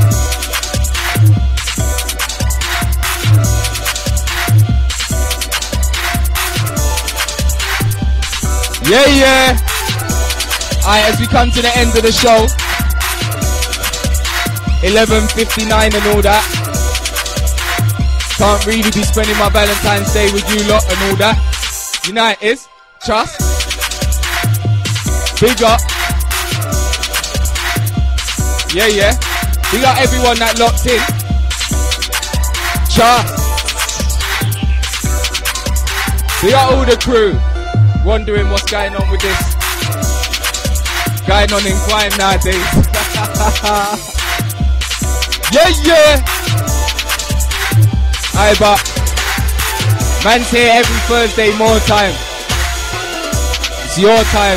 Speaker 14: Yeah. Alright, as we come to the end of the show, 11:59 and all that. Can't really be spending my Valentine's Day with you lot and all that. You know it is. Trust. Big up. Yeah. Big up everyone that locked in. Trust. Big up all the crew. Wondering what's going on with this. Going on in crime nowadays. Yeah. Aye, but Man's here every Thursday, more time. It's your time.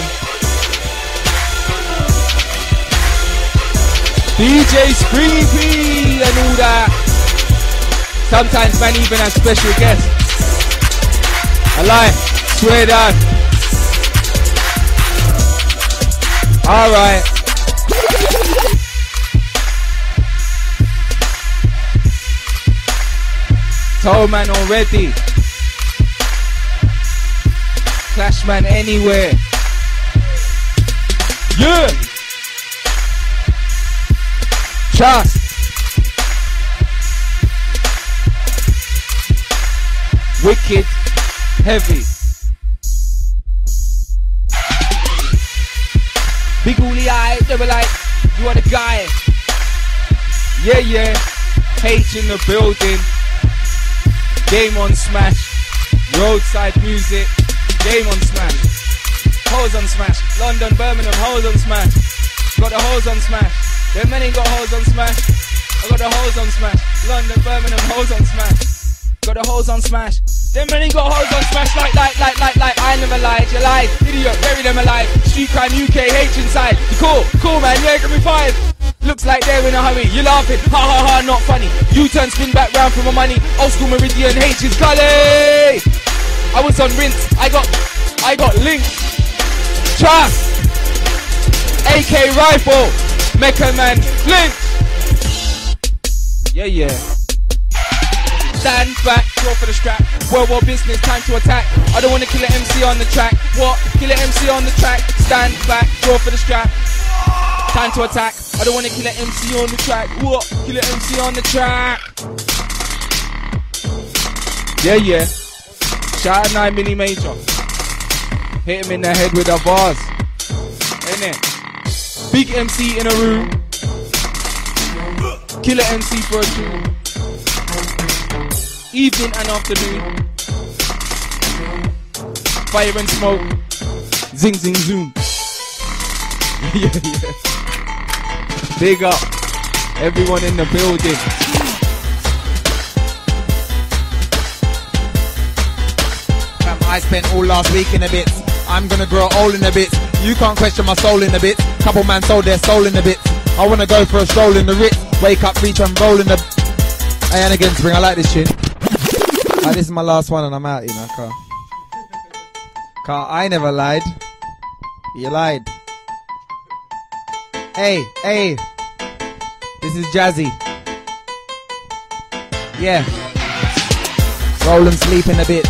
Speaker 14: DJ Springy P and all that. Sometimes man even has special guests. I lie, swear down. Alright. Told man already. Clash man anywhere. Yeah. Trust. Wicked. Heavy. Big Uli eye. They were like, you are the guy. Yeah, yeah. H in the building. Game on Smash. Roadside music. Game on Smash. Hoes on Smash. London, Birmingham, hoes on Smash. Got the hoes on Smash. Them men ain't got hoes on Smash. I got the hoes on Smash. London, Birmingham, hoes on Smash. Got the hoes on Smash. Them men ain't got hoes on Smash. Like. I never lied. You lied. Idiot, bury them alive. Street crime, UK, H inside. You cool man, yeah, give me 5. Looks like they're in a hurry. You laughing, ha ha ha, not funny. U-turn, spin back round for my money. Old school Meridian, H is Gully. I was on rinse. I got links. Trust. AK rifle. Mecha man, lynch. Yeah. Stand back, draw for the strap. World war business, time to attack. I don't wanna kill an MC on the track. What? Kill an MC on the track. Stand back, draw for the strap. Time to attack. I don't wanna kill an MC on the track. What? Kill an MC on the track. Yeah. Shout out 9 Milli Major. Hit him in the head with the bars. Innit? Big MC in a room. Killer MC for a tune. Evening and afternoon. Fire and smoke. Zing zing zoom. Yeah. Big up everyone in the building.
Speaker 15: I spent all last week in a bit. I'm gonna grow old in a bit. You can't question my soul in a bit. Couple man sold their soul in a bit. I wanna go for a stroll in the Ritz. Wake up, reach and roll in the. Hey, and again, Spring, I like this shit. This is my last one and I'm out, you know, Car, I never lied. You lied. Hey. This is Jazzy. Yeah. Roll and sleep in a bit.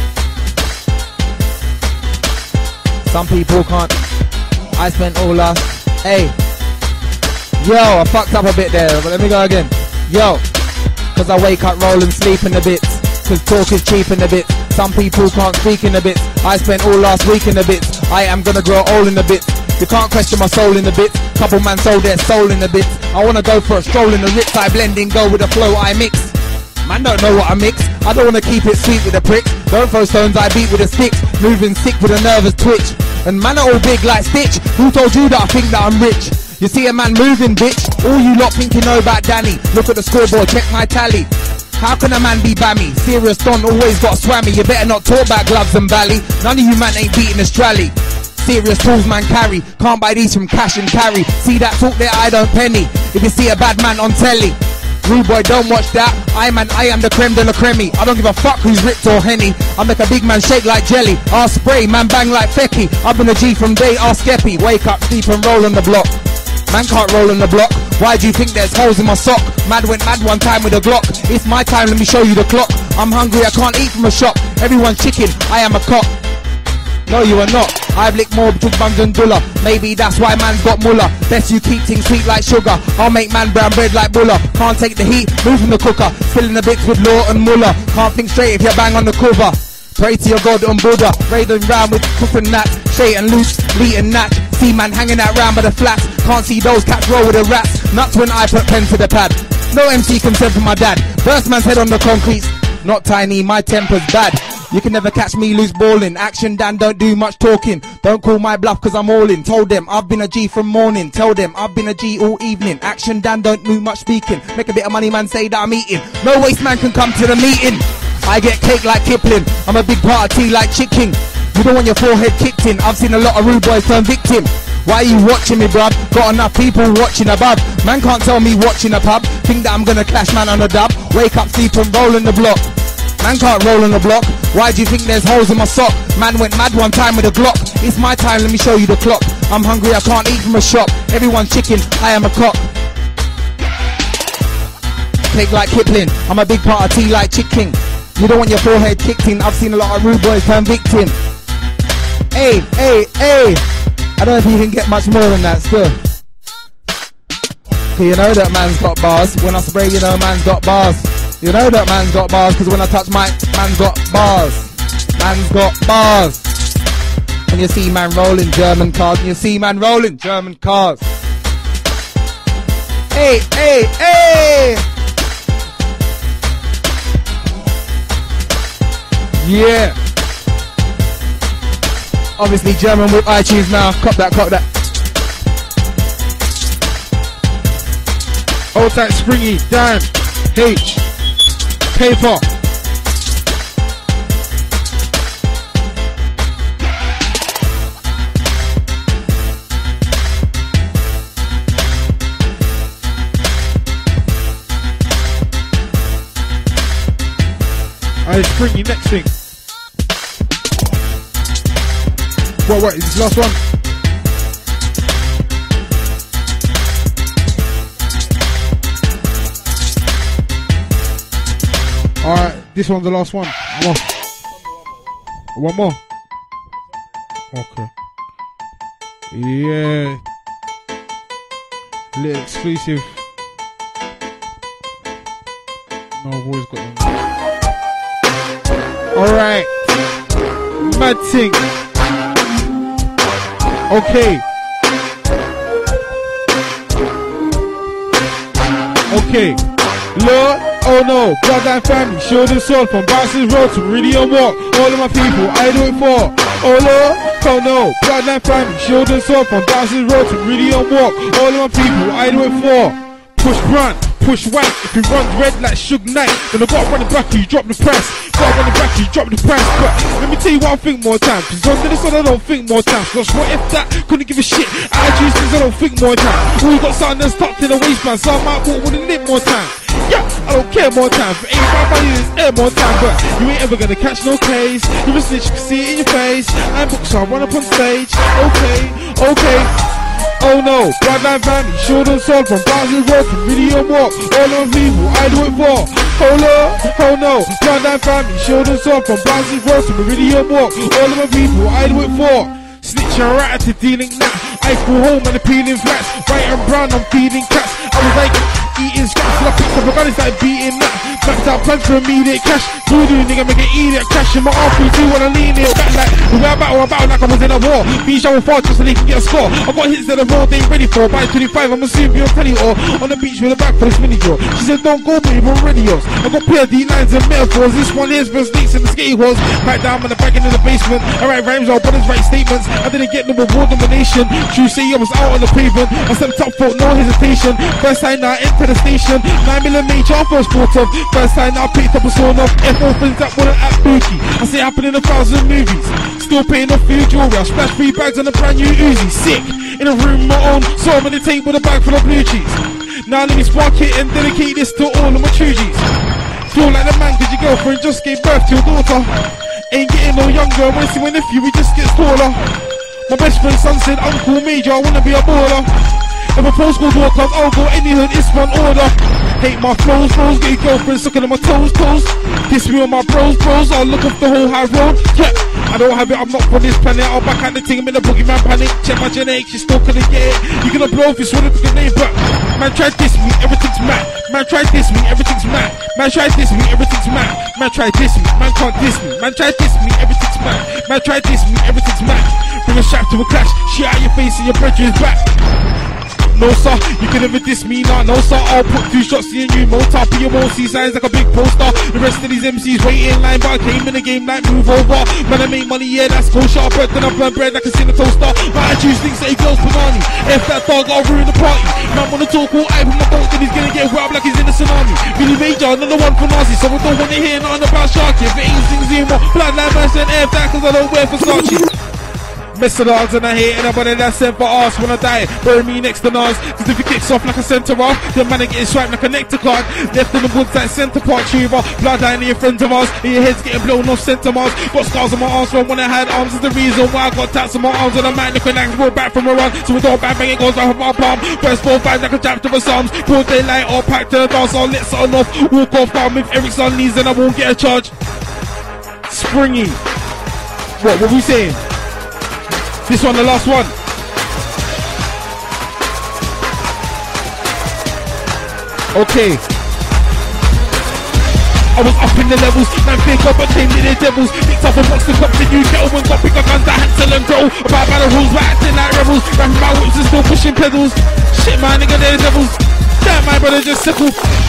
Speaker 15: Some people can't. I spent all last. Hey. Yo, I fucked up a bit there, but let me go again. Yo. Cause I wake up, roll and sleep in a bit. Cause talk is cheap in a bit. Some people can't speak in a bit. I spent all last week in a bit. I am gonna grow old in a bit. You can't question my soul in a bit. Couple man sold their soul in a bit. I wanna go for a stroll in the Ritz. I blend in, go with the flow I mix. Man don't know what I mix. I don't wanna keep it sweet with the pricks. Don't throw stones, I beat with a stick. Moving sick with a nervous twitch. And man are all big like Stitch. Who told you that I think that I'm rich? You see a man moving, bitch. All you lot think you know about Danny. Look at the scoreboard, check my tally. How can a man be bammy? Serious Don always got swammy. You better not talk about gloves and bally. None of you man ain't beating Australia. Serious tools man carry. Can't buy these from cash and carry. See that talk there, I don't penny. If you see a bad man on telly, rude boy, don't watch that. I am the creme de la creme. I don't give a fuck who's ripped or henny. I make a big man shake like jelly. I'll spray, man bang like Fecky. I've been a G from day, ask Skeppy. Wake up, sleep and roll on the block. Man can't roll on the block. Why do you think there's holes in my sock? Mad went mad one time with a Glock. It's my time, let me show you the clock. I'm hungry, I can't eat from a shop. Everyone's chicken, I am a cock. No, you are not. I've licked more big bums than Dulla. Maybe that's why man's got mullah. Best you keep things sweet like sugar. I'll make man brown bread like Bulla. Can't take the heat, move from the cooker. Filling the bits with law and mullah. Can't think straight if you bang on the cover. Pray to your God and Buddha. Raiding round with cook and nat. Straight and loose, leet and natch. See man hanging out round by the flats. Can't see those cats roll with the rats. Nuts when I put pen to the pad. No MC can send for my dad. Burst man's head on the concrete. Not tiny, my temper's bad. You can never catch me loose balling. Action Dan, don't do much talking. Don't call my bluff cause I'm all in. Told them I've been a G from morning. Tell them I've been a G all evening. Action Dan, don't do much speaking. Make a bit of money man, say that I'm eating. No waste man can come to the meeting. I get cake like Kipling. I'm a big part of tea like chicken. You don't want your forehead kicked in. I've seen a lot of rude boys turn victim. Why are you watching me, bruv? Got enough people watching above. Man can't tell me watching a pub. Think that I'm gonna clash man on a dub. Wake up, sleep and roll in the block. Man can't roll on the block. Why do you think there's holes in my sock? Man went mad one time with a Glock. It's my time, let me show you the clock. I'm hungry, I can't eat from a shop. Everyone's chicken, I am a cock. Cake like Kipling. I'm a big part of tea like chicken. You don't want your forehead kicked in. I've seen a lot of rude boys turn victim. Hey, hey, hey. I don't know if you can get much more than that still. Okay, you know that man's got bars. When I spray, you know man's got bars. You know that man's got bars, because when I touch mic, man's got bars. Man's got bars. And you see man rolling German cars. And you see man rolling German cars. Hey, hey, hey. Yeah. Obviously German with iTunes now. Cop that, cop that.
Speaker 2: Old tight Springy, Dan, H, Paper. Alright, Springy, next thing. What, is this last one? Alright, this one's the last one. One more. Okay. Yeah. Little exclusive. No, I've always got them. Alright. Mad thing. Okay. Okay. Lord, oh no, goddamn family, show them soul from Boston Road to Meridian Walk. All of my people, I do it for. Oh Lord, oh no, goddamn family, show them soul from Boston Road to Meridian Walk. All of my people, I do it for. Push front, push white. If you run red like Suge Knight, then I gotta run it back or you drop the press. Gotta run it back or you drop the press. But let me tell you what I think more time. Cause under this one I don't think more time. Cause what if that couldn't give a shit? I choose things I don't think more time. We got something that's tucked in the waistband, so I might walk with a lip more time. Yeah, I don't care more time. For 85 values, it's air more time. But you ain't ever gonna catch no case. You're a snitch, you can see it in your face. I'm booked, so I run up on stage. Okay, okay. Oh no, bloodline family, shoulder and soul from Barnsley Road to Meridian Walk. All of my people, I do it for. Oh Lord, oh no, bloodline family, shoulder and soul from Barnsley Road to Meridian Walk. All of my people, I do it for. Snitch and rat to dealing that. I go home and the peeling flats. White and brown, I'm feeding cats. I was like eating scraps, and I picked up a gun and started beating that. Backed out plans for immediate cash. Voodoo nigga make it eat it. Cash in my R3-2 when I lean it back like the way I battle like I was in a war. Be shower far just so they can get a score. I got hits that the road they ain't ready for. By 25 I'm assuming you're penny or on the beach with a back for this mini girl. She said don't go baby, we're ready yours. I got pair D9s and metaphors. This one here's for snakes and the skate horse. Back down on the back end of the basement. I write rhymes, I'll put his right statements. I didn't get no reward nomination. True say I was out on the pavement. I stepped up for no hesitation. First time I enter the station. 9mm I first thought of. First time I picked up a sawn off. F4 things that wouldn't act spooky. I see it happen in 1,000 movies. Still paying off food jewelry. I splash 3 bags on a brand new Uzi. Sick. In a room my own. So I'm gonna take with a bag full of blue cheese. Now let me spark it and dedicate this to all of my true G's. Feel like the man cause your girlfriend just gave birth to your daughter. Ain't getting no younger. When I see my nephew he just gets taller. My best friend's son said, Uncle Major, I wanna be a baller. If a postcode door comes, I'll go any hood, it's one order. Hate my flows, get your girlfriend sucking on my toes. Kiss me on my bros, I'll look up the whole high road. Yeah, I don't have it, I'm not from this planet. I'll back at the thing, I'm in a boogeyman panic. Check my genetics, you still couldn't get it. You gonna blow if you swallow the name, but man try diss me, everything's mad. Man try diss me, everything's mad. Man try diss me, everything's mad. Man try diss me, man can't diss me. Man try diss me, everything's mad. Man try diss me, everything's mad. Bring a strap to a clash, shit out your face and your brethren's back.
Speaker 4: no sir. You can never diss me, nah, no sir. I'll put 2 shots in you, motor. But you won't see signs like a big poster. The rest of these MCs wait in line, but I came in the game like move over. Man, I make money, yeah, that's kosher. But then I burn bread like a sinner toaster. My attitude thinks that he girls Panani. If that dog, I'll ruin the party. Man, wanna talk all I with my boat, then he's gonna get wet up like he's in a tsunami. Billy Major, another one for Nazi, so I don't wanna hear nothing about Sharky. If it ain't Zing Zuma, Bloodline man send F that, cause I don't wear Versace. Mr. Dogs and I hate anybody that's sent for us when I die. Bury me next to Nas, cause if he kicks off like a centre off, then man I getting swiped like a nectar card. Left in the woods like centre part tuber. Bloodline of your friends of ours, and your head's getting blown off centre Mars. Got scars on my arms from when I had arms is the reason why I got tats on my arms. And I might look an angle back from a run, so we don't bang it goes off my palm. Press 4 5 like a chapter of Psalms. Broad daylight all packed to the dance, I'll let something off. Walk off down with Eric's on knees and I won't get a charge. Springy. What we saying? This one, the last one. Okay. I was up in the levels, man pick up and came to the devils. Picked up a box to cups and you kettle and got bigger guns that Hansel and Gretel. About the rules, but acting like rebels. Rapping my whips and still pushing pedals. Shit my nigga, they're devils. Damn my brother just sickle.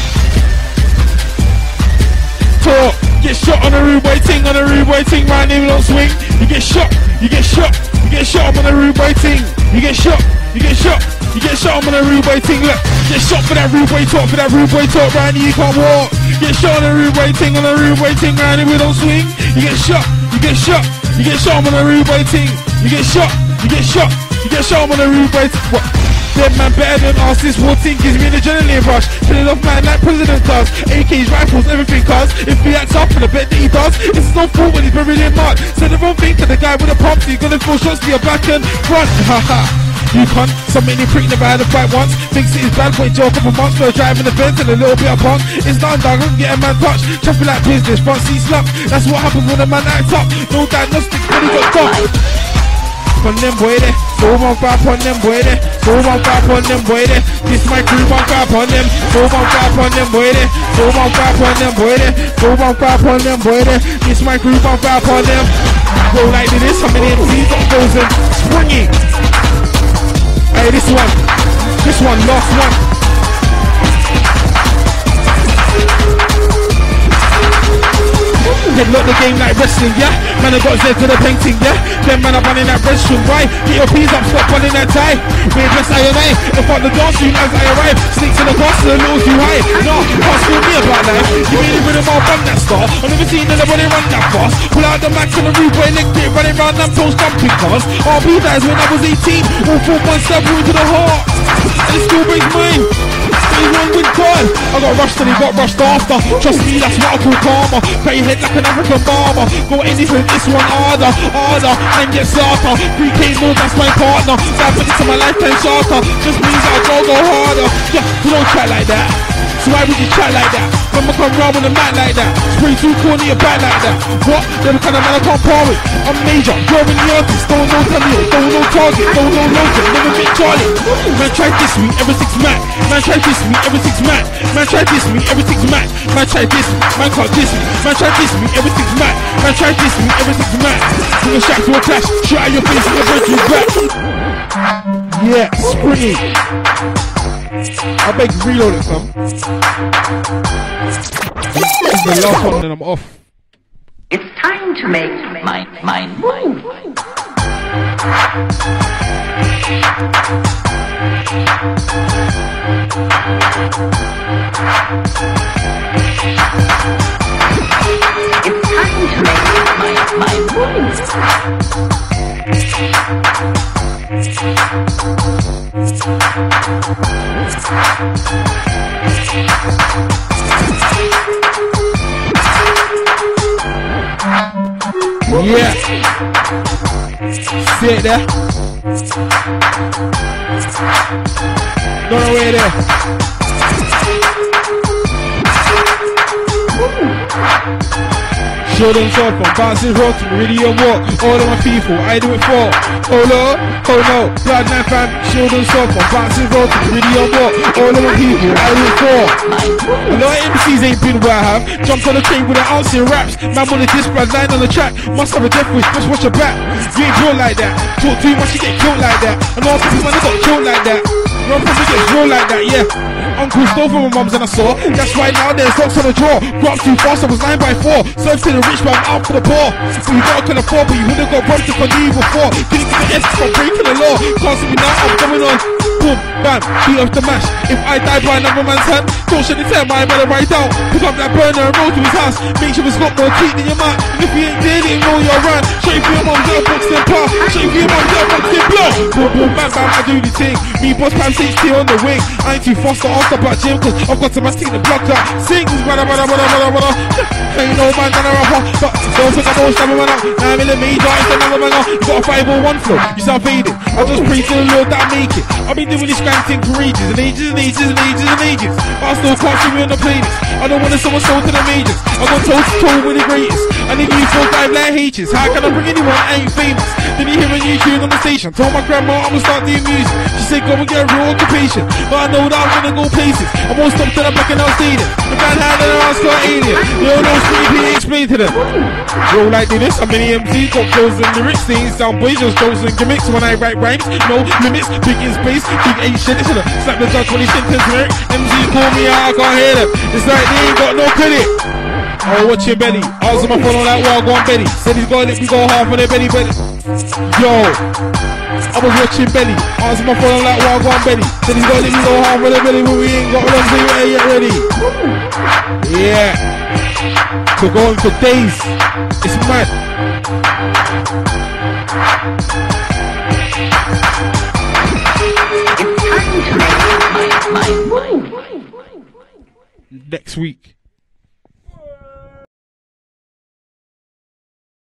Speaker 4: Talk, get shot on a rude boy ting, on a rude boy ting, my name don't swing. You get shot, you get shot. You get shot, I'm on a rude boy ting. You get shot, you get shot. You get shot, I'm on a rude boy ting. Look, get shot for that rude boy talk, for that rude boy talk, Randy, you can't walk. Get shot on a rude boy ting, on a rude boy ting, Randy, we don't swing. You get shot, you get shot. You get shot, I'm on a rude boy ting. You get shot, you get shot. You get shot, I'm on a rude boy ting. What? Dead man better than us, this war thing gives me an adrenaline rush. Killing off man like president does. AKs, rifles, everything cuz. If he acts up, and I bet that he does. It's no fault when he's buried in mud. Said the wrong thing to the guy with the pump, so you're gonna throw shots to your back and front. Haha. You cunt, some many prick never had a fight once. Thinks it is bad, wait till a couple months for driving the Benz and a little bit of punk. It's not done, I'm getting man touched. Chopping like business, front seat slump. That's what happens when a man acts up. No diagnostics when he got caught. On them boy there, so man crap on them boy there, so man crap on them boy there. This my crew man crap on them, so man crap on them boy there, so man crap on them boy there, so man crap on them boy there. This my crew man crap on them. Go like this, how many MCs got frozen? Springy. Hey, this one, last one. Headlock the game like wrestling, yeah. Man, I got Z to the painting, yeah. Then man, I'm running that restroom, why? Get your peas up, stop running that tie. We're dressed IMA, if on the dance soon as I arrive. Sneaks in the grass, a little too high. No, can't screw me about life. You really with him, I'll run that star. I've never seen anybody run that fast. Pull out the max on the roof, boy, licked it, running round them toes, jumping cars. RB dies when I was 18, all 4 months, stab into the heart. And it still brings mine. Stay wrong with God. I got rushed and he got rushed after. Trust me, that's what I call karma. Cut your head like an African barber. Go anything, this one harder, and get smarter. 3K more, that's my partner. So I put it to my lifetime charter. Just means I'll go harder. Yeah, you don't chat like that. So why would you chat like that? When I come round on the mat like that, spray too corny your back like that. What? Them kind of man I can't par with. I'm major, you're in the artist. Don't know Tamio, don't know Target, don't know Logan, never met Charlie. Man try this me, everything's mad. Man try this me, everything's mad. Man try this me, everything's mad. Man try this me, man can't diss me. Man try this me, everything's mad. Man try this me, everything's mad. Bring a shot to a clash, shoot out your face and the break you back. Yeah, springy. I beg reload it, fam. This is the last one, then I'm off.
Speaker 16: It's time to make my move. It's time to make my move.
Speaker 4: Yeah. See it there? Don't know where there. Show them short from bouncing road to Meridian Walk. All of my people, I do it for. Oh Lord, oh no, Bloodline fam. Show them short from bouncing road to Meridian Walk. All of my people, I do it for. A lot of MCs ain't been where I have. Jumped on the train with an ounce in raps. Man wanted this Bloodline on the track. Must have a death wish, just watch your back. You ain't built like that. Talk too much, you get killed like that. And all people man, they got killed like that. No problem gets real like that, yeah. Uncle stole from my mums and I saw. That's why now there's locks on the drawer. Grew up too fast, I was 9x4. Served to the rich, but I'm out for the poor. So you gotta can afford, but you would've got robbed if I knew you before. Couldn't get the S from breaking the law. Can't see me now, I'm coming on. Boom, bam, beat off the mash. If I die by another man's hand, don't shed the time, I better write down. Pick up that burner and roll to his house. Make sure it's got more teeth than your mouth. And if you ain't dead, you know you're around. Show you for your mum, get a box in pass. Show you for your mum, get a box in blow. Boom, boom, bam, bam, I do the thing. Me, boss, Pam, 6T on the wing. I ain't too fast to ask about gym, cause I've got to my team to block that. Sing, bada, bada, bada, bada, bada. Ain't no man done a rapper, but don't think I'm all stabbing man up. 9mm, it's another man up. You got a 501 flow, you sound faded. I just pray to the Lord that I make it. I've been doing this grand thing for ages and ages and ages and ages and ages. But I still can't see me on the playlist. I don't want to someone sold to the majors. I got toe to toe with the greatest. I need you 4-5 like H's. How can I bring anyone that ain't famous? Then you hear a new tune on the station. Told my grandma I'ma start doing music. She said go and get a real occupation. But I know that I'm gonna go places. I won't stop till I'm back in our stadium. The man had an ass got alien. You don't know Sweetie P explain to them. Roll like this, I'm many MCs, got flows and lyrics. Things sound boys, just shows and gimmicks. When I write rhymes, no limits. Big in space, big ain't shit. It's gonna slap the judge when he sentence lyric. MC call me out, I can't hear them. It's like they ain't got no credit. Oh, watch your belly. Answer my phone on that wall, go on Betty. Said he's gonna let me go half on their belly. Yo, I was watching Belly. Answer my phone on that wall, go on Betty. Said he's gonna let me go half on their belly, but we ain't got one, so you ain't yet ready. Yeah. We're going for days. It's mad. Next week.